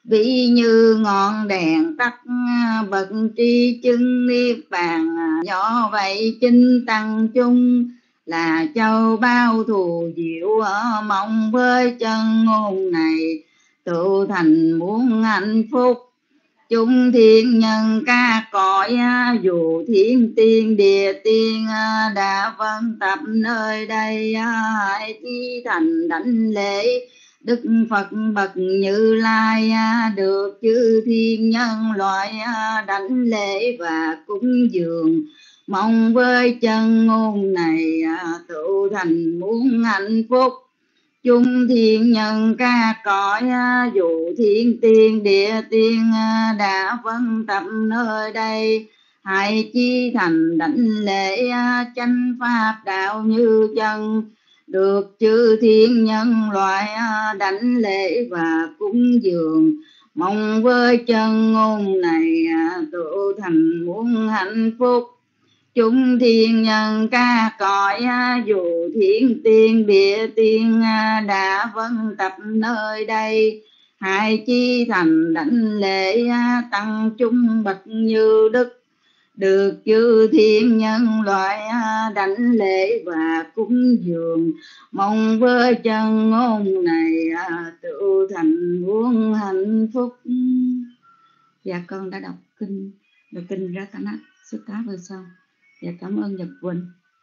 S7: ví như ngọn đèn tắt bậc tri chứng niết bàn. Do vậy chinh tăng chung là châu bao thù diệu, mong với chân ngôn này tự thành muôn hạnh phúc. Chúng thiên nhân ca cõi dù thiên tiên địa tiên đã vân tập nơi đây, hãy chi thành đảnh lễ Đức Phật bậc Như Lai, được chư thiên nhân loại đảnh lễ và cúng dường. Mong với chân ngôn này tự thành muôn hạnh phúc. Chúng thiên nhân ca cõi dù thiên tiên địa tiên đã vân tập nơi đây, hãy chi thành đảnh lễ chánh pháp đạo như chân, được chư thiên nhân loại đảnh lễ và cúng dường. Mong với chân ngôn này tự thành muôn hạnh phúc. Chúng thiên nhân ca cõi dù thiên tiên địa tiên đã vân tập nơi đây, hãy chi thành đảnh lễ tăng chúng bậc như đức, được chư thiên nhân loại đảnh lễ và cúng dường. Mong với chân ngôn này tự thành muôn hạnh phúc. Dạ con đã đọc kinh Ratana Sutta vừa xong. Dạ cảm ơn Nhật Quỳnh.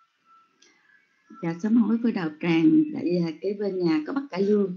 S7: Dạ sám hối với đạo tràng tại kế bên nhà có bắt cải lương.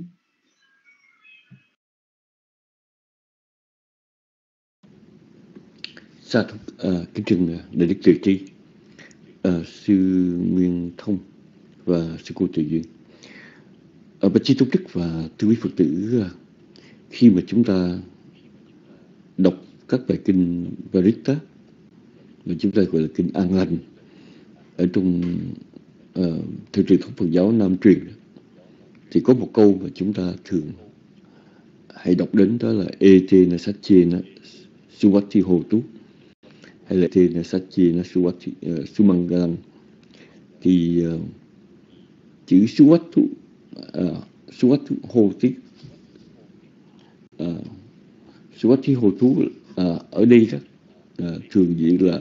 S3: Sa thúc kính trừng đại đức Từ Tri, sư Nguyên Thông và sư cô Từ Duyên. Bạch Chi Tôn Đức và thưa quý Phật tử, khi mà chúng ta đọc các bài kinh Varita mà chúng ta gọi là kinh An Lành ở trong theo truyền thống Phật giáo Nam truyền, thì có một câu mà chúng ta thường hay đọc đến, đó là Etena Satchena Suwati Hotu, hay là Etena Satchena Suwati Sumangalam. Thì chữ Suwatu Hoti, Suwati Hotu ở đây đó thường dịch là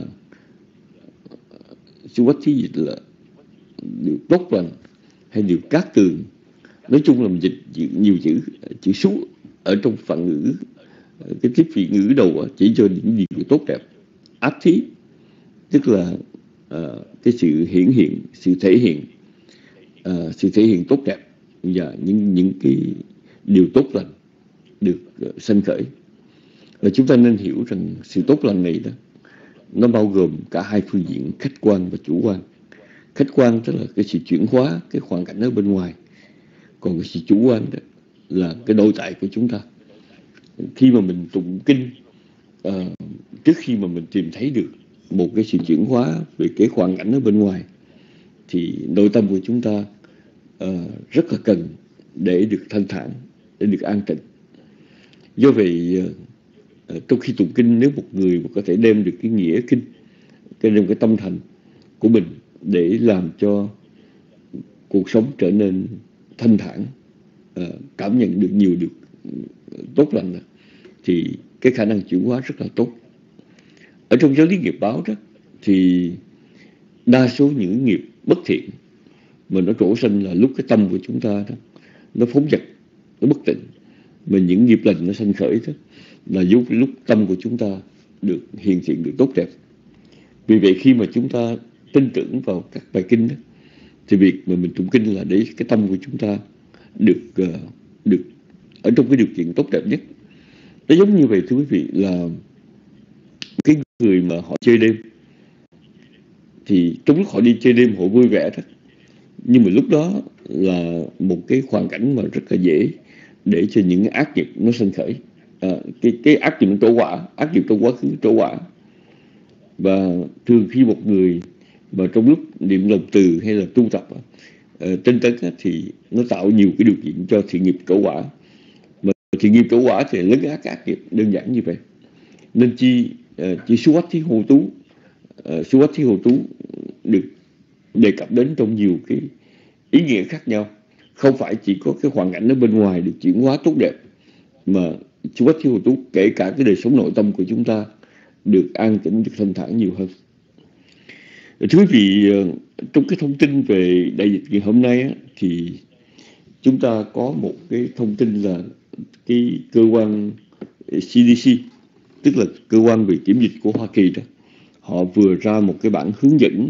S3: Suwati, dịch là điều tốt lành hay điều cát tường. Nói chung là mình dịch nhiều chữ số ở trong phạn ngữ, cái tiếp vị ngữ đầu chỉ cho những điều tốt đẹp. Ác thí tức là cái sự hiển hiện, sự thể hiện tốt đẹp và những cái điều tốt lành được sanh khởi. Và chúng ta nên hiểu rằng sự tốt lành này đó, nó bao gồm cả hai phương diện, khách quan và chủ quan. Khách quan tức là cái sự chuyển hóa cái hoàn cảnh ở bên ngoài, còn cái sự chủ quan đó là cái nội tại của chúng ta. Khi mà mình tụng kinh, trước khi mà mình tìm thấy được một cái sự chuyển hóa về cái hoàn cảnh ở bên ngoài, thì nội tâm của chúng ta rất là cần để được thanh thản, để được an tịnh. Do vậy trong khi tụng kinh, nếu một người có thể đem được cái nghĩa kinh, đem cái tâm thành của mình để làm cho cuộc sống trở nên thanh thản, cảm nhận được nhiều được tốt lành, thì cái khả năng chuyển hóa rất là tốt. Ở trong giáo lý nghiệp báo đó, thì đa số những nghiệp bất thiện mà nó trổ sanh là lúc cái tâm của chúng ta đó nó phóng dật, nó bất tịnh. Mà những nghiệp lành nó sanh khởi đó là lúc tâm của chúng ta được hiện thiện, được tốt đẹp. Vì vậy khi mà chúng ta tin tưởng vào các bài kinh đó, thì việc mà mình tụng kinh là để cái tâm của chúng ta được ở trong cái điều kiện tốt đẹp nhất. Nó giống như vậy thưa quý vị, là cái người mà họ chơi đêm, thì trong lúc họ đi chơi đêm họ vui vẻ đó, nhưng mà lúc đó là một cái hoàn cảnh mà rất là dễ để cho những ác nghiệp nó sanh khởi. Cái ác nghiệp nó trổ quả, ác nghiệp trong quá khứ trổ quả. Và thường khi một người mà trong lúc niệm lòng từ hay là tu tập tinh tấn thì nó tạo nhiều cái điều kiện cho thiện nghiệp trổ quả. Mà thiện nghiệp trổ quả thì lấn át ác nghiệp, đơn giản như vậy. Nên chỉ Suwati Hô Tú được đề cập đến trong nhiều cái ý nghĩa khác nhau. Không phải chỉ có cái hoàn cảnh ở bên ngoài được chuyển hóa tốt đẹp, mà chú Bách Thiếu Hồ Túc, kể cả cái đời sống nội tâm của chúng ta được an tĩnh, được thanh thản nhiều hơn. Thưa quý vị, trong cái thông tin về đại dịch ngày hôm nay á, thì chúng ta có một cái thông tin là cái cơ quan CDC, tức là cơ quan về kiểm dịch của Hoa Kỳ đó, họ vừa ra một cái bản hướng dẫn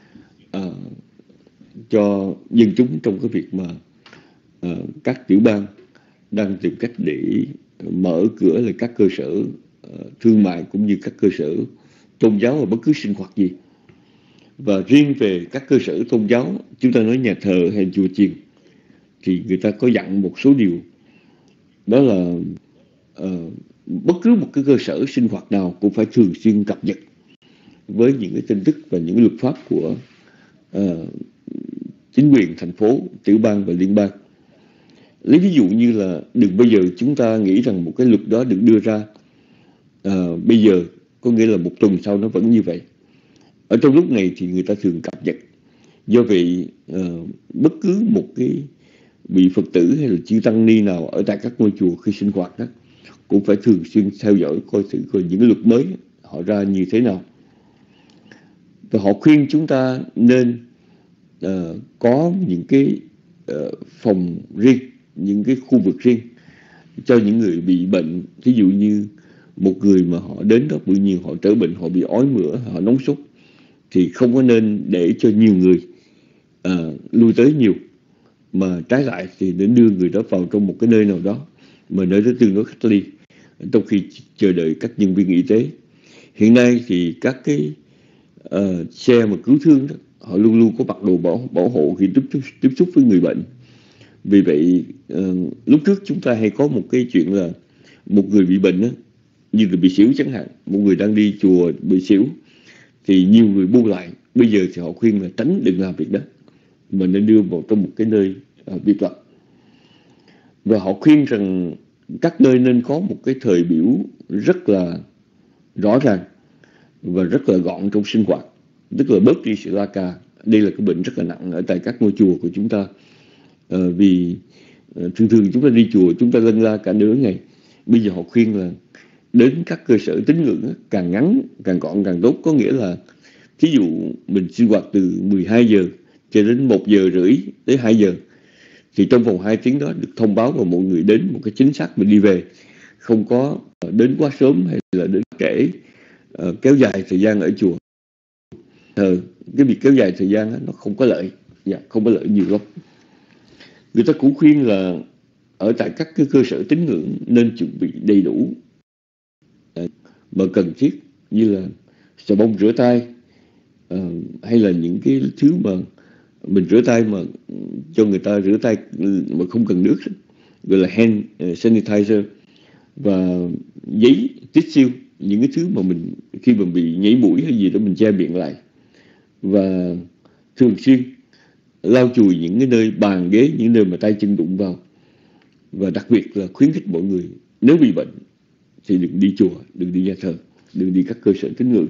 S3: cho dân chúng trong cái việc mà các tiểu bang đang tìm cách để mở cửa lại các cơ sở thương mại cũng như các cơ sở tôn giáo và bất cứ sinh hoạt gì. Và riêng về các cơ sở tôn giáo, chúng ta nói nhà thờ hay chùa chiền, thì người ta có dặn một số điều, đó là bất cứ một cái cơ sở sinh hoạt nào cũng phải thường xuyên cập nhật với những cái tin tức và những luật pháp của chính quyền thành phố, tiểu bang và liên bang. Lấy ví dụ như là đừng bao giờ chúng ta nghĩ rằng một cái luật đó được đưa ra bây giờ, có nghĩa là một tuần sau nó vẫn như vậy. Ở trong lúc này thì người ta thường cập nhật. Do vậy bất cứ một cái vị Phật tử hay là chư tăng ni nào ở tại các ngôi chùa khi sinh hoạt đó cũng phải thường xuyên theo dõi coi thử coi những cái luật mới họ ra như thế nào. Và họ khuyên chúng ta nên có những cái phòng riêng, những cái khu vực riêng cho những người bị bệnh. Ví dụ như một người mà họ đến đó tự nhiên họ trở bệnh, họ bị ói mửa, họ nóng sốt, thì không có nên để cho nhiều người lui tới nhiều, mà trái lại thì nên đưa người đó vào trong một cái nơi nào đó mà nơi đó tương đối cách ly trong khi chờ đợi các nhân viên y tế. Hiện nay thì các cái xe mà cứu thương đó, họ luôn luôn có mặc đồ bảo hộ khi tiếp xúc với người bệnh. Vì vậy lúc trước chúng ta hay có một cái chuyện là một người bị bệnh đó, như là bị xỉu chẳng hạn, một người đang đi chùa bị xỉu thì nhiều người bu lại. Bây giờ thì họ khuyên là tránh đừng làm việc đó, mà nên đưa vào trong một cái nơi biệt lập. Và họ khuyên rằng các nơi nên có một cái thời biểu rất là rõ ràng và rất là gọn trong sinh hoạt, tức là bớt đi sự la cà. Đây là cái bệnh rất là nặng ở tại các ngôi chùa của chúng ta. Vì thường chúng ta đi chùa chúng ta lân la cả nửa ngày. Bây giờ họ khuyên là đến các cơ sở tín ngưỡng càng ngắn càng gọn càng tốt. Có nghĩa là thí dụ mình sinh hoạt từ 12 giờ cho đến 1 giờ rưỡi tới 2 giờ, thì trong vòng 2 tiếng đó được thông báo và mọi người đến một cái chính xác mình đi về, không có đến quá sớm hay là đến trễ, kéo dài thời gian ở chùa. Cái việc kéo dài thời gian đó, nó không có lợi, không có lợi nhiều lắm. Người ta cũng khuyên là ở tại các cái cơ sở tín ngưỡng nên chuẩn bị đầy đủ mà cần thiết, như là xà bông rửa tay, hay là những cái thứ mà mình rửa tay mà cho người ta rửa tay mà không cần nước, gọi là hand sanitizer, và giấy tissue, những cái thứ mà mình khi mà bị nhảy mũi hay gì đó mình che miệng lại. Và thường xuyên lau chùi những cái nơi bàn ghế, những nơi mà tay chân đụng vào. Và đặc biệt là khuyến khích mọi người nếu bị bệnh thì đừng đi chùa, đừng đi nhà thờ, đừng đi các cơ sở tín ngưỡng.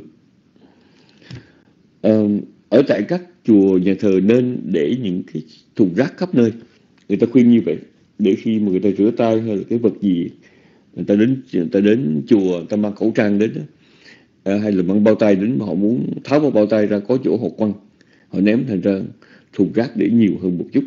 S3: Ở tại các chùa nhà thờ nên để những cái thùng rác khắp nơi. Người ta khuyên như vậy, để khi mà người ta rửa tay hay là cái vật gì, người ta đến chùa, người ta mang khẩu trang đến đó, hay là mang bao tay đến mà họ muốn tháo bao tay ra, có chỗ họ quăng, họ ném, thành ra thùng rác để nhiều hơn một chút.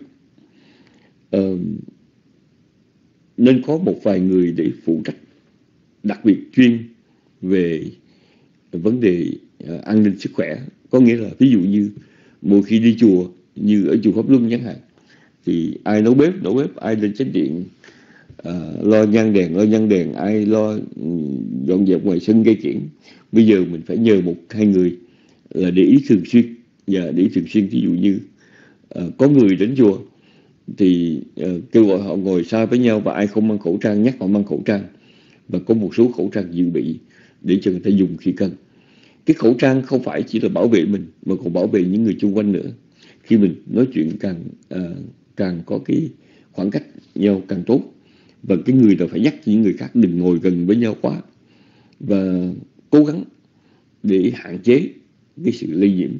S3: Nên có một vài người để phụ trách đặc biệt chuyên về vấn đề an ninh sức khỏe. Có nghĩa là ví dụ như mỗi khi đi chùa, như ở chùa Pháp Luân chẳng hạn, thì ai nấu bếp, ai lên chánh điện lo nhang đèn, ai lo dọn dẹp ngoài sân gây kiển. Bây giờ mình phải nhờ 1-2 người là để ý thường xuyên. Và để ý thường xuyên, ví dụ như có người đến chùa thì kêu gọi họ ngồi xa với nhau, và ai không mang khẩu trang nhắc họ mang khẩu trang, và có một số khẩu trang dự bị để cho người ta dùng khi cần. Cái khẩu trang không phải chỉ là bảo vệ mình mà còn bảo vệ những người xung quanh nữa. Khi mình nói chuyện càng có cái khoảng cách nhau càng tốt. Và cái người nào phải nhắc những người khác đừng ngồi gần với nhau quá, và cố gắng để hạn chế cái sự lây nhiễm.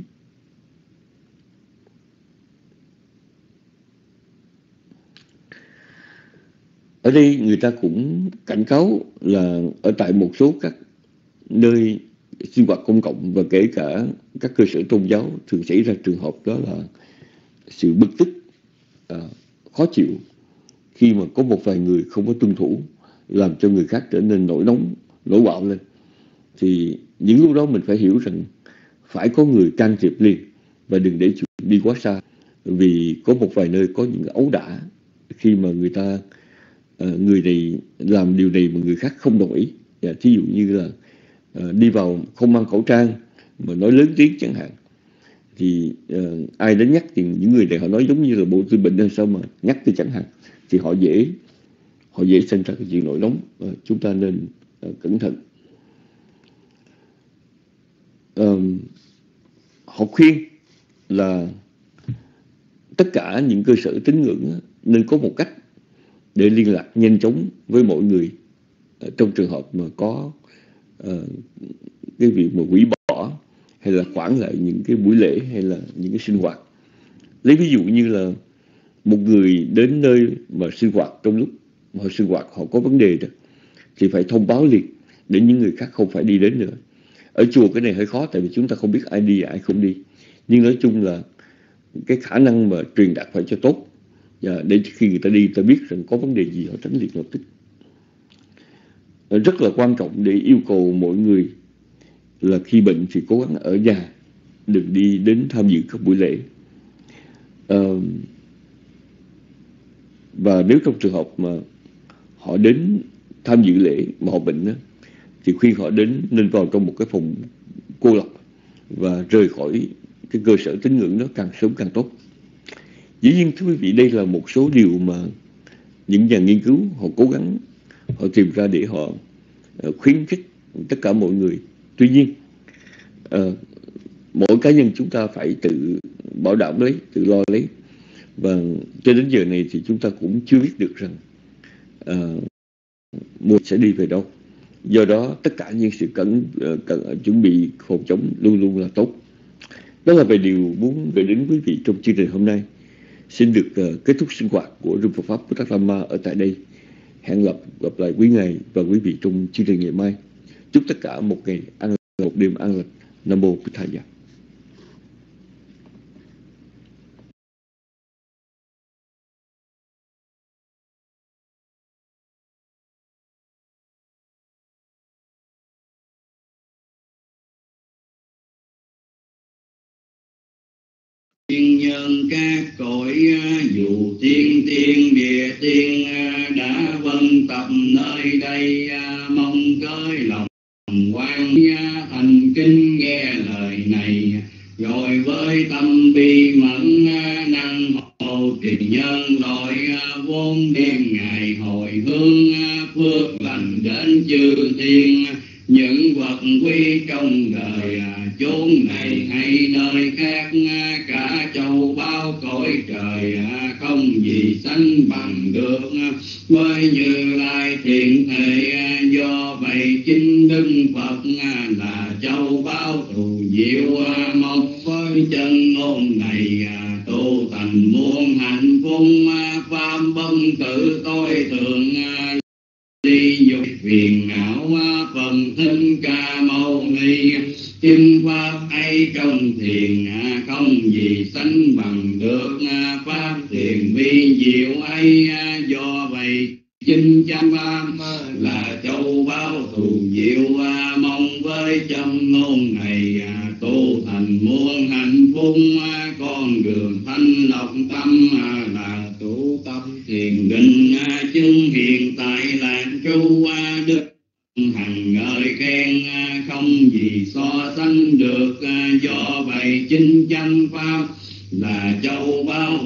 S3: Ở đây người ta cũng cảnh cáo là ở tại một số các nơi sinh hoạt công cộng và kể cả các cơ sở tôn giáo thường xảy ra trường hợp đó là sự bực tức, khó chịu khi mà có một vài người không có tuân thủ, làm cho người khác trở nên nổi nóng, nổi bạo lên. Thì những lúc đó mình phải hiểu rằng phải có người can thiệp liền và đừng để chuyện đi quá xa. Vì có một vài nơi có những ấu đả khi mà người này làm điều này mà người khác không đồng ý. Thí dụ như là đi vào không mang khẩu trang mà nói lớn tiếng chẳng hạn, thì ai đến nhắc thì những người này họ nói giống như là bộ tư bệnh hay sao mà nhắc thì chẳng hạn, thì họ dễ sinh ra cái chuyện nổi nóng. Chúng ta nên cẩn thận. Họ khuyên là tất cả những cơ sở tín ngưỡng nên có một cách để liên lạc nhanh chóng với mọi người trong trường hợp mà có cái việc mà hủy bỏ hay là hoãn lại những cái buổi lễ hay là những cái sinh hoạt. Lấy ví dụ như là một người đến nơi mà sinh hoạt, trong lúc họ sinh hoạt họ có vấn đề đó, thì phải thông báo liền để những người khác không phải đi đến nữa. Ở chùa cái này hơi khó tại vì chúng ta không biết ai đi ai không đi, nhưng nói chung là cái khả năng mà truyền đạt phải cho tốt, để khi người ta đi ta biết rằng có vấn đề gì họ tránh liền lập tức. Rất là quan trọng để yêu cầu mọi người là khi bệnh thì cố gắng ở nhà, đừng đi đến tham dự các buổi lễ. Và nếu trong trường hợp mà họ đến tham dự lễ mà họ bệnh đó, thì khuyên họ nên vào trong một cái phòng cô lập và rời khỏi cái cơ sở tín ngưỡng đó càng sớm càng tốt. Dĩ nhiên thưa quý vị, đây là một số điều mà những nhà nghiên cứu họ cố gắng họ tìm ra để họ khuyến khích tất cả mọi người. Tuy nhiên mỗi cá nhân chúng ta phải tự bảo đảm lấy, tự lo lấy. Và cho đến giờ này thì chúng ta cũng chưa biết được rằng mùa sẽ đi về đâu. Do đó tất cả những sự chuẩn bị phòng chống luôn luôn là tốt. Đó là về điều muốn gửi đến quý vị trong chương trình hôm nay. Xin được kết thúc sinh hoạt của Rung Phật Pháp Bồ Tát Lama ở tại đây. Hẹn gặp lại quý ngài và quý vị trong chương trình ngày mai. Chúc tất cả một ngày an lành, một đêm an lành. Nam Mô Bổn Thầy.
S1: Thiên nhân các cõi dù thiên tiên địa tiên đã vân tập nơi đây, mong cởi lòng quan thành kinh nghe lời này, rồi với tâm bi mẫn năng hộ trì nhân loại vốn đem ngày hồi hướng phước lành đến chư thiên. Những vật quý trong đời chốn này hay nơi khác, cả châu báu cõi trời không gì sánh bằng được. Với Như Lai thiện thể do vậy chính Đức Phật là châu báu thù diệu, mong với chân ngôn này tu thành muôn hạnh phúc. Pháp bất tử tối thượng đi dục phiền não, phần Thích Ca Mâu Ni chứng pháp ấy trong thiền không gì sánh bằng được. Pháp thiền vi diệu ấy do vậy chính chánh pháp là châu báu thù diệu, mong với châm ngôn này tu thành muôn hạnh phúc. Con đường thanh lọc tâm là tu tâm thiền định, chứng hiện tại lạc trú đức hằng ngợi khen không gì so sánh được. Do vậy chính chánh pháp là châu báu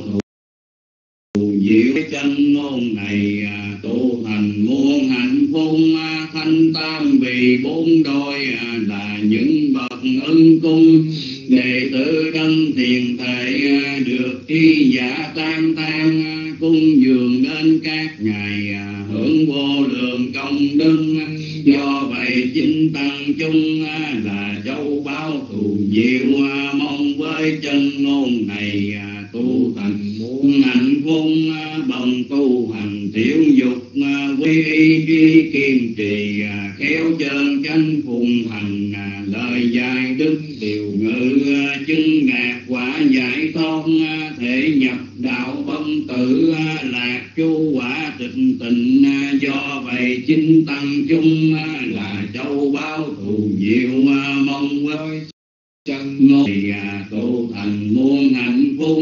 S1: thù diệu, chân ngôn này tu thành muôn hạnh phúc. Thanh tam vì bốn đôi là những bậc ân cung, đệ tử đấng thiền thể được tri giả tam than, cung dường đến các ngài hưởng vô lượng công đức. Do vậy chính tăng chung là châu báu thù diệu, mong với chân ngôn này tu thành muôn hạnh phúc. Bằng tu hành thiếu dục ý chí kiên trì, khéo chân chánh phụng hành, lời dạy đức điều ngữ, chứng đạt quả giải thoát, thể nhập đạo vân tử, lạc chu quả tịnh tịnh. Do vậy chính tăng chúng là châu báu thù diệu, mong với chân ngôi tu thành muôn hạnh phúc.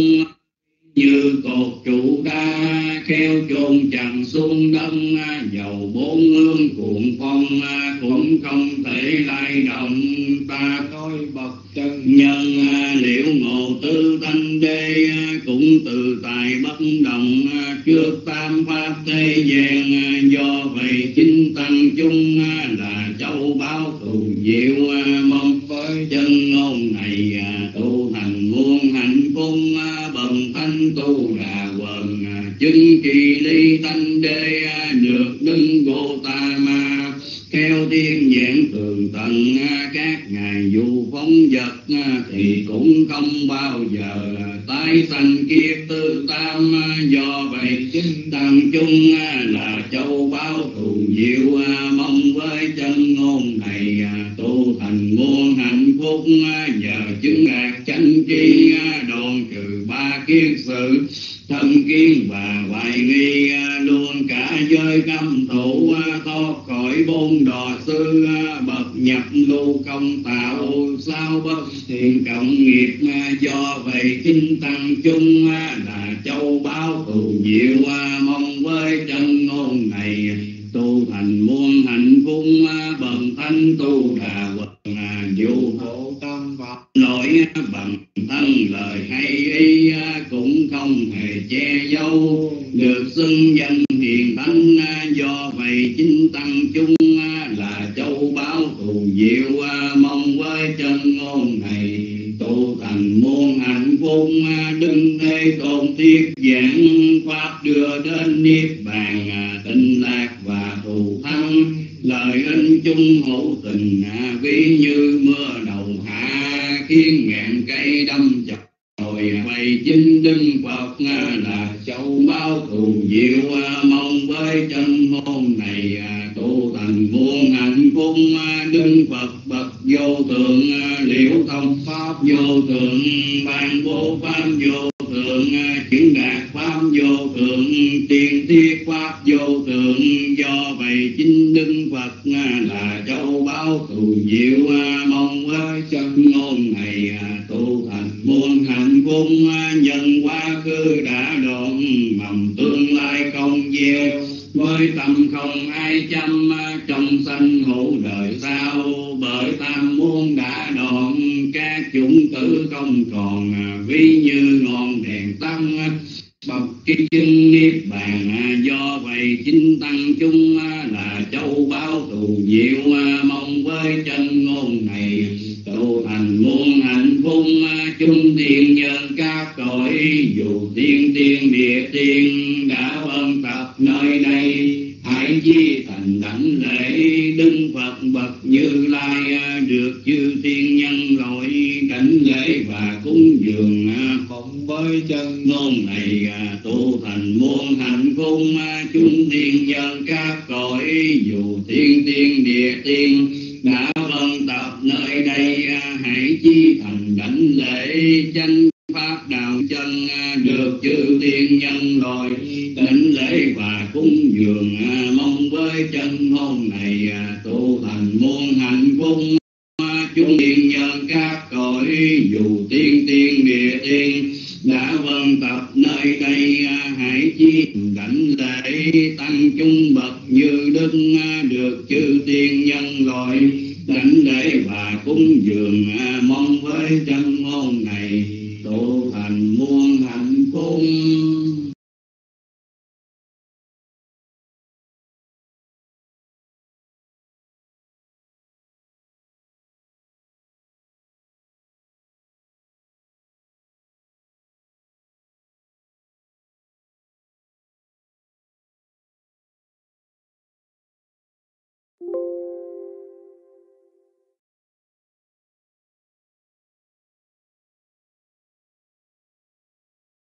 S1: Như cột trụ đá khéo chôn chẳng xuống đất, dầu bốn hướng cuộn phong cũng không thể lay động. Ta coi bậc chân nhân liễu ngộ tư thanh đế, cũng từ tài bất động trước tam pháp thế gian. Do vậy chính tăng chúng là châu báu thù diệu, mong với chân ngôn này tu thành muôn hạnh phúc. Bần thanh tu đà quần chứng kỳ ly thanh đế, được đứng Gotama theo thiên nhãn tường tận. Các ngài dù phóng vật thì cũng không bao giờ tái sanh kiếp tư tam. Do vậy chính tăng chúng là châu báu thù diệu, mong với chân ngôn này tu thành muôn hạnh phúc. Nhờ chứng đạt chánh tri đoạn trừ ba kiết sự, thân kiến và hoài nghi, luôn cả giới cấm thủ, thoát khỏi bốn đọa sư. Bậc nhập lưu công tạo, sao bất thiện cộng nghiệp. Do vậy chính tăng chúng là châu báu thù diệu, mong với chân ngôn này tu thành muôn hạnh phúc. Bần thanh tu đà quần dù hộ tâm Phật lỗi, bằng thân lời hay ý cũng không hề che giấu, được xưng danh hiền thánh. Do vậy chính tăng chúng là châu báu thù diệu, mong với chân ngôn này tu thành muôn hạnh phúc. Đừng thế tôn thiết giảng pháp đưa đến niết bàn, tịnh lạc và thù thắng. Lời ân chung hữu tình ví như mưa đầu hạ, khiến ngàn cây đâm chọc. Vậy chính Đức Phật là châu báu thù diệu, mong với chân ngôn này tu thành muôn hạnh phúc. Đức Phật bậc vô thượng, liễu thông pháp vô thượng, ban bố pháp vô thượng, chứng đạt pháp vô thượng, tiên thiết pháp vô thượng. Do vậy chính Đức Phật là châu báu thù diệu, mong với chân ngôn này tu thành muôn hạnh phúc. Nhân quá khứ đã đoạn, mầm tương lai không gieo, với tâm không ai chăm. Trong sanh hữu đời sau, bởi tam muôn đã đoạn, các chủng tử không còn, ví như ngọn đèn tăng bậc tri chứng niết bàn. Do vậy chính tăng chúng là châu báu thù diệu, mong với chân ngôn này tu thành muôn hạnh phúc. Chúng thiên nhân các cõi, dù tiên tiên địa tiên đã vân tập nơi đây, hãy chi thành đảnh lễ Đức Phật bậc Như Lai, được chư thiên nhân loại đảnh lễ và cúng dường. Phụng với chân ngôn này tu thành muôn hạnh phúc. Chúng thiên nhân các cõi, dù tiên tiên địa tiên đã vân tập nơi đây, hãy chi thành đảnh lễ chánh pháp đạo chân, được chư thiên nhân loại đảnh lễ và cúng dường. Mong với chân ngôn này tu thành muôn hạnh phúc. Chúng thiên nhân các cõi, dù tiên tiên địa tiên đã vân tập nơi đây, hãy chi đảnh lễ tăng chúng bậc như đức, được chư tiên nhân loại đảnh lễ và cúng dường. Mong với chân